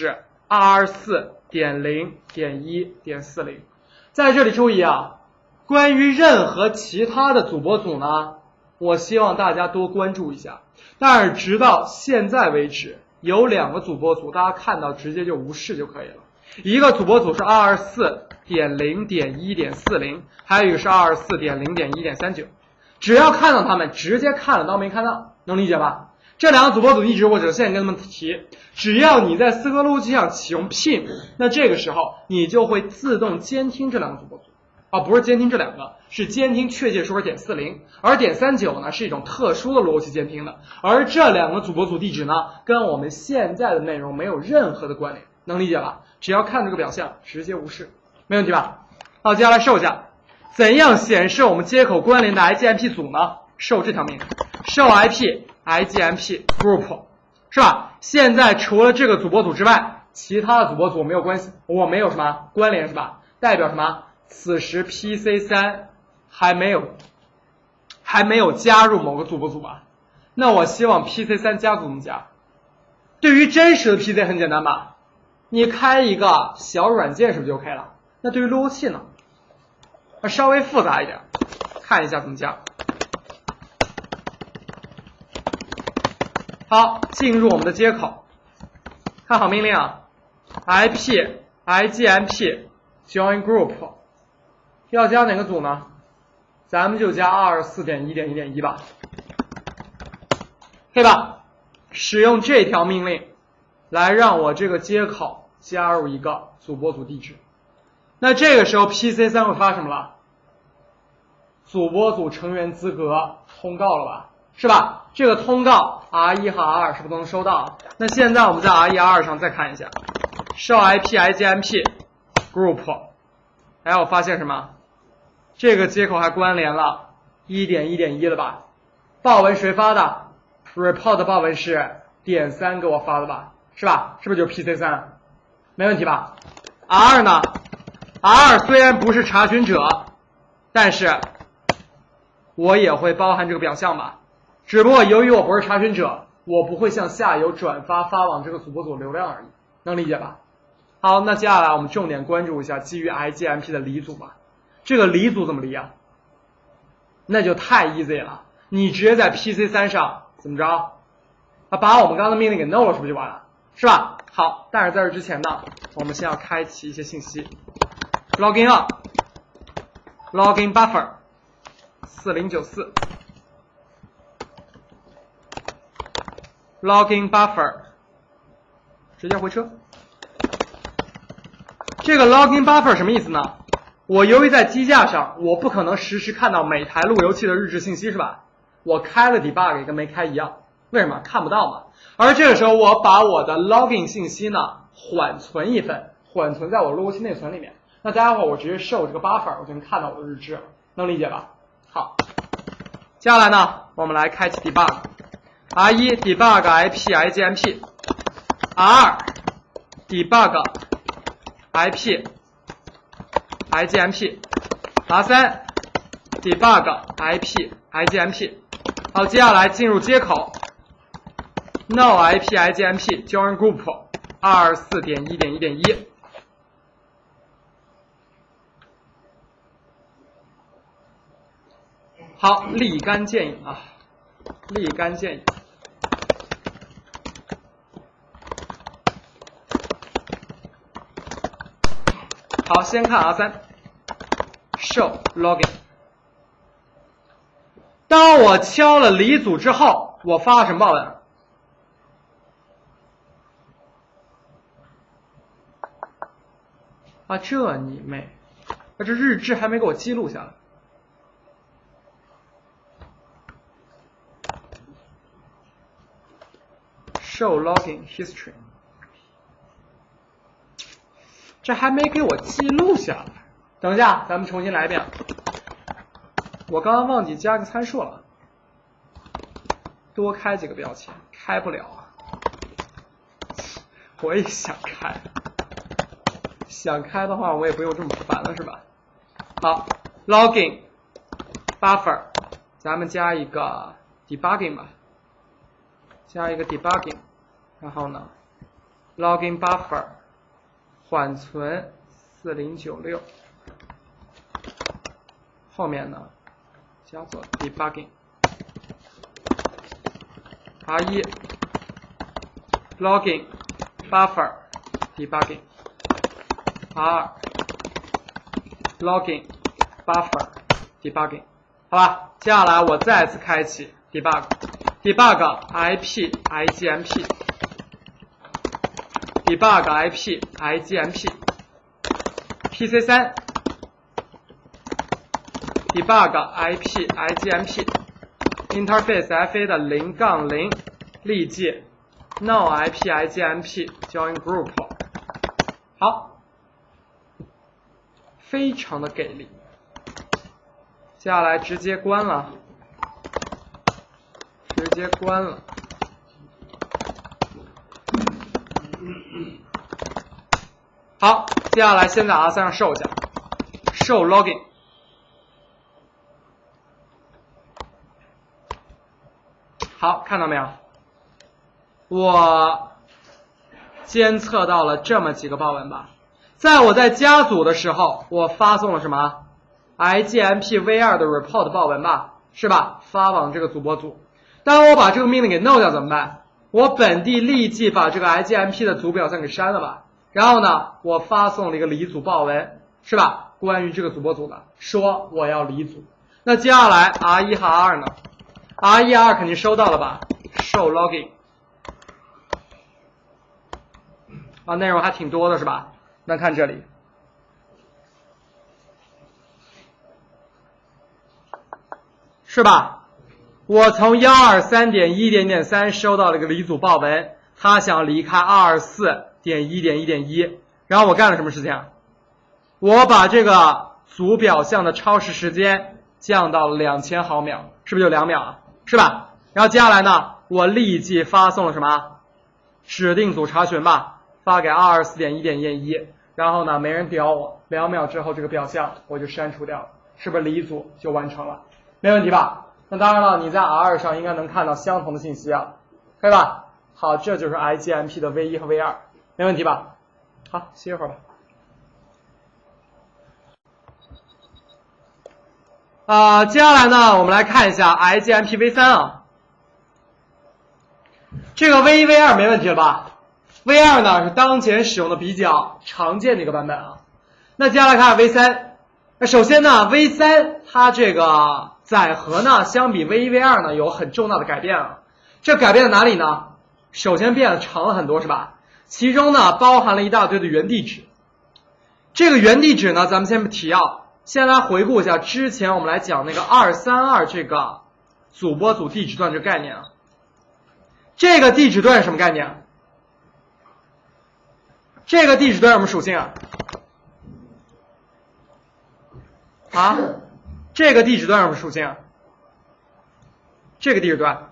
24.0.1.40。在这里注意啊，关于任何其他的主播组呢，我希望大家多关注一下。但是直到现在为止，有2个主播组，大家看到直接就无视就可以了。一个主播组是 24.0.1.40， 还有一个是 24.0.1.39。只要看到他们，直接看了当没看到，能理解吧？这2个主播组一直我只现在跟他们提，只要你在思科路由器上启用 PIM， 那这个时候你就会自动监听这2个主播组，不是监听这2个，是监听确切说是 .40， 而 .39 呢是一种特殊的路由器监听的，而这2个主播组地址呢跟我们现在的内容没有任何的关联，能理解吧？只要看这个表象，直接无视，没问题吧？好，接下来受一下。怎样显示我们接口关联的 IGMP 组呢？受这条命令，受 IP IGMP group， 是吧？现在除了这个主播组之外，其他的主播组没有关系，我没有什么关联，是吧？代表什么？此时 PC3 还没有加入某个主播组吧？那我希望 PC3 加组怎么加？对于真实的 PC 很简单吧？你开一个小软件是不是就 OK 了？那对于路由器呢？稍微复杂一点，看一下怎么加。好，进入我们的接口，看好命令啊 ，IP IGMP join group， 要加哪个组呢？咱们就加 24.1.1.1 吧，可以吧？使用这条命令来让我这个接口加入一个主播组地址。那这个时候 PC3 会发什么了？主播组成员资格通告了吧？是吧？这个通告 R1 和 R2 是不是都能收到？那现在我们在 R1 R2 上再看一下，受 IP IGMP group， 哎，我发现什么？这个接口还关联了 1.1.1 了吧？报文谁发的？ report 报文是 .3 给我发的吧？是吧？是不是就是 PC3？ 没问题吧？ R2 呢？R2 虽然不是查询者，但是我也会包含这个表象吧。只不过由于我不是查询者，我不会向下游转发往这个主播组流量而已，能理解吧？ 好，那接下来我们重点关注一下基于 IGMP 的离组吧。这个离组怎么离啊？那就太 easy 了，你直接在 PC3 上怎么着？把我们刚刚的命令给 no 了，是不是就完了？是吧？好，但是在这之前呢，我们先要开启一些信息 ，login up，login buffer 4094，login buffer 直接回车。这个 login buffer 什么意思呢？我由于在机架上，我不可能实时看到每台路由器的日志信息，是吧？我开了 debug 跟没开一样，为什么？看不到嘛。而这个时候，我把我的 login 信息呢缓存一份，缓存在我路由器内存里面。那待会儿我直接授这个 buffer， 我就能看到我的日志了，能理解吧？好，接下来呢，我们来开启 debug。R1 debug IP IGMP， R2 debug IP IGMP， R3 debug IP IGMP。好，接下来进入接口 ，no IP IGMP join group 24.1.1.1。好，立竿见影啊，立竿见影。好，先看 R3 show login。当我敲了离组之后，我发了什么报文？啊，这你妹！这日志还没给我记录下来。show login history。这还没给我记录下来，等一下，咱们重新来一遍。我刚刚忘记加个参数了，多开几个标签，开不了啊。我也想开，想开的话我也不用这么烦了，是吧？好 ，login buffer， 咱们加一个 debugging 吧，加一个 debugging， 然后呢 ，login buffer。缓存4096，后面呢叫做 debugging。R1 login buffer debugging。R2 login buffer debugging。好吧，接下来我再次开启 debug IP IGMP。debug IP IGMP PC3 debug IP IGMP interface FA 的0-0历届 no IP IGMP join group。 好，非常的给力。接下来直接关了，直接关了。好，接下来先在 R3 上授一下 ，show login。好，看到没有？我监测到了这么几个报文吧。在我在加组的时候，我发送了什么 ？IGMP V2 的 report 报文吧，是吧？发往这个组播组。当我把这个命令给 no 掉怎么办？我本地立即把这个 IGMP 的组表现给删了吧。然后呢，我发送了一个离组报文，是吧？关于这个组播组的，说我要离组。那接下来 R1 和 R2 呢 ？R1、R2 肯定收到了吧 ？show login。啊，内容还挺多的是吧？那看这里，是吧？我从123.1.3收到了一个离组报文，他想离开224.1.1.1，然后我干了什么事情啊？我把这个组表象的超时时间降到了2000毫秒，是不是就2秒啊？是吧？然后接下来呢，我立即发送了什么？指定组查询吧，发给224.1.1，然后呢，没人屌我，2秒之后这个表象我就删除掉了，是不是离组就完成了？没问题吧？那当然了，你在 R2 上应该能看到相同的信息啊，可以吧？好，这就是 IGMP 的 V1 和 V2，没问题吧？ 好，歇一会儿吧。接下来呢，我们来看一下 IGMP-V3 啊。这个 V1、V2 没问题了吧 ？V2 呢是当前使用的比较常见的一个版本啊。那接下来看 V3。那首先呢 ，V3 它这个载荷呢，相比 V1、V2 呢有很重大的改变啊。这改变在哪里呢？首先变得长了很多，是吧？其中呢包含了一大堆的原地址。这个原地址呢，咱们先不提啊。先来回顾一下之前我们来讲那个232这个组波组地址段这个概念啊。这个地址段是什么概念？这个地址段有什么属性啊？这个地址段有什么属性啊？这个地址段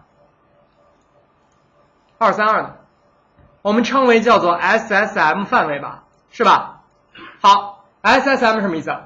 232呢，我们称为叫做 SSM 范围吧，是吧？好 ，SSM 什么意思？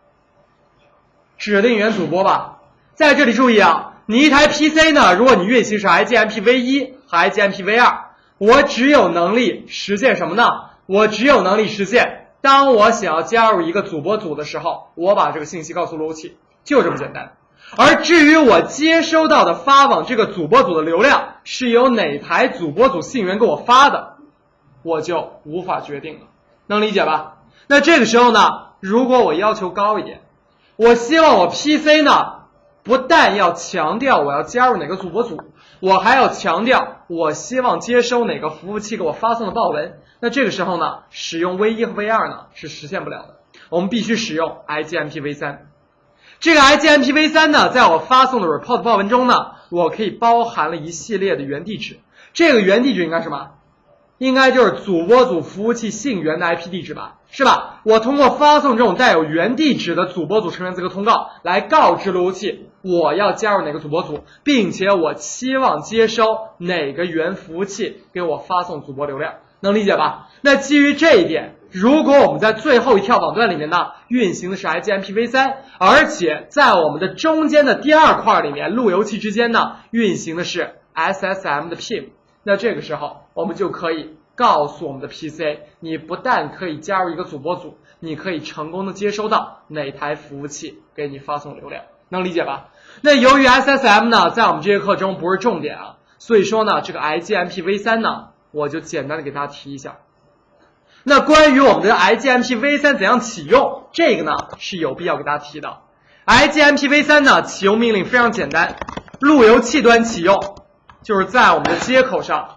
指定元组波吧。在这里注意啊，你一台 PC 呢，如果你运行是 IGMP-V1 和 IGMP-V2， 我只有能力实现什么呢？我只有能力实现，当我想要加入一个组波组的时候，我把这个信息告诉路由器，就这么简单。而至于我接收到的发往这个组波组的流量是由哪台组波组信源给我发的，我就无法决定了，能理解吧？那这个时候呢，如果我要求高一点，我希望我 PC 呢，不但要强调我要加入哪个组波组，我还要强调我希望接收哪个服务器给我发送的报文。那这个时候呢，使用 V1 和 V2 呢是实现不了的，我们必须使用 IGMP-V3。这个 IGMP-V3 呢，在我发送的 report 报文中呢，我可以包含了一系列的原地址。这个原地址应该是什么？应该就是组波组服务器信源的 IP 地址吧，是吧？我通过发送这种带有原地址的组波组成员资格通告，来告知路由器我要加入哪个组波组，并且我期望接收哪个原服务器给我发送组波流量，能理解吧？那基于这一点，如果我们在最后一跳网段里面呢，运行的是 IGMP-V3， 而且在我们的中间的第二块里面，路由器之间呢，运行的是 SSM 的 PIM。那这个时候，我们就可以告诉我们的 PC， 你不但可以加入一个组波组，你可以成功的接收到哪台服务器给你发送流量，能理解吧？那由于 SSM 呢，在我们这节课中不是重点啊，所以说呢，这个 IGMP-V3 呢，我就简单的给大家提一下。那关于我们的 IGMP-V3 怎样启用，这个呢是有必要给大家提的。IGMP-V3 呢，启用命令非常简单，路由器端启用。就是在我们的接口上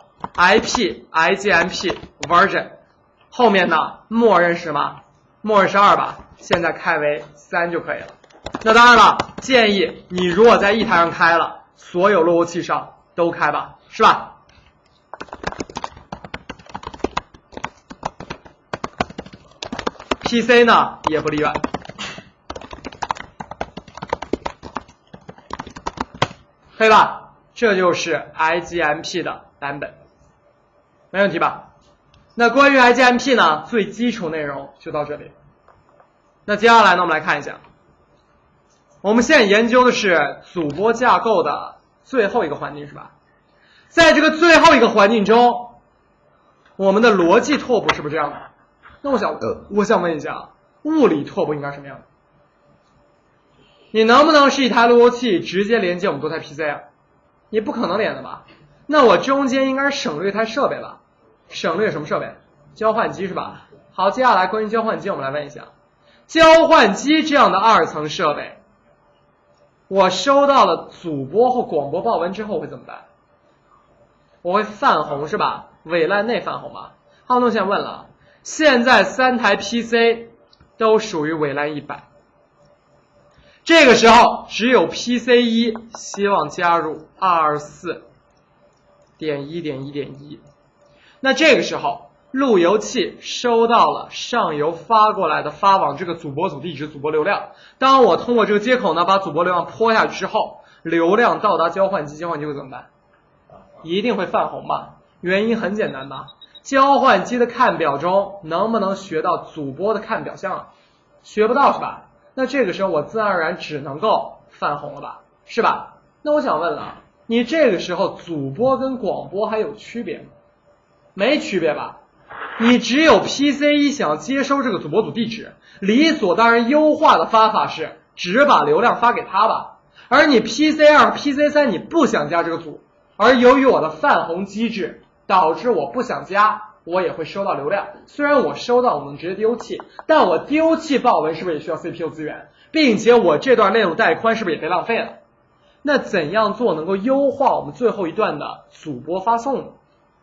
IP IGMP version 后面呢，默认是什么？默认是2吧，现在开为3就可以了。那当然了，建议你如果在一台上开了，所有路由器上都开吧，是吧？PC 呢也不例外。可以吧？这就是 IGMP 的版本，没问题吧？那关于 IGMP 呢，最基础内容就到这里。那接下来呢，我们来看一下，我们现在研究的是组波架构的最后一个环境，是吧？在这个最后一个环境中，我们的逻辑拓扑是不是这样的？那我想问一下，物理拓扑应该什么样的？你能不能是一台路由器直接连接我们多台 PC 啊？你不可能连的吧？那我中间应该省略一台设备吧？省略什么设备？交换机是吧？好，接下来关于交换机，我们来问一下，交换机这样的2层设备，我收到了组波或广播报文之后会怎么办？我会泛红是吧？伪烂内泛红吧？好，那我想问了，现在3台 PC 都属于伪烂100。这个时候只有 PC1 希望加入 224.1.1.1， 那这个时候路由器收到了上游发过来的发往这个组波组地址组波流量，当我通过这个接口呢把组波流量泼下去之后，流量到达交换机，交换机会怎么办？一定会泛红吧？原因很简单吧，交换机的看表中能不能学到组波的看表项啊？学不到是吧？那这个时候我自然而然只能够泛红了吧，是吧？那我想问了，你这个时候组波跟广播还有区别吗？没区别吧？ 你只有 PC1 想接收这个主播组地址，理所当然优化的方法是只把流量发给他吧。而你 PC2 和 PC3 你不想加这个组，而由于我的泛红机制导致我不想加，我也会收到流量。虽然我收到我能直接丢弃，但我丢弃报文是不是也需要 CPU 资源，并且我这段内容带宽是不是也被浪费了？那怎样做能够优化我们最后一段的主播发送呢？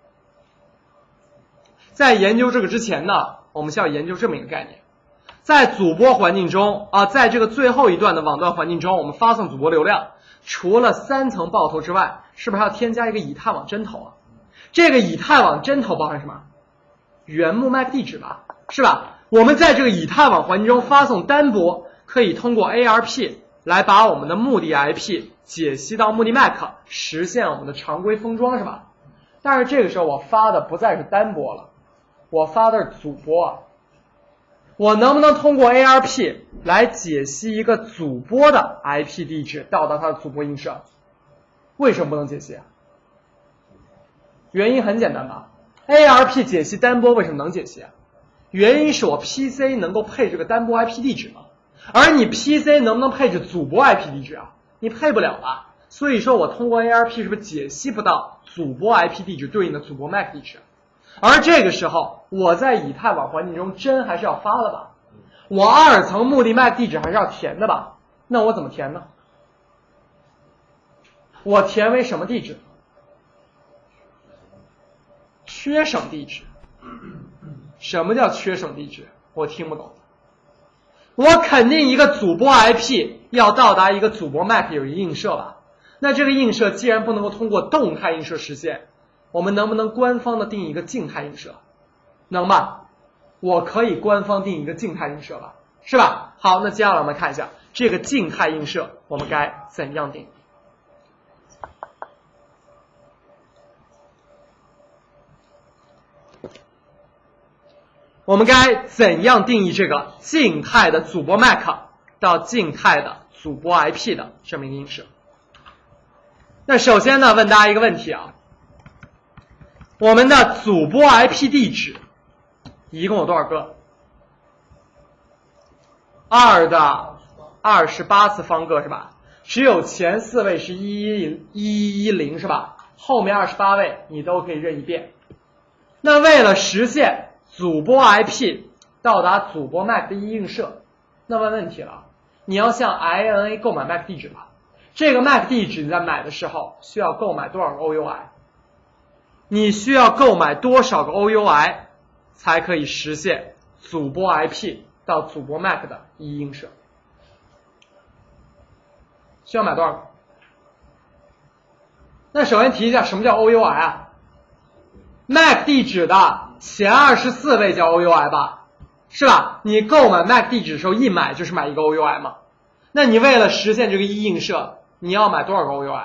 在研究这个之前呢，我们需要研究这么一个概念。在主播环境中在这个最后一段的网段环境中，我们发送主播流量，除了3层爆头之外，是不是还要添加一个以太网针头啊？这个以太网针头包含什么？原木 MAC 地址吧，是吧？我们在这个以太网环境中发送单播，可以通过 ARP 来把我们的目的 IP 解析到目的 MAC， 实现我们的常规封装，是吧？但是这个时候我发的不再是单播了，我发的是主播啊。我能不能通过 ARP 来解析一个主播的 IP 地址到达它的主播映射？为什么不能解析啊？原因很简单吧 ，ARP 解析单播为什么能解析啊？原因是我 PC 能够配置个单播 IP 地址嘛，而你 PC 能不能配置主播 IP 地址啊？你配不了吧？所以说我通过 ARP 是不是解析不到主播 IP 地址对应的主播 MAC 地址？而这个时候我在以太网环境中真还是要发的吧，我2层目的 MAC 地址还是要填的吧，那我怎么填呢？我填为什么地址？缺省地址。什么叫缺省地址？我听不懂。我肯定一个主播 IP 要到达一个主播 MAC 有一映射吧，那这个映射既然不能够通过动态映射实现，我们能不能官方的定义一个静态映射？能吧？我可以官方定义一个静态映射吧，是吧？好，那接下来我们看一下这个静态映射我们该怎样定义。我们该怎样定义这个静态的主播 MAC 到静态的主播 IP 的这么一个映射？那首先呢，问大家一个问题啊，我们的主播 IP 地址一共有多少个？2的28次方个是吧？只有前4位是1110是吧？后面28位你都可以任意变。那为了实现主播 IP 到达主播 MAC 的一映射，那问问题了，你要向 INA 购买 MAC 地址吧？这个 MAC 地址你在买的时候需要购买多少个 OUI？ 你需要购买多少个 OUI 才可以实现主播 IP 到主播 MAC 的一映射？需要买多少个？那首先提一下什么叫 OUI 啊？ MAC 地址的前24位叫 OUI 吧，是吧？你购买 MAC 地址的时候一买就是买一个 OUI 嘛。那你为了实现这个一映射，你要买多少个 OUI？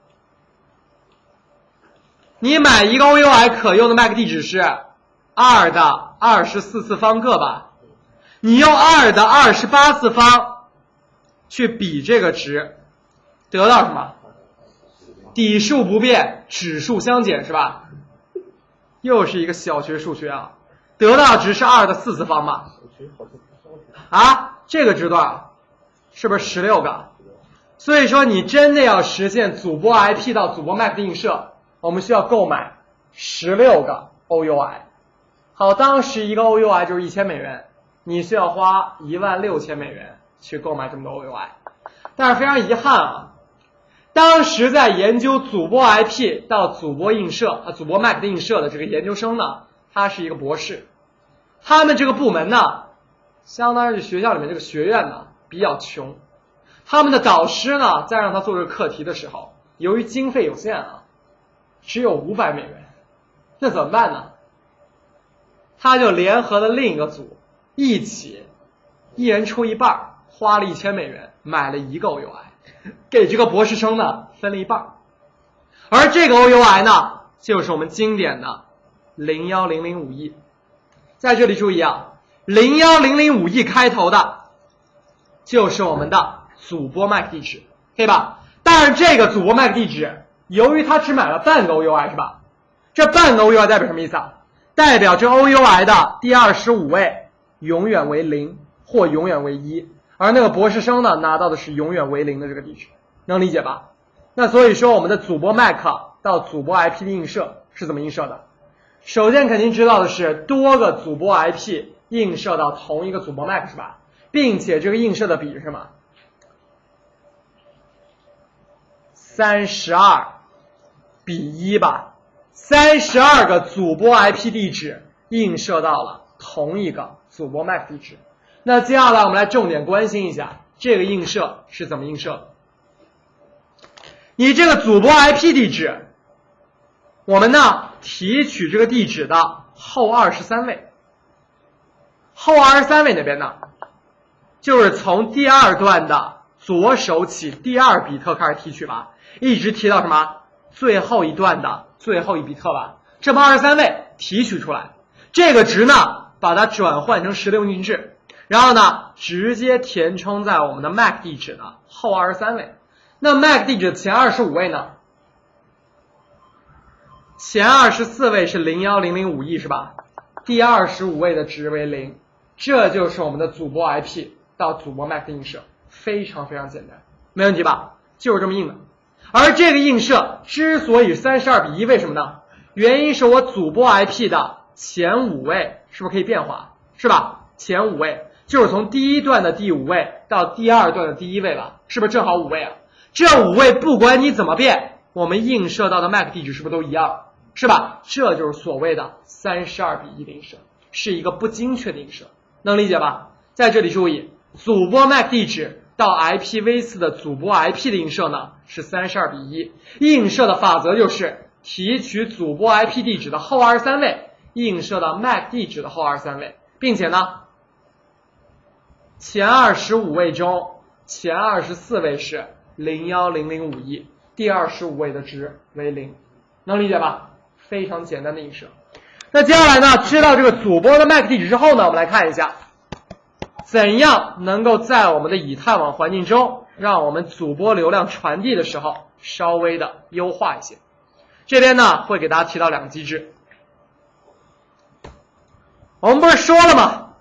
你买一个 OUI 可用的 MAC 地址是2的24次方个吧？你用2的28次方去比这个值，得到什么？底数不变，指数相减是吧？又是一个小学数学啊，得到值是2的4次方吧？啊，这个值多少？是不是16个？所以说你真的要实现主播 IP 到主播 MAC 的映射，我们需要购买16个 OUI。好，当时一个 OUI 就是1000美元，你需要花16000美元去购买这么多 OUI。但是非常遗憾啊，当时在研究主播 IP 到主播映射主播 MAC 的映射的这个研究生呢，他是一个博士，他们这个部门呢，相当于学校里面这个学院呢比较穷，他们的导师呢在让他做这个课题的时候，由于经费有限啊，只有500美元，那怎么办呢？他就联合了另一个组，一起一人出一半，花了1000美元买了一个 OUI， 给这个博士生呢分了一半。而这个 OUI 呢，就是我们经典的01005E。在这里注意啊，01005E 开头的就是我们的主播 MAC 地址，可以吧？但是这个主播 MAC 地址，由于他只买了半个 OUI 是吧？这半个 OUI 代表什么意思啊？ 代表这 OUI 的第25位永远为0或永远为1，而那个博士生呢拿到的是永远为0的这个地址，能理解吧？那所以说我们的主播 MAC 到主播 IP 的映射是怎么映射的？首先肯定知道的是多个主播 IP 映射到同一个主播 MAC 是吧？并且这个映射的比是什么？32:1吧，32个主播 IP 地址映射到了同一个主播 MAC 地址。那接下来我们来重点关心一下这个映射是怎么映射的。你这个主播 IP 地址，我们呢提取这个地址的后23位，后23位哪边呢？就是从第二段的左手起第2比特开始提取吧，一直提到什么？最后一段的最后1比特吧。这么23位提取出来，这个值呢把它转换成16进制，然后呢直接填充在我们的 MAC 地址的后23位。那 MAC 地址的前25位呢？前24位是01005E是吧？第25位的值为0，这就是我们的主播 IP 到主播 MAC 的映射，非常非常简单，没问题吧？就是这么映的。而这个映射之所以32:1，为什么呢？原因是我主播 IP 的前5位是不是可以变化？是吧？前5位就是从第1段的第5位到第2段的第1位了，是不是正好5位啊？这5位不管你怎么变，我们映射到的 MAC 地址是不是都一样？是吧？这就是所谓的32:1的映射，是一个不精确的映射，能理解吧？在这里注意，主播 MAC 地址到 IPv4 的主播 IP 的映射呢是32:1，映射的法则就是提取主播 IP 地址的后23位，映射到 MAC 地址的后23位，并且呢，前25位中前24位是01005E，第25位的值为0，能理解吧？非常简单的映射。那接下来呢，知道这个主播的 MAC 地址之后呢，我们来看一下怎样能够在我们的以太网环境中让我们主播流量传递的时候稍微的优化一些。这边呢会给大家提到2个机制。我们不是说了吗？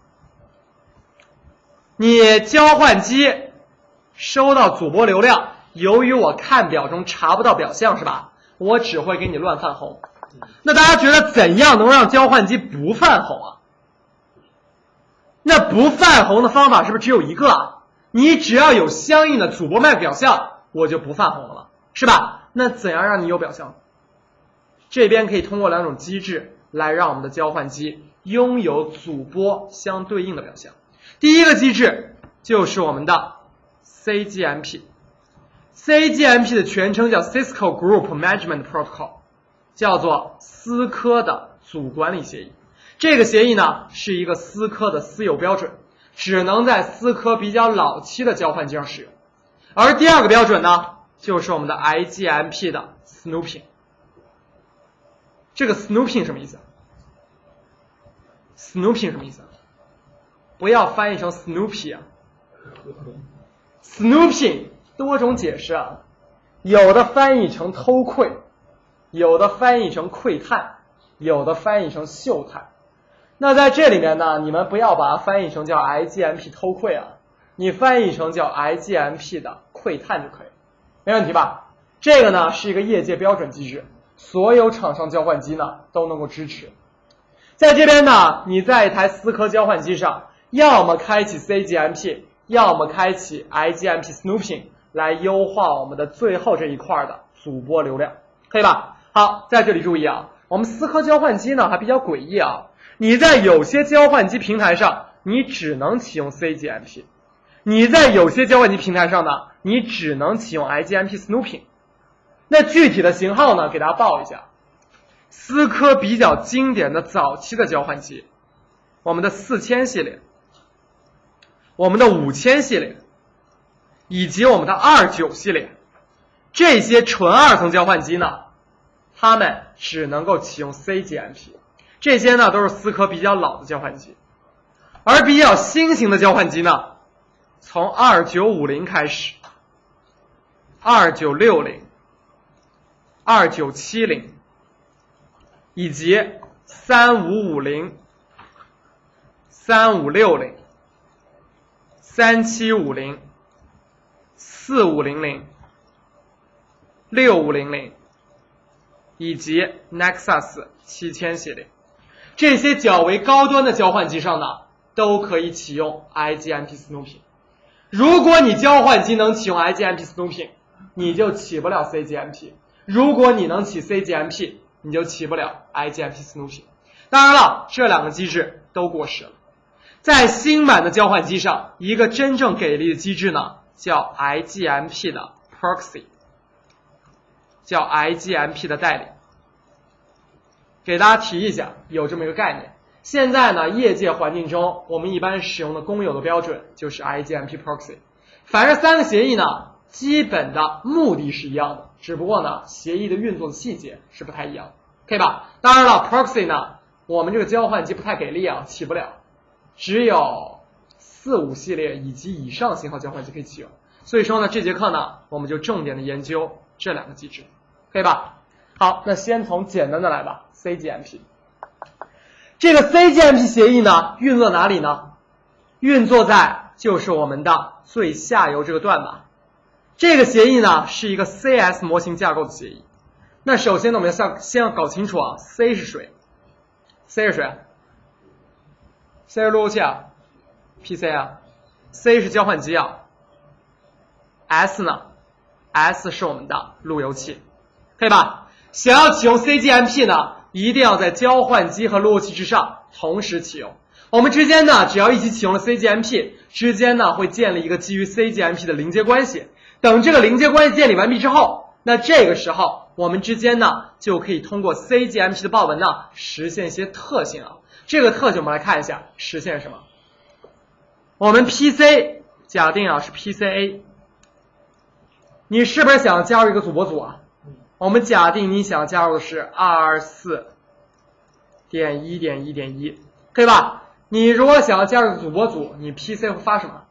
你交换机收到主播流量，由于我看表中查不到表象是吧？我只会给你乱泛红。那大家觉得怎样能让交换机不泛红啊？那不泛红的方法是不是只有一个啊？你只要有相应的主播 MAC 表象，我就不泛红了，是吧？那怎样让你有表象？这边可以通过2种机制来让我们的交换机拥有主播相对应的表象。第一个机制就是我们的 CGMP。CGMP 的全称叫 Cisco Group Management Protocol， 叫做思科的组管理协议。这个协议呢是一个思科的私有标准，只能在思科比较老期的交换机上使用。而第2个标准呢就是我们的 IGMP 的 Snooping。 这个 Snooping 什么意思？Snooping 什么意思？不要翻译成 Snoopy 啊。Snooping 多种解释啊，有的翻译成偷窥，有的翻译成窥探，有的翻译成嗅探。那在这里面呢，你们不要把它翻译成叫 IGMP 偷窥啊，你翻译成叫 IGMP 的窥探就可以，没问题吧？这个呢是一个业界标准机制，所有厂商交换机呢都能够支持。在这边呢，你在一台思科交换机上，要么开启 CGMP， 要么开启 IGMP Snooping， 来优化我们的最后这一块的主播流量，可以吧？好，在这里注意啊，我们思科交换机呢还比较诡异啊，你在有些交换机平台上你只能启用 CGMP， 你在有些交换机平台上呢你只能启用 IGMP Snooping。 那具体的型号呢给大家报一下，思科比较经典的早期的交换机，我们的4000系列，我们的5000系列，以及我们的29系列，这些纯2层交换机呢它们只能够启用 CGMP， 这些呢都是思科比较老的交换机。而比较新型的交换机呢，从2950开始，2960、2970以及 3550、3560、3750、4500、6500以及 Nexus 7000系列，这些较为高端的交换机上呢，都可以启用 IGMP Snooping。如果你交换机能启用 IGMP Snooping， 你就启不了 CGMP； 如果你能启 CGMP， 你就启不了 IGMP Snooping。当然了，这两个机制都过时了。在新版的交换机上，一个真正给力的机制呢，叫 IGMP 的 Proxy， 叫 IGMP 的代理。给大家提一下，有这么一个概念。现在呢，业界环境中，我们一般使用的公有的标准就是 IGMP Proxy。反正三个协议呢，基本的目的是一样的，只不过呢，协议的运作的细节是不太一样的，可以吧？当然了 ，Proxy 呢，我们这个交换机不太给力啊，起不了，只有45系列以及以上型号交换机可以启用。所以说呢，这节课呢，我们就重点的研究这两个机制，可以吧？好，那先从简单的来吧 ，CGMP。这个 CGMP 协议呢，运作哪里呢？运作在就是我们的最下游这个段码。这个协议呢，是一个 CS 模型架构的协议。那首先呢，我们先要搞清楚啊 ，C 是谁 ？C 是谁 ？C 是路由器啊 ，PC 啊 ，C 是交换机啊 ，S 呢 ？S 是我们的路由器，可以吧？想要启用 CGMP 呢，一定要在交换机和路由器之上同时启用。我们之间呢，只要一起启用了 CGMP， 之间呢会建立一个基于 CGMP 的临接关系。等这个临接关系建立完毕之后，那这个时候我们之间呢就可以通过 CGMP 的报文呢实现一些特性啊。这个特性我们来看一下，实现什么？我们 PC 假定啊是 PCA， 你是不是想加入一个组泊组啊？我们假定你想加入的是 224.1.1.1， 可以吧？你如果想要加入组泊组，你 PC 会发什么？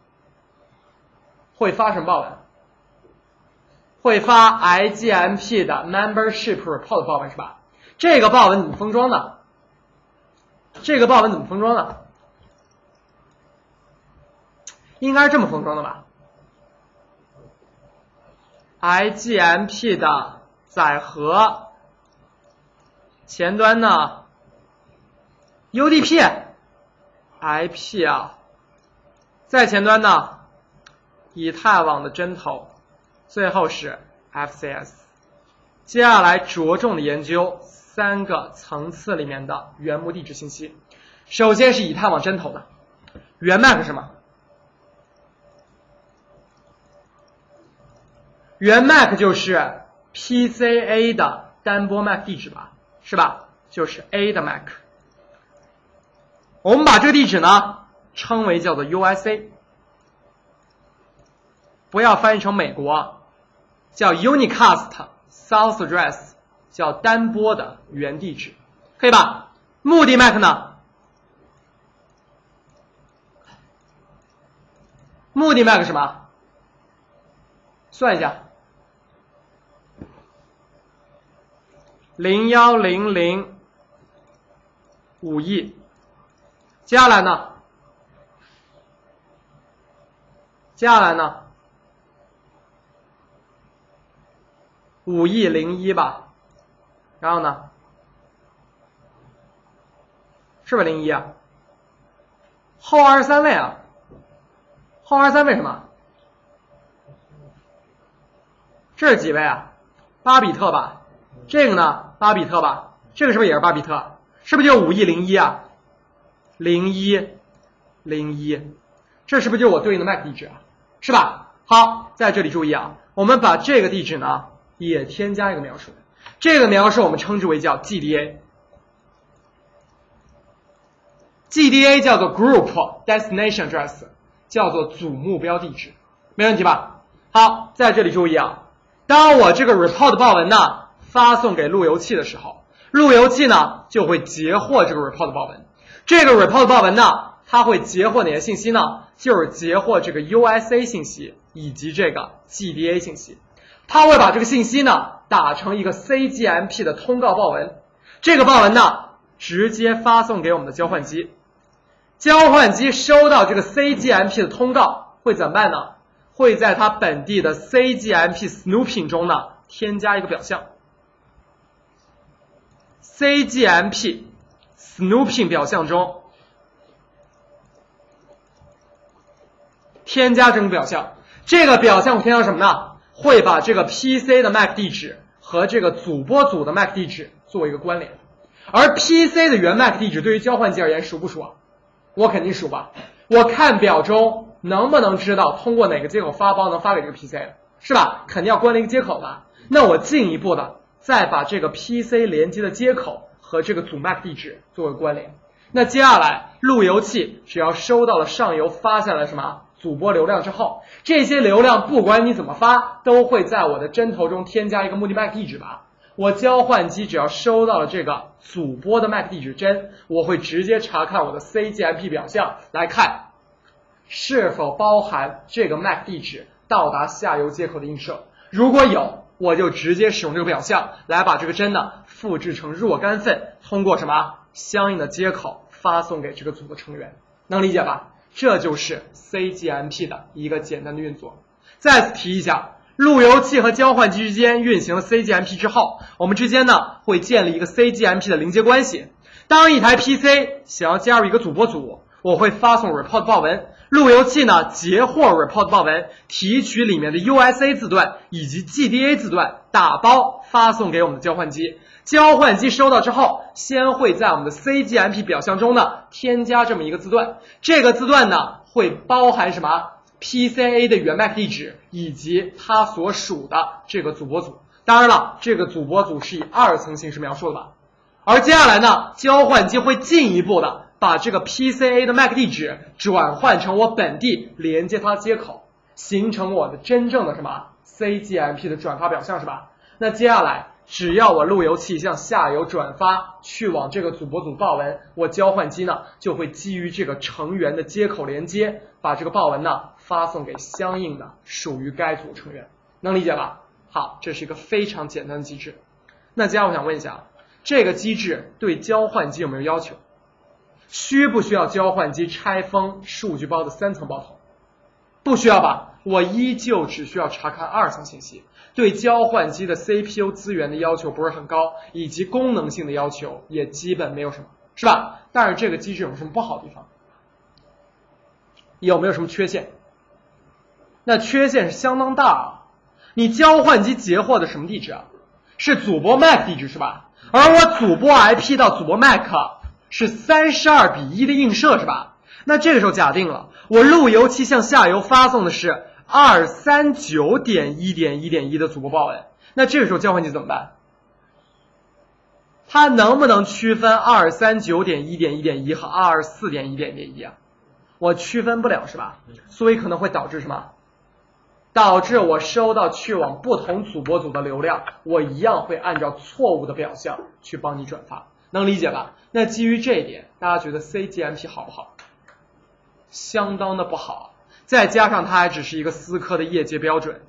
会发什么报文？会发 IGMP 的 Membership Report 报文是吧？这个报文怎么封装的？应该是这么封装的吧？ IGMP 的载荷前端呢 UDP IP 啊，在前端呢以太网的针头，最后是 FCS。 接下来着重的研究三个层次里面的原幕地址信息。首先是以太网针头的原 MAC 是什么？原 MAC 就是 PCA 的单波 MAC 地址吧，是吧？就是 A 的 MAC。我们把这个地址呢称为叫做 USA， 不要翻译成美国，叫 Unicast South Address， 叫单波的原地址，可以吧？目的 MAC 呢？目的 MAC 什么？算一下。01005亿，接下来呢5亿01吧，然后呢是不是01啊？后23位啊，后23位什么？这是几位啊？8比特吧。这个呢8比特吧，这个是不是也是8比特？是不是就5亿01啊？0101，这是不是就是我对应的 MAC 地址啊？是吧？好，在这里注意啊，我们把这个地址呢也添加一个描述，这个描述我们称之为叫 GDA。GDA 叫做 Group Destination Address， 叫做组目标地址，没问题吧？好，在这里注意啊，当我这个 report 报文呢发送给路由器的时候，路由器呢就会截获这个 report 报文。这个 report 报文呢，它会截获哪些信息呢？就是截获这个 USA 信息以及这个 GDA 信息。它会把这个信息呢打成一个 CGMP 的通告报文。这个报文呢直接发送给我们的交换机。交换机收到这个 CGMP 的通告会怎么办呢？会在它本地的 CGMP Snooping 中呢添加一个表象。CGMP Snooping 表象中添加这种表象，这个表象添加什么呢？会把这个 PC 的 MAC 地址和这个主播组的 MAC 地址做一个关联。而 PC 的原 MAC 地址对于交换机而言熟不熟啊？我肯定熟吧。我看表中能不能知道通过哪个接口发包能发给这个 PC 是吧？肯定要关联一个接口的。那我进一步的再把这个 PC 连接的接口和这个主 MAC 地址作为关联。那接下来路由器只要收到了上游发下来什么主播流量之后，这些流量不管你怎么发，都会在我的针头中添加一个目的 MAC 地址吧。我交换机只要收到了这个主播的 MAC 地址针，我会直接查看我的 CGMP 表象来看是否包含这个 MAC 地址到达下游接口的映射。如果有，我就直接使用这个表象来把这个针呢复制成若干份，通过什么相应的接口发送给这个组的成员。能理解吧？这就是 CGMP 的一个简单的运作。再次提一下，路由器和交换机之间运行了 CGMP 之后，我们之间呢会建立一个 CGMP 的连接关系。当一台 PC 想要加入一个主播组，我会发送 report 报文，路由器呢截获 report 报文，提取里面的 USA 字段以及 GDA 字段，打包发送给我们的交换机。交换机收到之后，先会在我们的 CGMP 表象中呢添加这么一个字段，这个字段呢会包含什么 PCA 的原 MAC 地址以及它所属的这个主播组。当然了，这个主播组是以2层形式描述的吧。而接下来呢，交换机会进一步的把这个 PCA 的 MAC 地址转换成我本地连接它的接口，形成我的真正的什么 CGMP 的转发表象是吧？那接下来只要我路由器向下游转发去往这个主播组报文，我交换机呢就会基于这个成员的接口连接，把这个报文呢发送给相应的属于该组成员。能理解吧？好，这是一个非常简单的机制。那接下来我想问一下，这个机制对交换机有没有要求？需不需要交换机拆封数据包的3层包头？不需要吧，我依旧只需要查看2层信息，对交换机的 CPU 资源的要求不是很高，以及功能性的要求也基本没有什么，是吧？但是这个机制有什么不好的地方？有没有什么缺陷？那缺陷是相当大啊！你交换机截获的什么地址啊？是主播 MAC 地址是吧？而我主播 IP 到主播 MAC 是32:1的映射是吧？那这个时候假定了我路由器向下游发送的是239.1.1.1的主播报文，那这个时候交换机怎么办？它能不能区分239.1.1.1和224.1.1啊？我区分不了是吧？所以可能会导致什么？导致我收到去往不同主播组的流量，我一样会按照错误的表象去帮你转发，能理解吧？那基于这一点，大家觉得 CGMP 好不好？相当的不好，再加上它还只是一个思科的业界标准，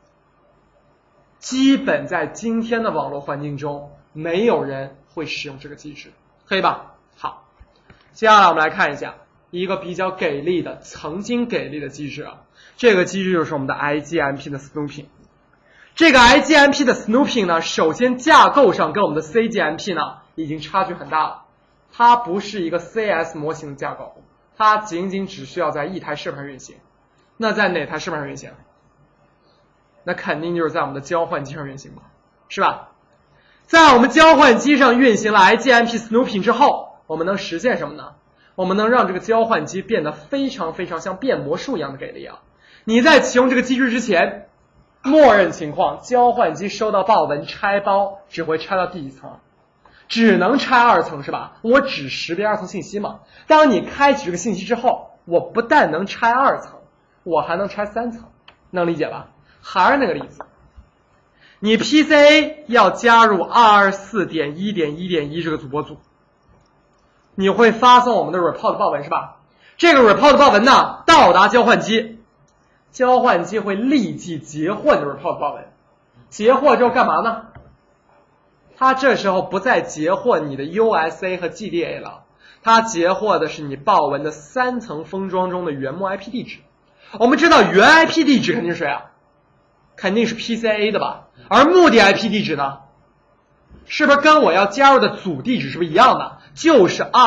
基本在今天的网络环境中，没有人会使用这个机制，可以吧？好，接下来我们来看一下一个比较给力的、曾经给力的机制啊，这个机制就是我们的 IGMP 的 Snooping。这个 IGMP 的 Snooping 呢，首先架构上跟我们的 CGMP 呢已经差距很大了，它不是一个 CS 模型的架构，它仅仅只需要在一台设备上运行。那在哪台设备上运行？那肯定就是在我们的交换机上运行嘛，是吧？在我们交换机上运行了 IGMP Snooping 之后，我们能实现什么呢？我们能让这个交换机变得非常非常像变魔术一样的给力啊！你在启用这个机制之前，默认情况交换机收到报文拆包只会拆到第几层？只能拆2层是吧？我只识别2层信息嘛。当你开启这个信息之后，我不但能拆2层，我还能拆3层，能理解吧？还是那个例子，你 PCA 要加入224.1.1.1这个主播组，你会发送我们的 report 报文是吧？这个 report 报文呢到达交换机，交换机会立即截获你的 report 报文，截获之后干嘛呢？ 它这时候不再截获你的 USA 和 GDA 了，它截获的是你报文的3层封装中的原木 IP 地址。我们知道原 IP 地址肯定是谁啊？肯定是 PCA 的吧？而目的 IP 地址呢？是不是跟我要加入的组地址是不是一样的？就是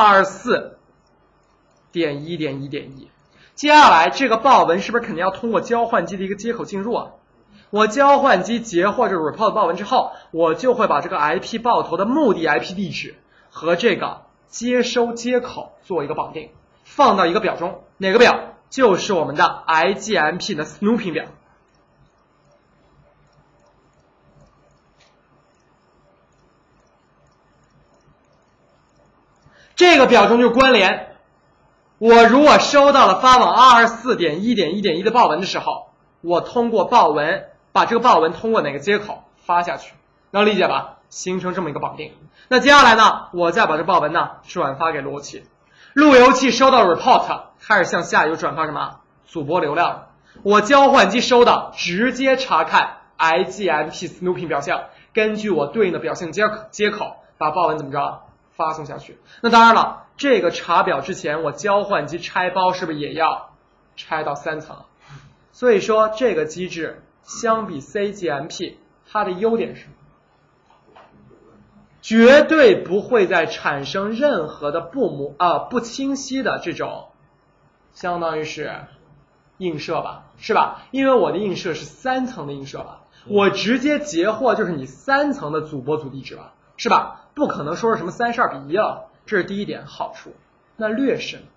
224.1.1.1。接下来这个报文是不是肯定要通过交换机的一个接口进入啊？我交换机截获这个 report 报文之后，我就会把这个 IP 爆头的目的 IP 地址和这个接收接口做一个绑定，放到一个表中。哪个表？就是我们的 IGMP 的 snooping 表。这个表中就关联，我如果收到了发往 224.1.1.1 的报文的时候，我通过报文把这个报文通过哪个接口发下去，能理解吧？形成这么一个绑定。那接下来呢，我再把这报文呢转发给路由器，路由器收到 report 开始向下游转发什么？组播流量。我交换机收到直接查看 IGMP snooping 表象，根据我对应的表象接口把报文怎么着发送下去。那当然了，这个查表之前我交换机拆包是不是也要拆到3层？所以说这个机制相比 CGMP 它的优点是绝对不会再产生任何的不清晰的这种相当于是映射吧，是吧？因为我的映射是3层的映射吧，我直接截获就是你3层的组播组地址吧，是吧？不可能说是什么32:1了，这是第一点好处。那劣势呢？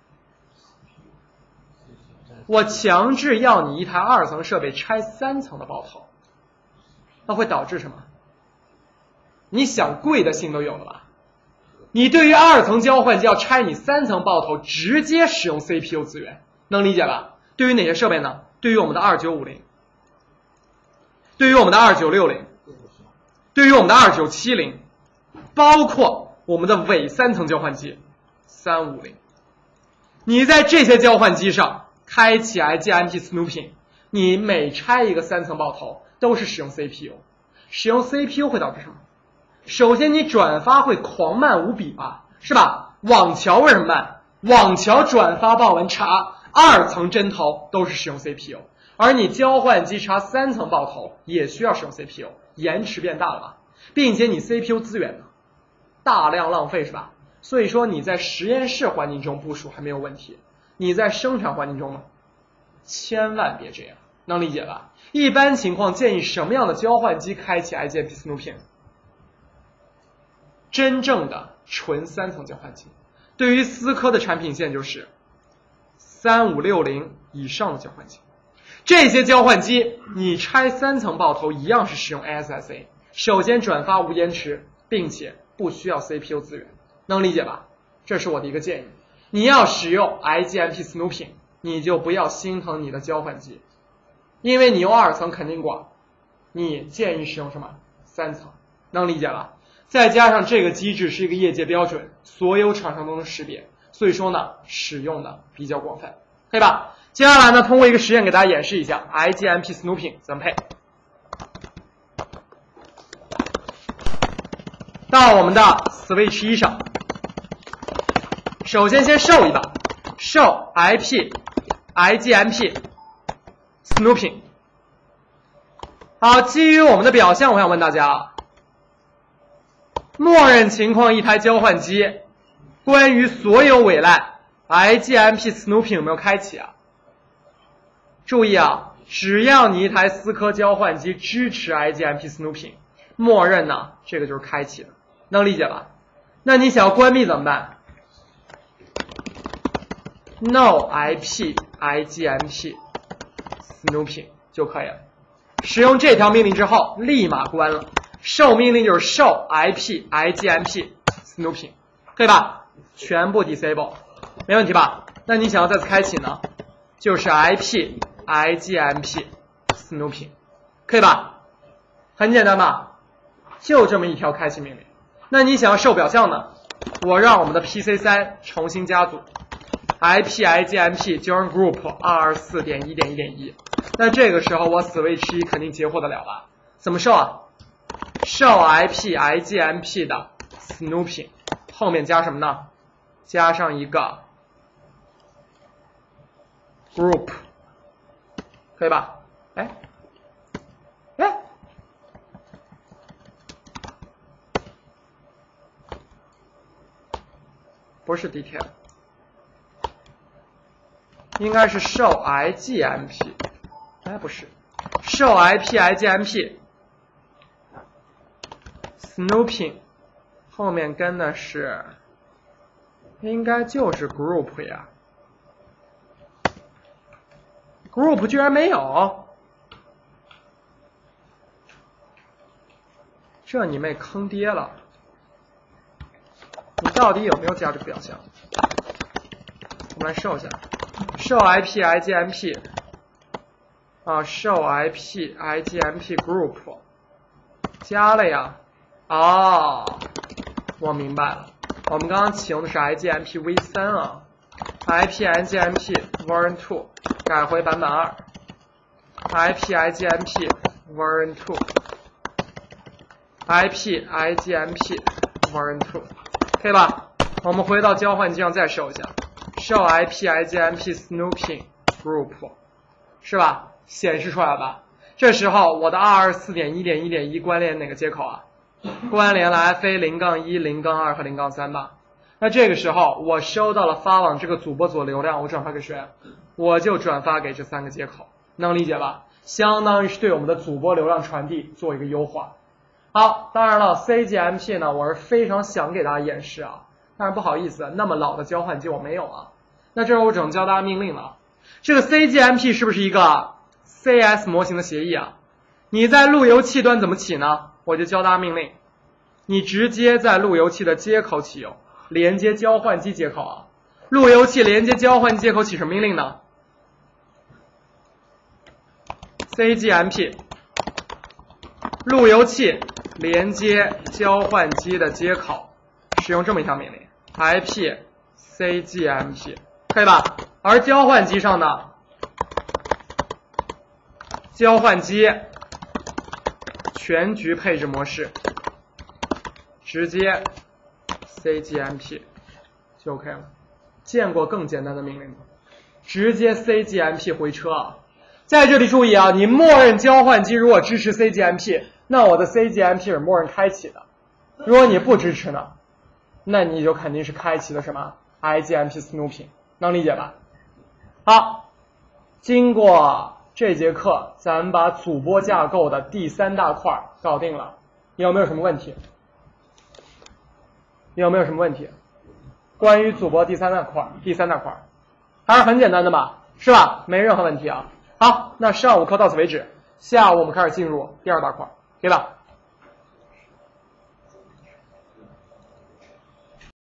我强制要你一台2层设备拆3层的爆头，那会导致什么？你想贵的性都有了吧？你对于2层交换机要拆你3层爆头，直接使用 CPU 资源，能理解吧？对于哪些设备呢？对于我们的2950，对于我们的2960，对于我们的2970，包括我们的伪3层交换机350。你在这些交换机上开启 IGMP snooping， 你每拆一个3层爆头都是使用 CPU， 使用 CPU 会导致什么？首先你转发会狂慢无比吧，是吧？网桥为什么慢？网桥转发报文查2层针头都是使用 CPU， 而你交换机查3层爆头也需要使用 CPU， 延迟变大了吧？并且你 CPU 资源呢大量浪费，是吧？所以说你在实验室环境中部署还没有问题，你在生产环境中呢千万别这样，能理解吧？一般情况建议什么样的交换机开启 IGMP snooping？ 真正的纯3层交换机。对于思科的产品线就是3560以上的交换机，这些交换机你拆3层爆头一样是使用 ASSA， 首先转发无延迟，并且不需要 CPU 资源，能理解吧？这是我的一个建议。你要使用 IGMP snooping， 你就不要心疼你的交换机，因为你用2层肯定广，你建议使用什么3层，能理解吧？再加上这个机制是一个业界标准，所有厂商都能识别，所以说呢使用的比较广泛，可以吧？接下来呢通过一个实验给大家演示一下 IGMP snooping 怎么配。到我们的 Switch 1上，首先show 一把 show IP IGMP snooping。 好，基于我们的表象，我想问大家，默认情况一台交换机关于所有委赖 IGMP snooping 有没有开启啊？注意啊，只要你一台思科交换机支持 IGMP snooping， 默认呢这个就是开启的，能理解吧？那你想要关闭怎么办？ No IP IGMP snooping 就可以了。使用这条命令之后立马关了。受命令就是 show IP IGMP snooping， 可以吧？全部 disable， 没问题吧？那你想要再次开启呢，就是 IP IGMP snooping， 可以吧？很简单吧？就这么一条开启命令。那你想要受表象呢？我让我们的 PC3 重新加组 IP IGMP join group 224.1.1.1， 那这个时候我 Switch 1肯定截获得了吧？怎么受啊？ show IP IGMP 的 snooping 后面加什么呢？加上一个 group， 可以吧？哎，不是 detail， 应该是 show IGMP， 哎，不是 show IP IGMP snooping 后面跟的是，应该就是 group 呀 ，group 居然没有，这你妹坑爹了！你到底有没有加这个表象？我们来 show 一下 ，show IP IGMP 啊 ，show IP IGMP group 加了呀。哦，我明白了，我们刚刚启用的是 IGMP v3 啊 ，IP IGMP version 2改回版本2 ，IP IGMP version 2 ，IP IGMP version 2， 可以吧？我们回到交换机上再 show 一下 ，show IP IGMP snooping group， 是吧？显示出来了吧？这时候我的 224.1.1.1 关联哪个接口啊？关联了 FA 0-1、0-2和0-3吧。那这个时候我收到了发往这个主播组流量，我转发给谁？我就转发给这3个接口，能理解吧？相当于是对我们的主播流量传递做一个优化。好，当然了 ，CGMP 呢，我是非常想给大家演示啊，但是不好意思，那么老的交换机我没有啊。那这时候我只能教大家命令了。这个 CGMP 是不是一个 CS 模型的协议啊？你在路由器端怎么起呢？我就教大家命令，你直接在路由器的接口启用，连接交换机接口啊。路由器连接交换机接口起什么命令呢 ？CGMP 路由器连接交换机的接口，使用这么一条命令 IP CGMP， 可以吧？而交换机上呢，交换机全局配置模式，直接 CGMP 就 OK 了。见过更简单的命令吗？直接 CGMP 回车啊！在这里注意啊，你默认交换机如果支持 CGMP， 那我的 CGMP 是默认开启的。如果你不支持呢，那你就肯定是开启的什么 IGMP snooping， 能理解吧？好，经过这节课咱们把主播架构的第3大块搞定了，有没有什么问题？有没有什么问题？关于主播第三大块还是很简单的吧，是吧？没任何问题啊。好，那上午课到此为止，下午我们开始进入第2大块，可以吧？